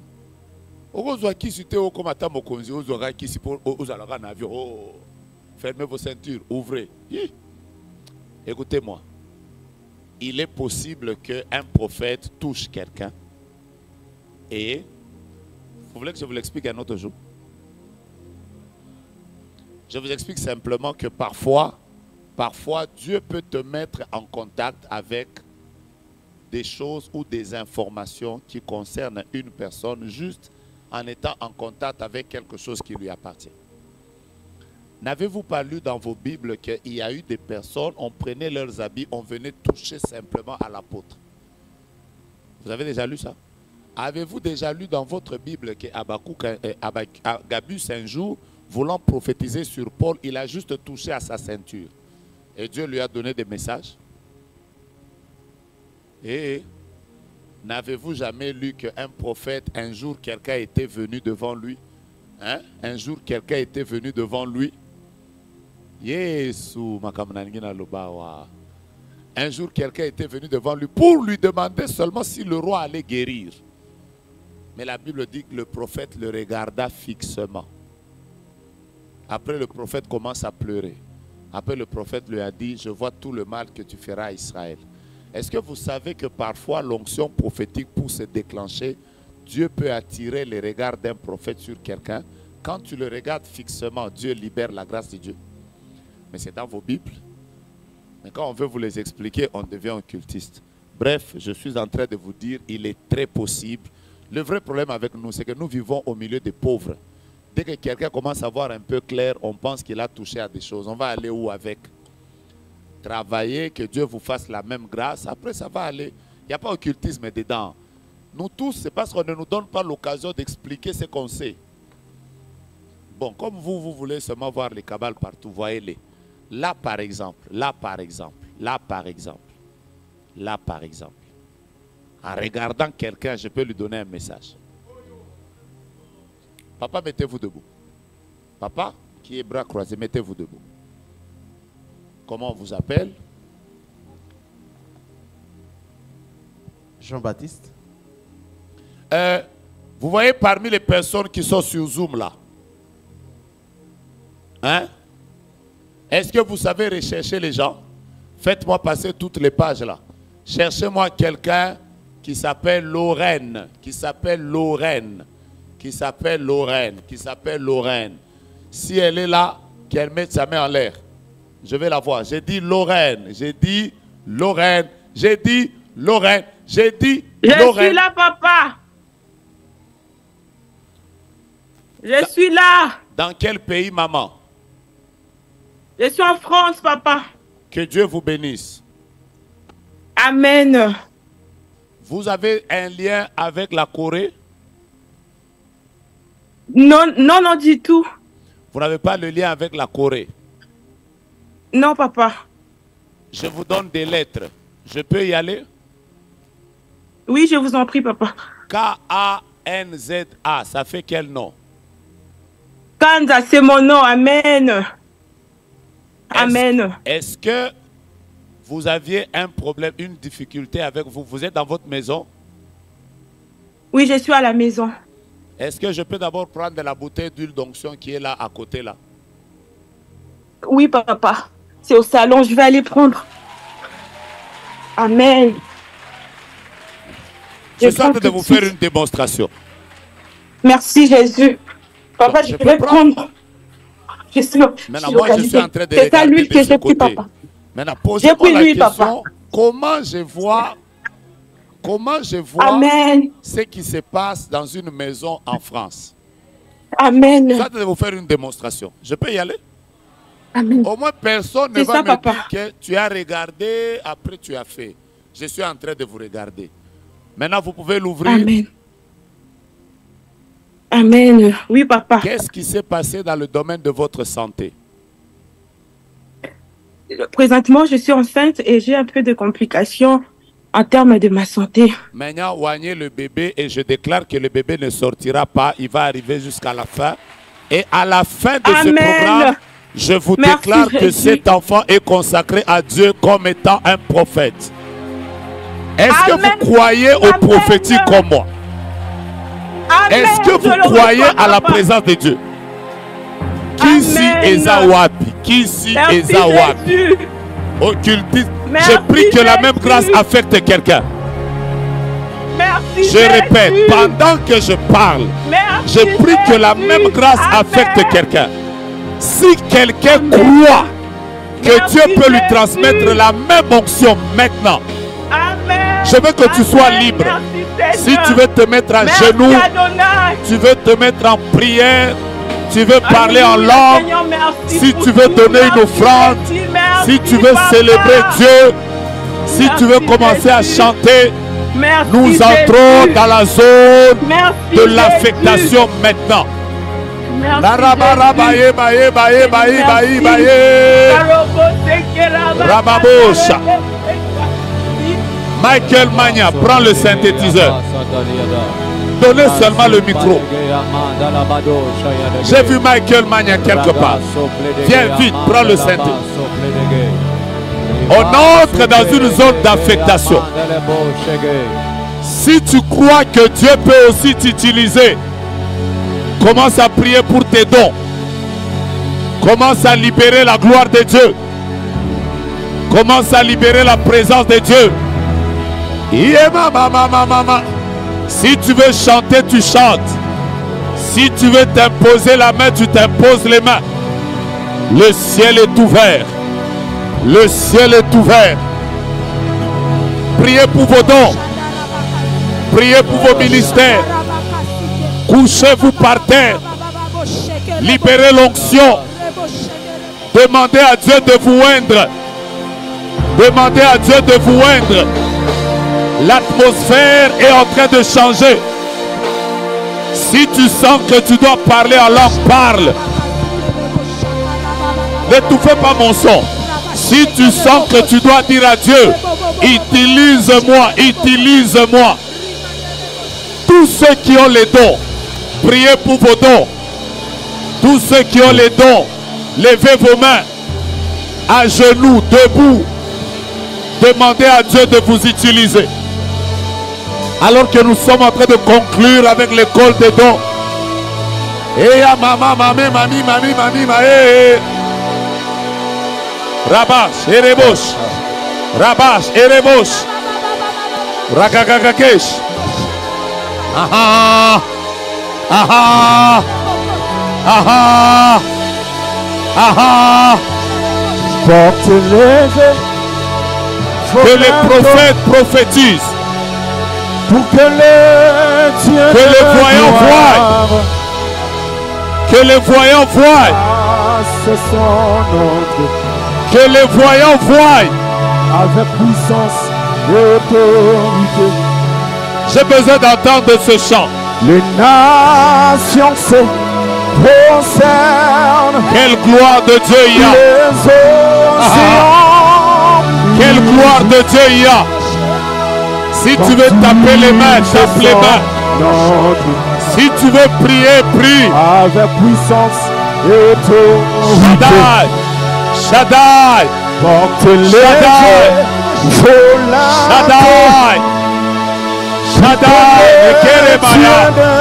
Fermez vos ceintures, ouvrez. Écoutez-moi. Il est possible qu'un prophète touche quelqu'un. Et vous voulez que je vous l'explique un autre jour? Je vous explique simplement que parfois, parfois Dieu peut te mettre en contact avec des choses ou des informations qui concernent une personne juste en étant en contact avec quelque chose qui lui appartient. N'avez-vous pas lu dans vos Bibles qu'il y a eu des personnes, on prenait leurs habits, on venait toucher simplement à l'apôtre? Vous avez déjà lu ça? Avez-vous déjà lu dans votre Bible qu'Agabus un jour, voulant prophétiser sur Paul, il a juste touché à sa ceinture et Dieu lui a donné des messages? Et n'avez-vous jamais lu qu'un prophète, un jour quelqu'un était venu devant lui? Hein? Un jour quelqu'un était venu devant lui. Un jour quelqu'un était venu devant lui pour lui demander seulement si le roi allait guérir. Mais la Bible dit que le prophète le regarda fixement. Après, le prophète commence à pleurer. Après, le prophète lui a dit, je vois tout le mal que tu feras à Israël. Est-ce que vous savez que parfois l'onction prophétique pour se déclencher, Dieu peut attirer les regards d'un prophète sur quelqu'un? Quand tu le regardes fixement, Dieu libère la grâce de Dieu. Mais c'est dans vos Bibles. Mais quand on veut vous les expliquer, on devient occultiste. Bref, je suis en train de vous dire, il est très possible. Le vrai problème avec nous, c'est que nous vivons au milieu des pauvres. Dès que quelqu'un commence à voir un peu clair, on pense qu'il a touché à des choses. On va aller où avec? Travailler, que Dieu vous fasse la même grâce. Après, ça va aller. Il n'y a pas d'occultisme dedans. Nous tous, c'est parce qu'on ne nous donne pas l'occasion d'expliquer ce qu'on sait. Bon, comme vous, vous voulez seulement voir les cabales partout, voyez-les. Là, par exemple, là, par exemple, là, par exemple, là, par exemple. En regardant quelqu'un, je peux lui donner un message. Papa, mettez-vous debout. Papa, qui est bras croisés, mettez-vous debout. Comment on vous appelle? Jean-Baptiste. Euh, vous voyez parmi les personnes qui sont sur Zoom là, hein? Est-ce que vous savez rechercher les gens? Faites-moi passer toutes les pages là. Cherchez-moi quelqu'un qui s'appelle Lorraine, qui s'appelle Lorraine, qui s'appelle Lorraine, qui s'appelle Lorraine. Si elle est là, qu'elle mette sa main en l'air. Je vais la voir. J'ai dit Lorraine, j'ai dit Lorraine, J'ai dit Lorraine. J'ai dit Je Lorraine. suis là, papa. Je Da- suis là. Dans quel pays, maman? Je suis en France, papa. Que Dieu vous bénisse. Amen. Vous avez un lien avec la Corée? Non, non, non, du tout. Vous n'avez pas le lien avec la Corée? Non, papa. Je vous donne des lettres. Je peux y aller? Oui, je vous en prie, papa. K A N Z A, ça fait quel nom? Kanza, c'est mon nom. Amen. Amen. Est-ce que vous aviez un problème, une difficulté avec vous? Vous êtes dans votre maison? Oui, je suis à la maison. Est-ce que je peux d'abord prendre de la bouteille d'huile d'onction qui est là, à côté là? Oui, papa. C'est au salon. Je vais aller prendre. Amen. Je Je suis en train prends de tout vous de suite. faire une démonstration. Merci, Jésus. Papa, Donc, je je vais peux prendre. Je suis, Maintenant, moi, je suis en train de C'est ça regarder l'huile de que ce j'ai pris, côté. papa. Maintenant, J'ai posez-moi pris la l'huile, question. papa. Comment je vois, comment je vois Amen. ce qui se passe dans une maison en France? Amen. Je suis en train de vous faire une démonstration. Je peux y aller? Amen. Au moins, personne ne C'est va ça, me papa. dire que tu as regardé, après tu as fait. Je suis en train de vous regarder. Maintenant, vous pouvez l'ouvrir. Amen. Amen. Oui, papa. Qu'est-ce qui s'est passé dans le domaine de votre santé? Présentement, je suis enceinte et j'ai un peu de complications en termes de ma santé. Maintenant, oignez le bébé et je déclare que le bébé ne sortira pas. Il va arriver jusqu'à la fin. Et à la fin de Amen. ce programme, je vous Merci, déclare que Jésus. cet enfant est consacré à Dieu comme étant un prophète. Est-ce que Amen. vous croyez au Amen. prophétique comme moi? Amen. Est-ce que Je le vous croyez reçois, à la papa. présence de Dieu? Qui ici Amen. est Zawapi? Qui ici Merci, est Zawapi? Jésus. Occultiste. Merci, Je prie que la Jésus. même grâce affecte quelqu'un. Merci, Je répète, Jésus. pendant que je parle, Merci, je prie que la Jésus. même grâce Amen. affecte quelqu'un. Si quelqu'un croit que Merci, Dieu peut lui Jésus. transmettre la même onction maintenant, Amen. je veux que tu sois Amen. libre. Merci, Si Seigneur. tu veux te mettre à Merci, genoux, Adonai. tu veux te mettre en prière, tu veux parler en Alléluia, langue, Seigneur, merci si pour tu veux tout. donner une Merci, offrande, merci, merci, si tu veux papa. célébrer Dieu, si Merci, tu veux commencer à Jésus. chanter, Merci, nous entrons Jésus. dans la zone Merci, de Jésus. l'affectation maintenant. Merci, La rabara Jésus. baye baye baye baye baye Merci. baye. Karobo sekera ba- Rababosha. Michael Magna, prends le synthétiseur. Donnez seulement le micro. J'ai vu Michael Magna quelque part. Viens vite, prends le synthé. On entre dans une zone d'affectation. Si tu crois que Dieu peut aussi t'utiliser, commence à prier pour tes dons. Commence à libérer la gloire de Dieu. Commence à libérer la présence de Dieu. Yeah, mama, mama, mama. Si tu veux chanter, tu chantes. Si tu veux t'imposer la main, tu t'imposes les mains. Le ciel est ouvert. Le ciel est ouvert. Priez pour vos dons. Priez pour vos ministères. Couchez-vous par terre. Libérez l'onction. Demandez à Dieu de vous oindre. Demandez à Dieu de vous oindre. L'atmosphère est en train de changer. Si tu sens que tu dois parler en langue, parle. N'étouffez pas mon son. Si tu sens que tu dois dire à Dieu, utilise-moi, utilise-moi. Tous ceux qui ont les dons, priez pour vos dons. Tous ceux qui ont les dons, levez vos mains à genoux, debout. Demandez à Dieu de vous utiliser. Alors que nous sommes en train de conclure avec l'école des dons. Et ya maman, mamé, mami, mami, mami, maé. Rabash, Erebosh. Rabash, Erebosh. Ragagagesh. Aha. Aha. Aha. Aha. Porte levée, Que les prophètes prophétisent. Pour que les dieux Que les voyants voient. Que les voyants voient. Que les voyants voient. Avec puissance et autorité. J'ai besoin d'entendre ce chant. Les nations se prosternent. Quelle gloire de Dieu il y a. Les océans. Quelle gloire de Dieu il y a. Si tu veux taper les mains, tape les mains. Si tu veux prier, prie. Avec puissance et autorité. Shaddai. Shaddai. Shaddai. Shaddai. Shaddai. Keremaya.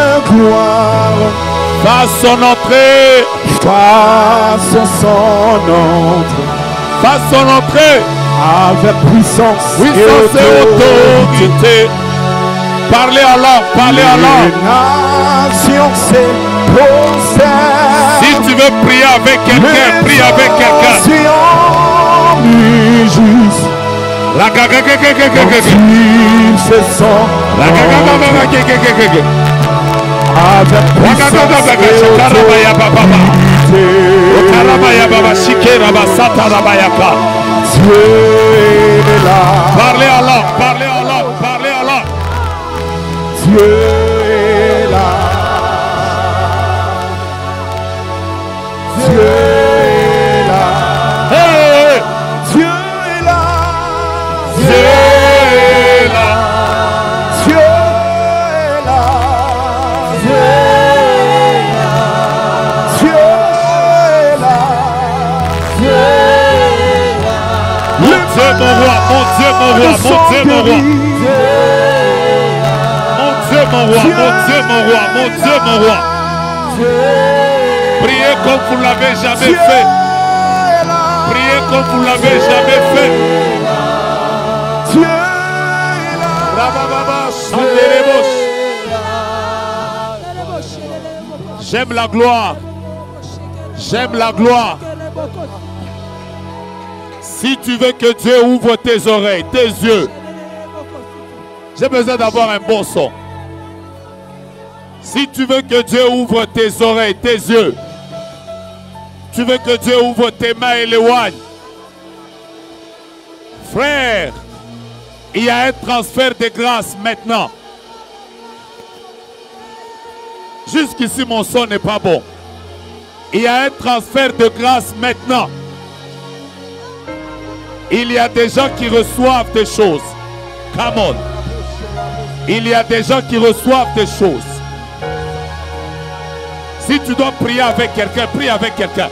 Fasse son entrée. Fasse son entrée. Fasse son entrée. Avec puissance, puissance et autorité. Parlez en langue, parlez en langue. Si tu veux prier avec quelqu'un, prie avec quelqu'un. La gaga gaga gaga gaga. La gaga gaga gaga gaga. Avec puissance et autorité. Dieu est là. Parlez en langue, parlez en langue, parlez en langue. Dieu est là. Dieu est là. Hey. Dieu est là. Dieu est là. Dieu est là. Dieu est là. Dieu est là. Dieu est là. Mon Dieu, mon roi, mon Dieu, mon roi, mon Dieu, mon roi. Mon Dieu, mon roi, mon Dieu, mon roi, mon Dieu, mon roi. Priez comme vous ne l'avez jamais fait. Priez comme vous ne l'avez jamais fait. J'aime la gloire. J'aime la gloire. Si tu veux que Dieu ouvre tes oreilles, tes yeux, j'ai besoin d'avoir un bon son. Si tu veux que Dieu ouvre tes oreilles, tes yeux, tu veux que Dieu ouvre tes mains et les oignent. Frère, il y a un transfert de grâce maintenant. Jusqu'ici, mon son n'est pas bon. Il y a un transfert de grâce maintenant. Il y a des gens qui reçoivent des choses. Come on. Il y a des gens qui reçoivent des choses. Si tu dois prier avec quelqu'un, prie avec quelqu'un.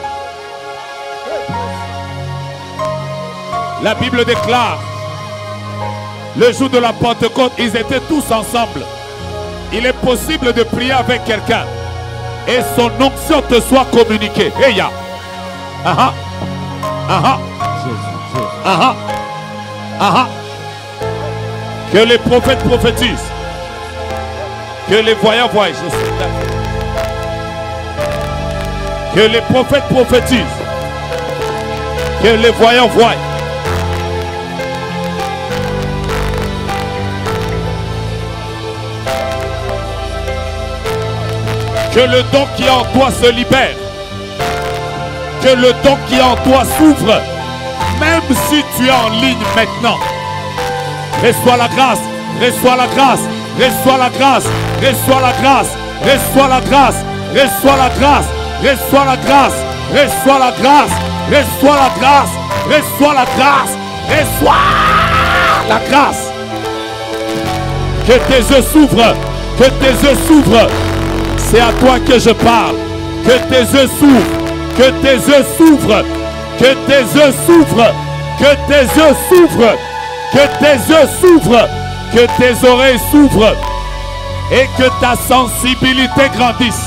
La Bible déclare, le jour de la Pentecôte, ils étaient tous ensemble. Il est possible de prier avec quelqu'un et son onction te soit communiquée. Hey, ya. Aha. Aha. Aha. Aha. Que les prophètes prophétisent. Que les voyants voient. Je suis d'accord. Que les prophètes prophétisent. Que les voyants voient. Que le don qui est en toi se libère. Que le don qui est en toi s'ouvre. Même si tu es en ligne maintenant. Reçois la grâce. Reçois la grâce. Reçois la grâce. Reçois la grâce. Reçois la grâce. Reçois la grâce. Reçois la grâce. Reçois la grâce. Reçois la grâce. Reçois la grâce. Reçois la grâce. Que tes yeux s'ouvrent. Que tes yeux s'ouvrent. C'est à toi que je parle. Que tes yeux s'ouvrent. Que tes yeux s'ouvrent. Que tes yeux s'ouvrent. Que tes yeux s'ouvrent. Que tes yeux s'ouvrent. Que tes oreilles s'ouvrent. Et que ta sensibilité grandisse.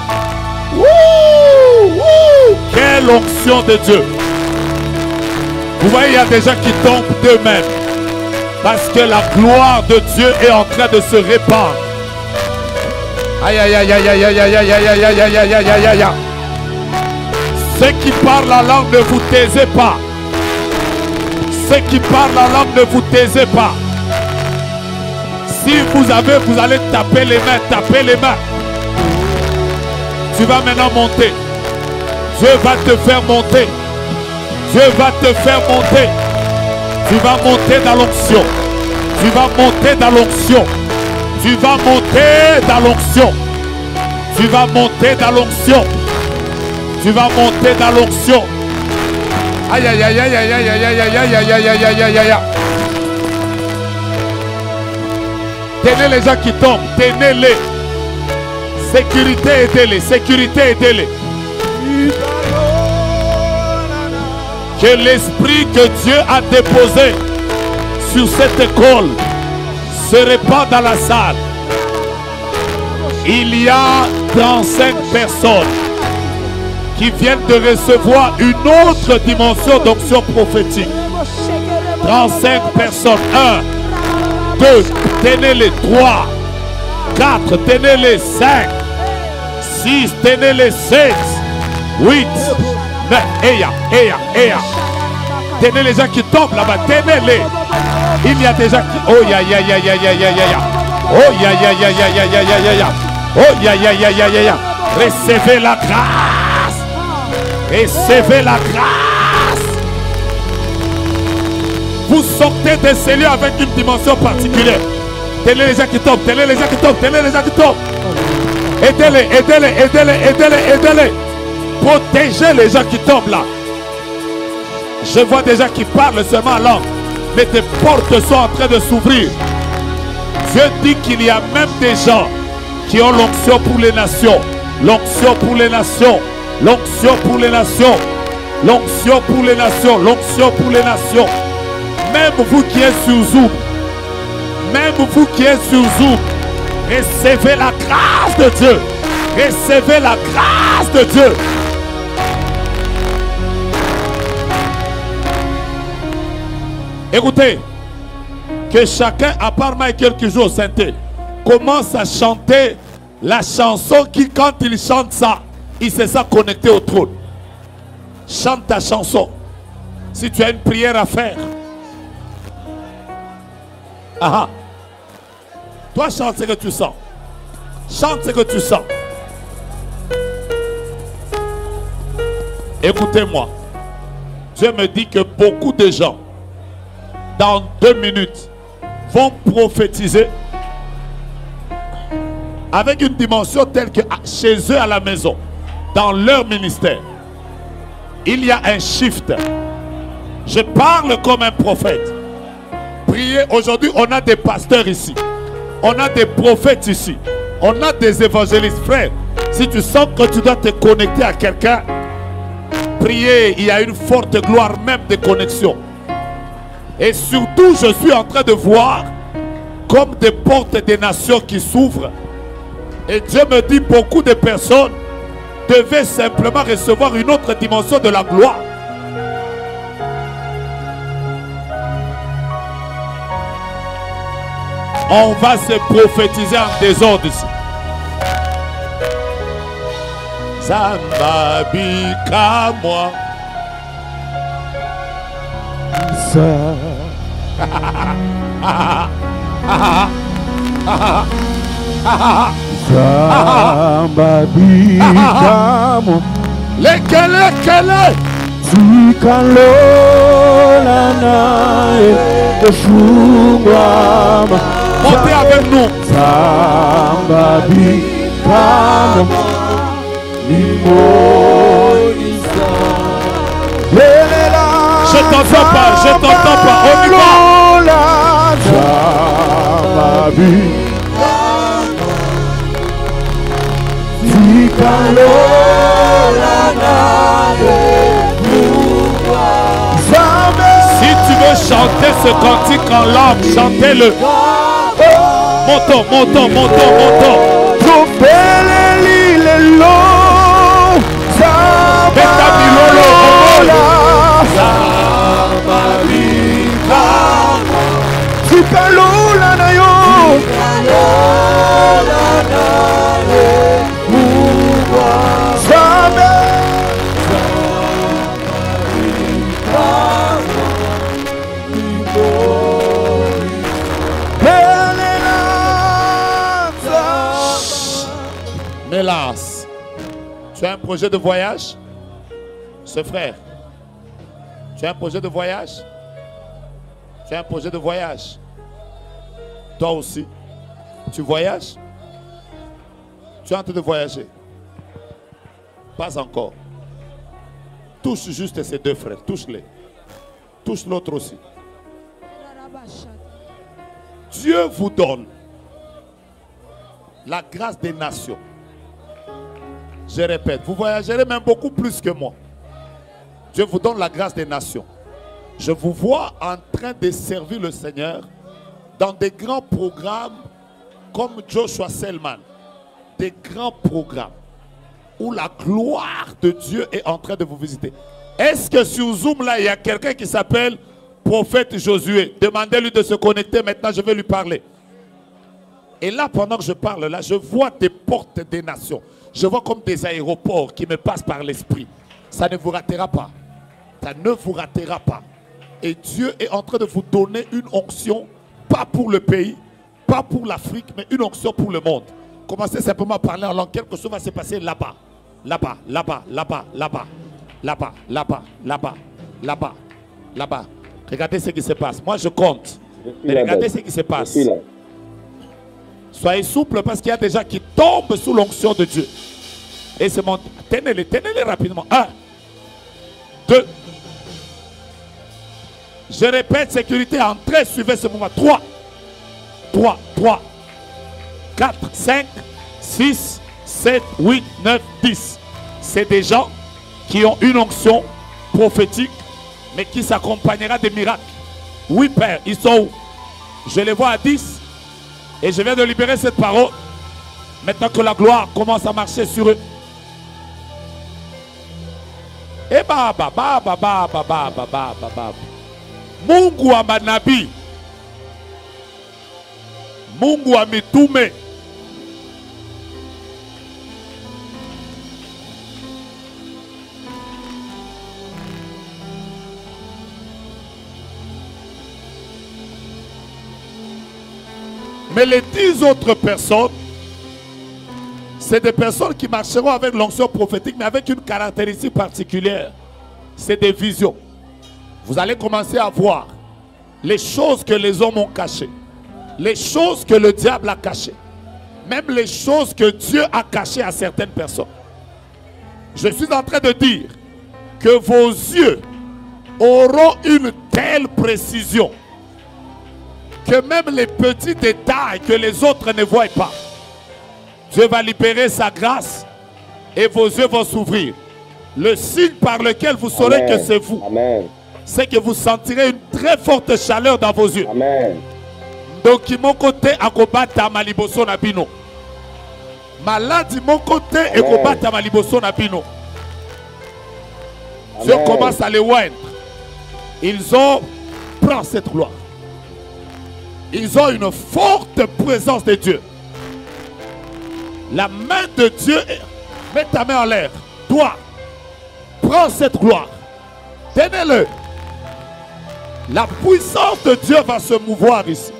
Wouh, wouh, quelle onction de Dieu. Vous voyez, il y a des gens qui tombent d'eux-mêmes. Parce que la gloire de Dieu est en train de se répandre. Aïe, aïe, aïe, aïe, aïe, aïe, aïe, aïe, aïe, aïe, aïe, aïe, aïe, aïe, aïe. Ceux qui parlent la langue, ne vous taisez pas. Ceux qui parlent en langue, ne vous taisez pas. Si vous avez, vous allez taper les mains, taper les mains. Tu vas maintenant monter. Dieu va te faire monter. Dieu va te faire monter. Tu vas monter dans l'onction. Tu vas monter dans l'onction. Tu vas monter dans l'onction. Tu vas monter dans l'onction. Tu vas monter dans l'onction. Aïe aïe aïe aïe aïe aïe aïe aïe aïe aïe aïe aïe aïe aïe aïe. Tenez les gens qui tombent, tenez-les. Sécurité, aidez-les. Sécurité, aidez-les. Que l'esprit que Dieu a déposé sur cette école se répand dans la salle. Il y a trente-cinq personnes qui viennent de recevoir une autre dimension d'onction prophétique. trente-cinq personnes. un, deux, tenez-les. trois, quatre, tenez-les. cinq, six, tenez-les. sept, huit, neuf. Eya, eya, eya. Tenez les gens qui tombent là-bas. Tenez-les. Il y a des gens qui... Oh, ya, ya, ya, ya, ya, ya, ya, ya. Oh, ya, ya, ya, ya, ya, ya, ya, ya, ya. Oh, ya, ya, ya, ya, ya, ya. Recevez la grâce. Recevez la grâce. Vous sortez de ces lieux avec une dimension particulière. Tenez les gens qui tombent. Tenez les gens qui tombent. Tenez les gens qui tombent. Aidez-les, aidez-les, aidez-les, aidez-les, aidez-les. Protégez les gens qui tombent là. Je vois des gens qui parlent seulement en langue, mais tes portes sont en train de s'ouvrir. Dieu dit qu'il y a même des gens qui ont l'onction pour les nations. L'onction pour les nations. L'onction pour les nations. L'onction pour les nations. L'onction pour les nations. Même vous qui êtes sur Zoom. Même vous qui êtes sur Zoom. Recevez la grâce de Dieu. Recevez la grâce de Dieu. Écoutez, que chacun, à part Michael qui joue au synthé, commence à chanter la chanson qui, quand il chante ça, il se sent connecté au trône. Chante ta chanson. Si tu as une prière à faire. Ah, toi, chante ce que tu sens. Chante ce que tu sens. Écoutez-moi. Dieu me dit que beaucoup de gens, dans deux minutes, vont prophétiser avec une dimension telle que chez eux à la maison, dans leur ministère, il y a un shift. Je parle comme un prophète. Priez. Aujourd'hui, on a des pasteurs ici. On a des prophètes ici. On a des évangélistes. Frère, si tu sens que tu dois te connecter à quelqu'un, priez. Il y a une forte gloire même de connexion. Et surtout, je suis en train de voir comme des portes des nations qui s'ouvrent. Et Dieu me dit, beaucoup de personnes devaient simplement recevoir une autre dimension de la gloire. On va se prophétiser en désordre ici. Zambabika moi. Zambabika lesquels lesquels Zikalolana efungwama. Montez avec nous. Zambabika je t'entends pas, je t'entends pas. On y va. Si tu veux chanter ce cantique en langue, chantez-le. Montons, montons, montons, montons. Mélange. Tu as un projet de voyage? Ce frère, tu as un projet de voyage? Tu as un projet de voyage? Toi aussi, tu voyages? Tu es en train de voyager? Pas encore. Touche juste ces deux frères, touche-les. Touche l'autre aussi. Dieu vous donne la grâce des nations. Je répète, vous voyagerez même beaucoup plus que moi. Dieu vous donne la grâce des nations. Je vous vois en train de servir le Seigneur dans des grands programmes comme Joshua Selman. Des grands programmes où la gloire de Dieu est en train de vous visiter. Est-ce que sur Zoom là, il y a quelqu'un qui s'appelle Prophète Josué? Demandez-lui de se connecter, maintenant je vais lui parler. Et là, pendant que je parle, là, je vois des portes des nations. Je vois comme des aéroports qui me passent par l'esprit. Ça ne vous ratera pas. Ça ne vous ratera pas. Et Dieu est en train de vous donner une onction, pas pour le pays, pas pour l'Afrique, mais une onction pour le monde. Commencez simplement à parler en langue. Quelque chose va se passer là-bas. Là-bas, là-bas, là-bas, là-bas, là-bas, là-bas, là-bas, là-bas, là-bas. Regardez ce qui se passe. Moi, je compte. Mais regardez ce qui se passe. Soyez souple parce qu'il y a des gens qui tombent sous l'onction de Dieu. Et c'est mon... Tenez-les, tenez-les rapidement. Un, deux. Je répète, sécurité, entrez, suivez ce mouvement. Trois, trois, trois, quatre, cinq, six, sept, huit, neuf, dix. C'est des gens qui ont une onction prophétique, mais qui s'accompagnera des miracles. Oui, Père, ils sont où? Je les vois à dix. Et je viens de libérer cette parole. Maintenant que la gloire commence à marcher sur eux. Et baba, baba, baba, baba, baba, baba. Mungu wa manabii. Mungu wa mitume. Mais les dix autres personnes, c'est des personnes qui marcheront avec l'onction prophétique, mais avec une caractéristique particulière. C'est des visions. Vous allez commencer à voir les choses que les hommes ont cachées, les choses que le diable a cachées, même les choses que Dieu a cachées à certaines personnes. Je suis en train de dire que vos yeux auront une telle précision que même les petits détails que les autres ne voient pas, Dieu va libérer sa grâce et vos yeux vont s'ouvrir. Le signe par lequel vous saurez Amen. Que c'est vous, c'est que vous sentirez une très forte chaleur dans vos yeux. Amen. Donc, mon côté, akobata maliboso nabino. Malade, mon côté, ekobata maliboso nabino. Dieu commence à les oindre. Ils ont, prends cette gloire. Ils ont une forte présence de Dieu. La main de Dieu, mets ta main en l'air. Toi, prends cette gloire. Tenez-le. La puissance de Dieu va se mouvoir ici.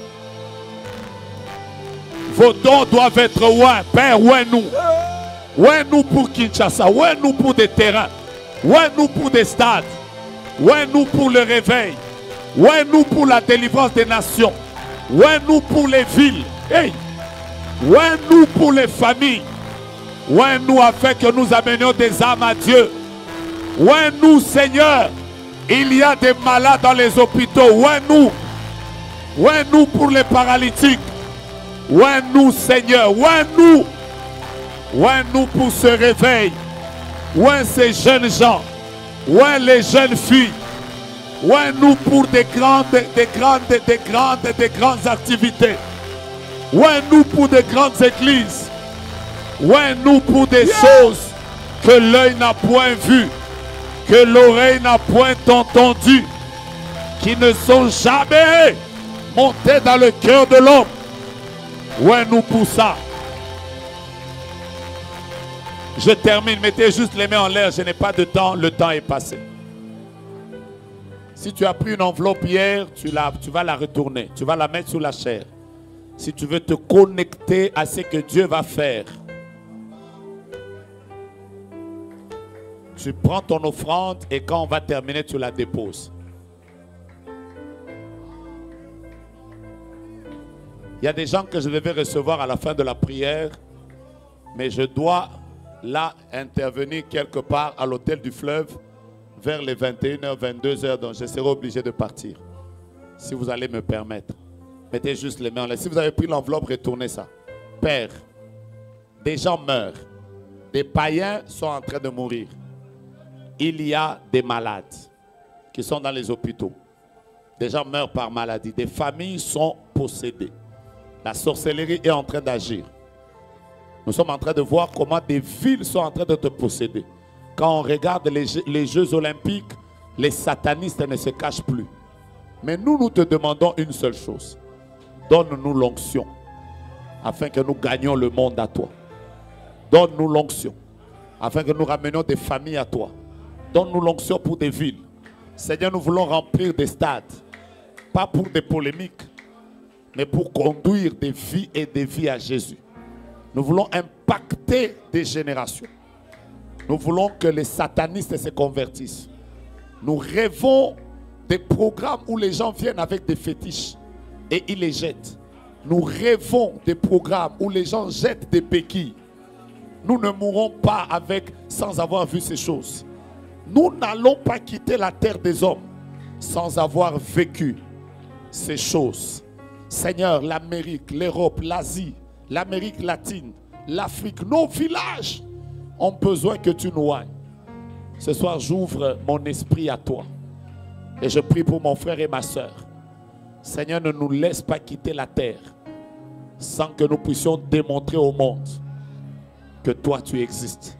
Vos dons doivent être ouin. Père, ouin nous. Ouin nous pour Kinshasa. Ouin nous pour des terrains. Ouin nous pour des stades. Ouin nous pour le réveil. Ouin nous pour la délivrance des nations. Ouin nous pour les villes. Hey. Ouin nous pour les familles. Ouin nous afin que nous amenions des âmes à Dieu. Ouin nous, Seigneur. Il y a des malades dans les hôpitaux. Ouin nous. Ouin nous pour les paralytiques. Ouin nous, Seigneur. Ouin nous. Ouin nous pour ce réveil. Ouin ces jeunes gens. Ouin les jeunes filles. Ouin nous pour des grandes, des grandes, des grandes, des grandes activités. Ouin nous pour des grandes églises. Ouin nous pour des yeah. choses que l'œil n'a point vues, que l'oreille n'a point entendu, qui ne sont jamais montées dans le cœur de l'homme. Ouais, nous pour ça. Je termine, mettez juste les mains en l'air, je n'ai pas de temps, le temps est passé. Si tu as pris une enveloppe hier, tu, la, tu vas la retourner, tu vas la mettre sous la chair. Si tu veux te connecter à ce que Dieu va faire, Tu prends ton offrande et quand on va terminer, tu la déposes. Il y a des gens que je devais recevoir à la fin de la prière, mais je dois là intervenir quelque part à l'hôtel du fleuve vers les vingt et une heures, vingt-deux heures, donc je serai obligé de partir. Si vous allez me permettre. Mettez juste les mains en l'air. Si vous avez pris l'enveloppe, retournez ça. Père, des gens meurent. Des païens sont en train de mourir. Il y a des malades qui sont dans les hôpitaux. Des gens meurent par maladie. Des familles sont possédées. La sorcellerie est en train d'agir. Nous sommes en train de voir comment des villes sont en train de te posséder. Quand on regarde les Jeux, les Jeux olympiques, les satanistes ne se cachent plus. Mais nous, nous te demandons une seule chose. Donne-nous l'onction, afin que nous gagnions le monde à toi. Donne-nous l'onction, afin que nous ramenions des familles à toi. Donne-nous l'onction pour des villes. Seigneur, nous voulons remplir des stades, pas pour des polémiques, mais pour conduire des vies et des vies à Jésus. Nous voulons impacter des générations. Nous voulons que les satanistes se convertissent. Nous rêvons des programmes où les gens viennent avec des fétiches et ils les jettent. Nous rêvons des programmes où les gens jettent des béquilles. Nous ne mourrons pas avec sans avoir vu ces choses. Nous n'allons pas quitter la terre des hommes sans avoir vécu ces choses. Seigneur, l'Amérique, l'Europe, l'Asie, l'Amérique latine, l'Afrique, nos villages ont besoin que tu nous ailles. Ce soir, j'ouvre mon esprit à toi. Et je prie pour mon frère et ma soeur. Seigneur, ne nous laisse pas quitter la terre sans que nous puissions démontrer au monde que toi tu existes.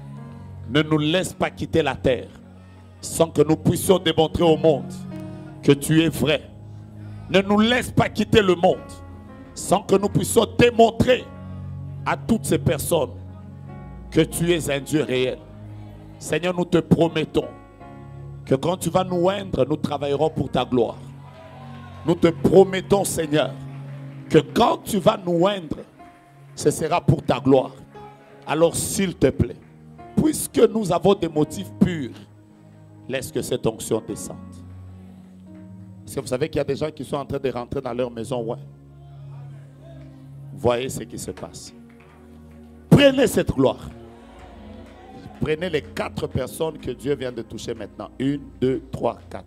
Ne nous laisse pas quitter la terre sans que nous puissions démontrer au monde que tu es vrai. Ne nous laisse pas quitter le monde sans que nous puissions démontrer à toutes ces personnes que tu es un Dieu réel. Seigneur, nous te promettons que quand tu vas nous oindre, nous travaillerons pour ta gloire. Nous te promettons, Seigneur, que quand tu vas nous oindre, ce sera pour ta gloire. Alors, s'il te plaît, puisque nous avons des motifs purs, laisse que cette onction descende. Est-ce que vous savez qu'il y a des gens qui sont en train de rentrer dans leur maison? Ouais. Voyez ce qui se passe. Prenez cette gloire. Prenez les quatre personnes que Dieu vient de toucher maintenant. Une, deux, trois, quatre.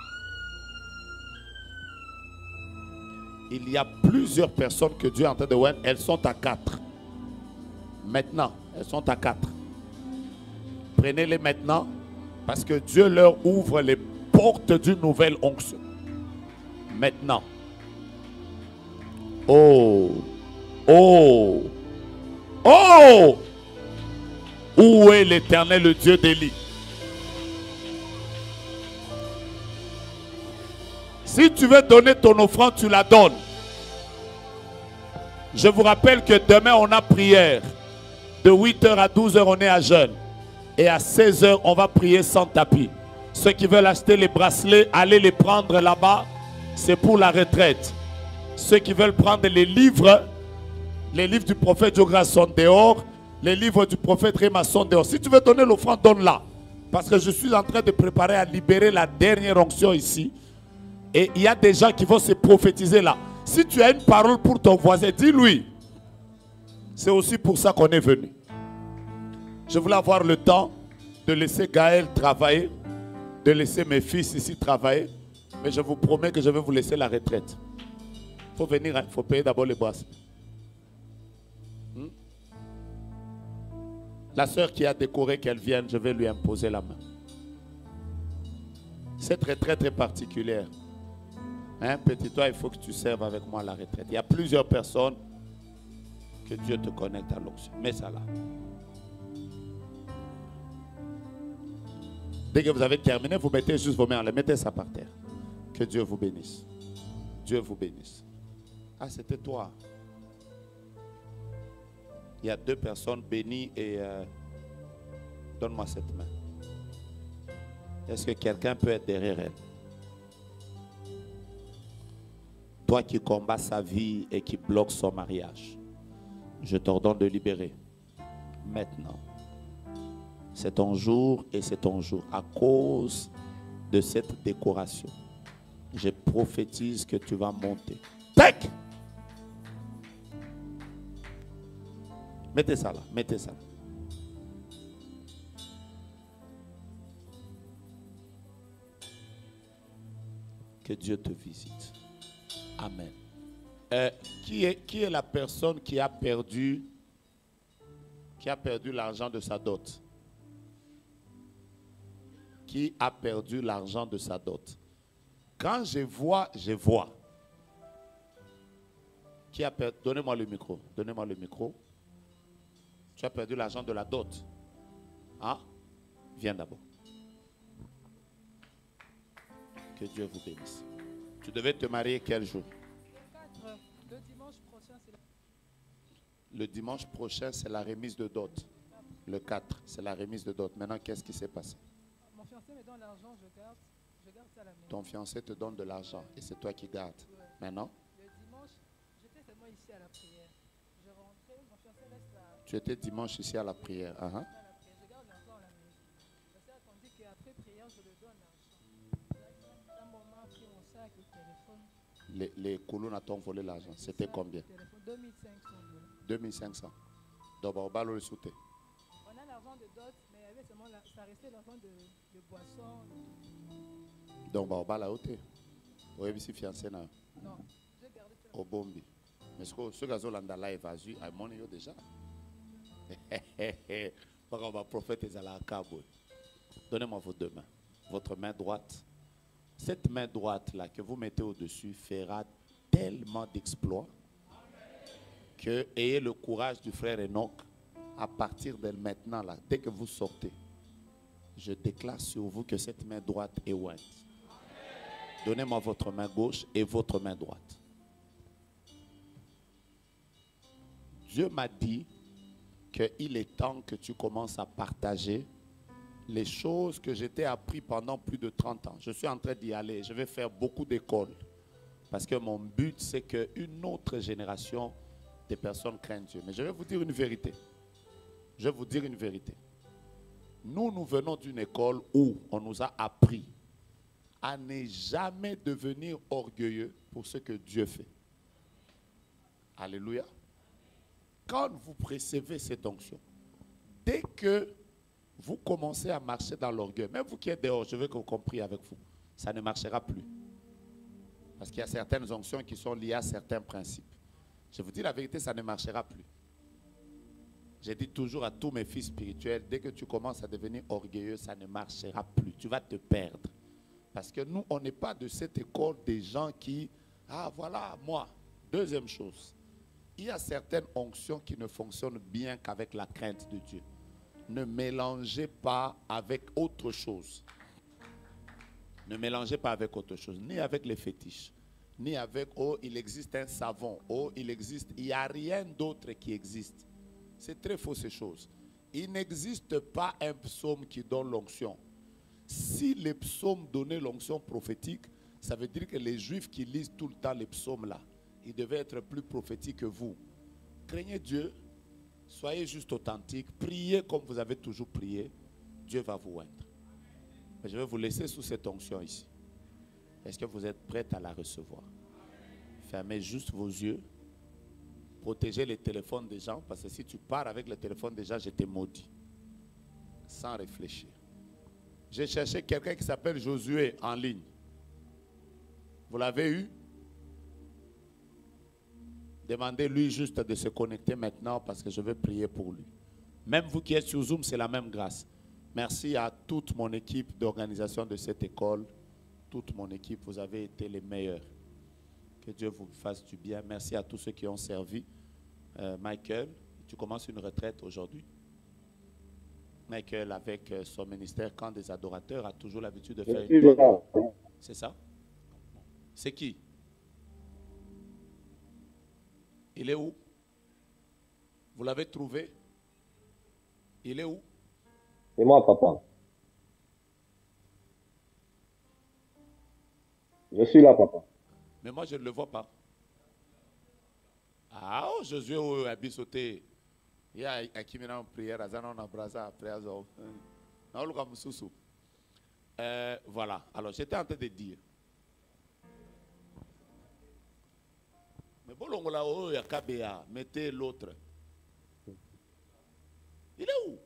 Il y a plusieurs personnes que Dieu est en train de voir. Elles sont à quatre. Maintenant, elles sont à quatre. Prenez-les maintenant parce que Dieu leur ouvre les portes d'une nouvelle onction. Maintenant. Oh. Oh. Oh. Où est l'Éternel, le Dieu d'Élie? Si tu veux donner ton offrande, tu la donnes. Je vous rappelle que demain, on a prière. De huit heures à douze heures, on est à jeûne. Et à seize heures, on va prier sans tapis. Ceux qui veulent acheter les bracelets, allez les prendre là-bas. C'est pour la retraite. Ceux qui veulent prendre les livres, les livres du prophète Jogra sont dehors. Les livres du prophète Réma sont dehors. Si tu veux donner l'offrande, donne-la. Parce que je suis en train de préparer à libérer la dernière onction ici. Et il y a des gens qui vont se prophétiser là. Si tu as une parole pour ton voisin, dis-lui. C'est aussi pour ça qu'on est venu. Je voulais avoir le temps de laisser Gaël travailler, de laisser mes fils ici travailler. Mais je vous promets que je vais vous laisser la retraite. Il faut venir, il hein, faut payer d'abord les bracelets. Hmm? La sœur qui a décoré qu'elle vienne, je vais lui imposer la main. C'est très très très particulière. Hein, petit toi, il faut que tu serves avec moi à la retraite. Il y a plusieurs personnes que Dieu te connecte à l'onction. Mets ça là. Dès que vous avez terminé, vous mettez juste vos mains en l'air. Mettez ça par terre. Que Dieu vous bénisse. Dieu vous bénisse. Ah, c'était toi. Il y a deux personnes bénies et euh, donne-moi cette main. Est-ce que quelqu'un peut être derrière elle? Toi qui combats sa vie et qui bloque son mariage, je t'ordonne de libérer maintenant. C'est ton jour et c'est ton jour. À cause de cette décoration, je prophétise que tu vas monter. Tac! Mettez ça là, mettez ça là. Que Dieu te visite. Amen. Euh, qui est, qui est la personne qui a perdu qui a perdu l'argent de sa dot? Qui a perdu l'argent de sa dot? Quand je vois, je vois. Qui a perdu? Donnez-moi le micro. Donnez-moi le micro. Tu as perdu l'argent de la dot. Hein? Viens d'abord. Que Dieu vous bénisse. Tu devais te marier quel jour? Le dimanche prochain, c'est la... Le dimanche prochain, c'est la remise de dot. Le quatre, c'est la remise de dot. Maintenant, qu'est-ce qui s'est passé? Mon fiancé me donne l'argent, je garde, je garde ça à la maison. Ton fiancé te donne de l'argent et c'est toi qui gardes. Ouais. Maintenant? Le dimanche, j'étais seulement ici à la prière. Je rentrais, mon fiancé reste là. Tu étais dimanche ici à la prière. Uh -huh. Je garde l'argent à la maison. Parce que on dit qu'après prière, je le donne l'argent. Un moment, a pris mon sac, le téléphone. Les, les colonnes t'ont volé l'argent. C'était combien? deux mille cinq cents dollars. deux mille cinq cents. Donc, on va le sauter. On a l'argent de dot, mais il y avait seulement la, ça restait l'argent de, de boisson. Donc, on va la ôter. Oui, ici, fiancé. Non, j'ai gardé ça. Au bombi. Mais ce que vous avez live à Zu, à mon niveau déjà. On va prophète à la cabo. Donnez-moi vos deux mains. Votre main droite. Cette main droite-là que vous mettez au-dessus fera tellement d'exploits que ayez le courage du frère Enoch à partir de maintenant, là, dès que vous sortez, je déclare sur vous que cette main droite est ointe. Donnez-moi votre main gauche et votre main droite. Dieu m'a dit qu'il est temps que tu commences à partager les choses que j'étais appris pendant plus de trente ans. Je suis en train d'y aller. Je vais faire beaucoup d'écoles. Parce que mon but, c'est qu'une autre génération de personnes craignent Dieu. Mais je vais vous dire une vérité. Je vais vous dire une vérité. Nous, nous venons d'une école où on nous a appris à ne jamais devenir orgueilleux pour ce que Dieu fait. Alléluia. Quand vous recevez cette onction, dès que vous commencez à marcher dans l'orgueil, même vous qui êtes dehors, je veux que vous compreniez avec vous, ça ne marchera plus. Parce qu'il y a certaines onctions qui sont liées à certains principes. Je vous dis la vérité, ça ne marchera plus. J'ai dit toujours à tous mes fils spirituels, dès que tu commences à devenir orgueilleux, ça ne marchera plus. Tu vas te perdre. Parce que nous, on n'est pas de cette école des gens qui, ah voilà, moi. Deuxième chose, il y a certaines onctions qui ne fonctionnent bien qu'avec la crainte de Dieu. Ne mélangez pas avec autre chose. Ne mélangez pas avec autre chose, ni avec les fétiches, ni avec, oh, il existe un savon, oh, il existe, il n'y a rien d'autre qui existe. C'est très faux ces choses. Il n'existe pas un psaume qui donne l'onction. Si les psaumes donnaient l'onction prophétique, ça veut dire que les Juifs qui lisent tout le temps les psaumes là, ils devaient être plus prophétiques que vous. Craignez Dieu, soyez juste authentiques, priez comme vous avez toujours prié, Dieu va vous oindre. Mais je vais vous laisser sous cette onction ici. Est-ce que vous êtes prêts à la recevoir? Fermez juste vos yeux. Protégez les téléphones des gens, parce que si tu pars avec le téléphone des gens, je t'ai maudit. Sans réfléchir. J'ai cherché quelqu'un qui s'appelle Josué en ligne. Vous l'avez eu? Demandez-lui juste de se connecter maintenant parce que je vais prier pour lui. Même vous qui êtes sur Zoom, c'est la même grâce. Merci à toute mon équipe d'organisation de cette école. Toute mon équipe, vous avez été les meilleurs. Que Dieu vous fasse du bien. Merci à tous ceux qui ont servi. Euh, Michael, tu commences une retraite aujourd'hui. Michael, avec son ministère Camp des adorateurs, a toujours l'habitude de faire une... C'est ça? C'est qui? Il est où? Vous l'avez trouvé? Il est où? C'est moi, papa. Je suis là, papa. Mais moi, je ne le vois pas. Ah, oh, Josué, oh, a sauté. Il y a qui m'a prière, Azana on a brasa après Azo. Euh, voilà. Alors j'étais en train de dire. Mais bon, on l'a eu à K B A, mettez l'autre. Il est où?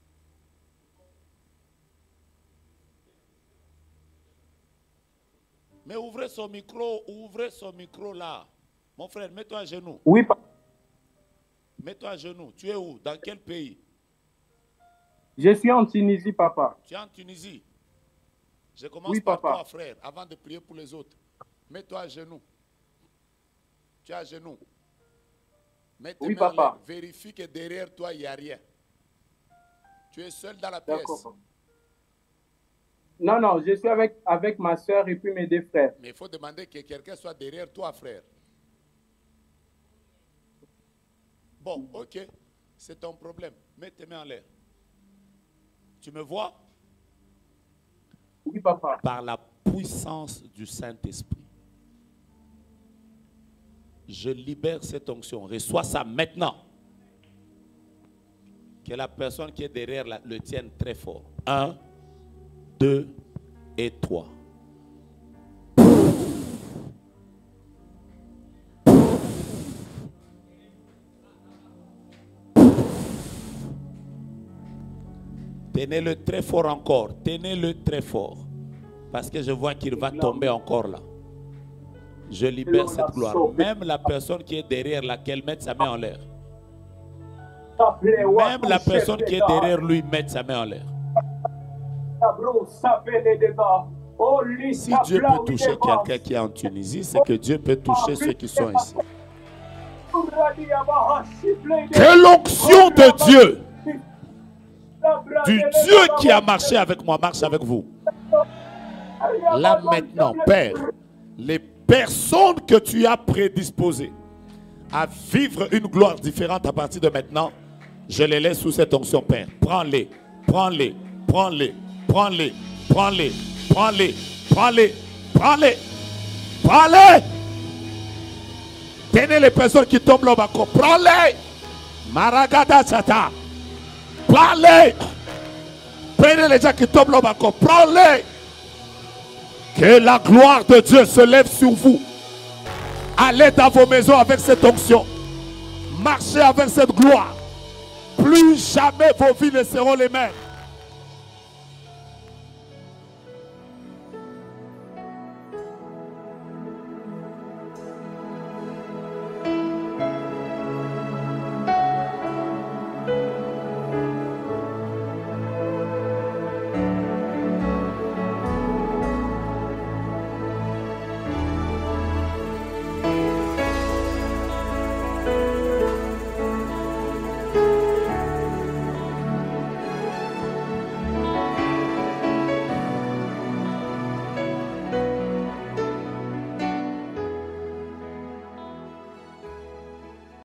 Mais ouvrez son micro, ouvrez son micro là. Mon frère, mets-toi à genoux. Oui, papa. Mets-toi à genoux. Tu es où? Dans quel pays? Je suis en Tunisie, papa. Tu es en Tunisie. Je commence Oui, par papa. toi, frère, avant de prier pour les autres. Mets-toi à genoux. Tu es à genoux. Mets tes Oui, mains en papa. l'air. Vérifie que derrière toi, il n'y a rien. Tu es seul dans la pièce. D'accord. Non, non, je suis avec, avec ma soeur et puis mes deux frères. Mais il faut demander que quelqu'un soit derrière toi, frère. Bon, ok. C'est ton problème. Mets tes mains en l'air. Tu me vois? Oui, papa. Par la puissance du Saint-Esprit, je libère cette onction. Reçois ça maintenant. Que la personne qui est derrière la, le tienne très fort. Un, deux et trois. Tenez-le très fort encore. Tenez-le très fort. Parce que je vois qu'il va tomber encore là. Je libère cette gloire. Même la personne qui est derrière laquelle mette sa main en l'air. Même la personne qui est derrière lui mette sa main en l'air. Si Dieu peut toucher quelqu'un qui est en Tunisie, c'est que Dieu peut toucher ceux qui sont ici. Que l'onction de Dieu, du Dieu qui a marché avec moi, marche avec vous. Là maintenant, Père, les personnes que tu as prédisposées à vivre une gloire différente à partir de maintenant, je les laisse sous cette onction, Père. Prends-les, prends-les, prends-les, prends-les, prends-les, prends-les, prends-les, prends-les, prends-les. Tenez les personnes qui tombent là-bas, prends-les. Maragada Chata. Prends-les. Prenez les gens qui tombent là-bas, prends-les. Que la gloire de Dieu se lève sur vous. Allez dans vos maisons avec cette onction. Marchez avec cette gloire. Plus jamais vos vies ne seront les mêmes.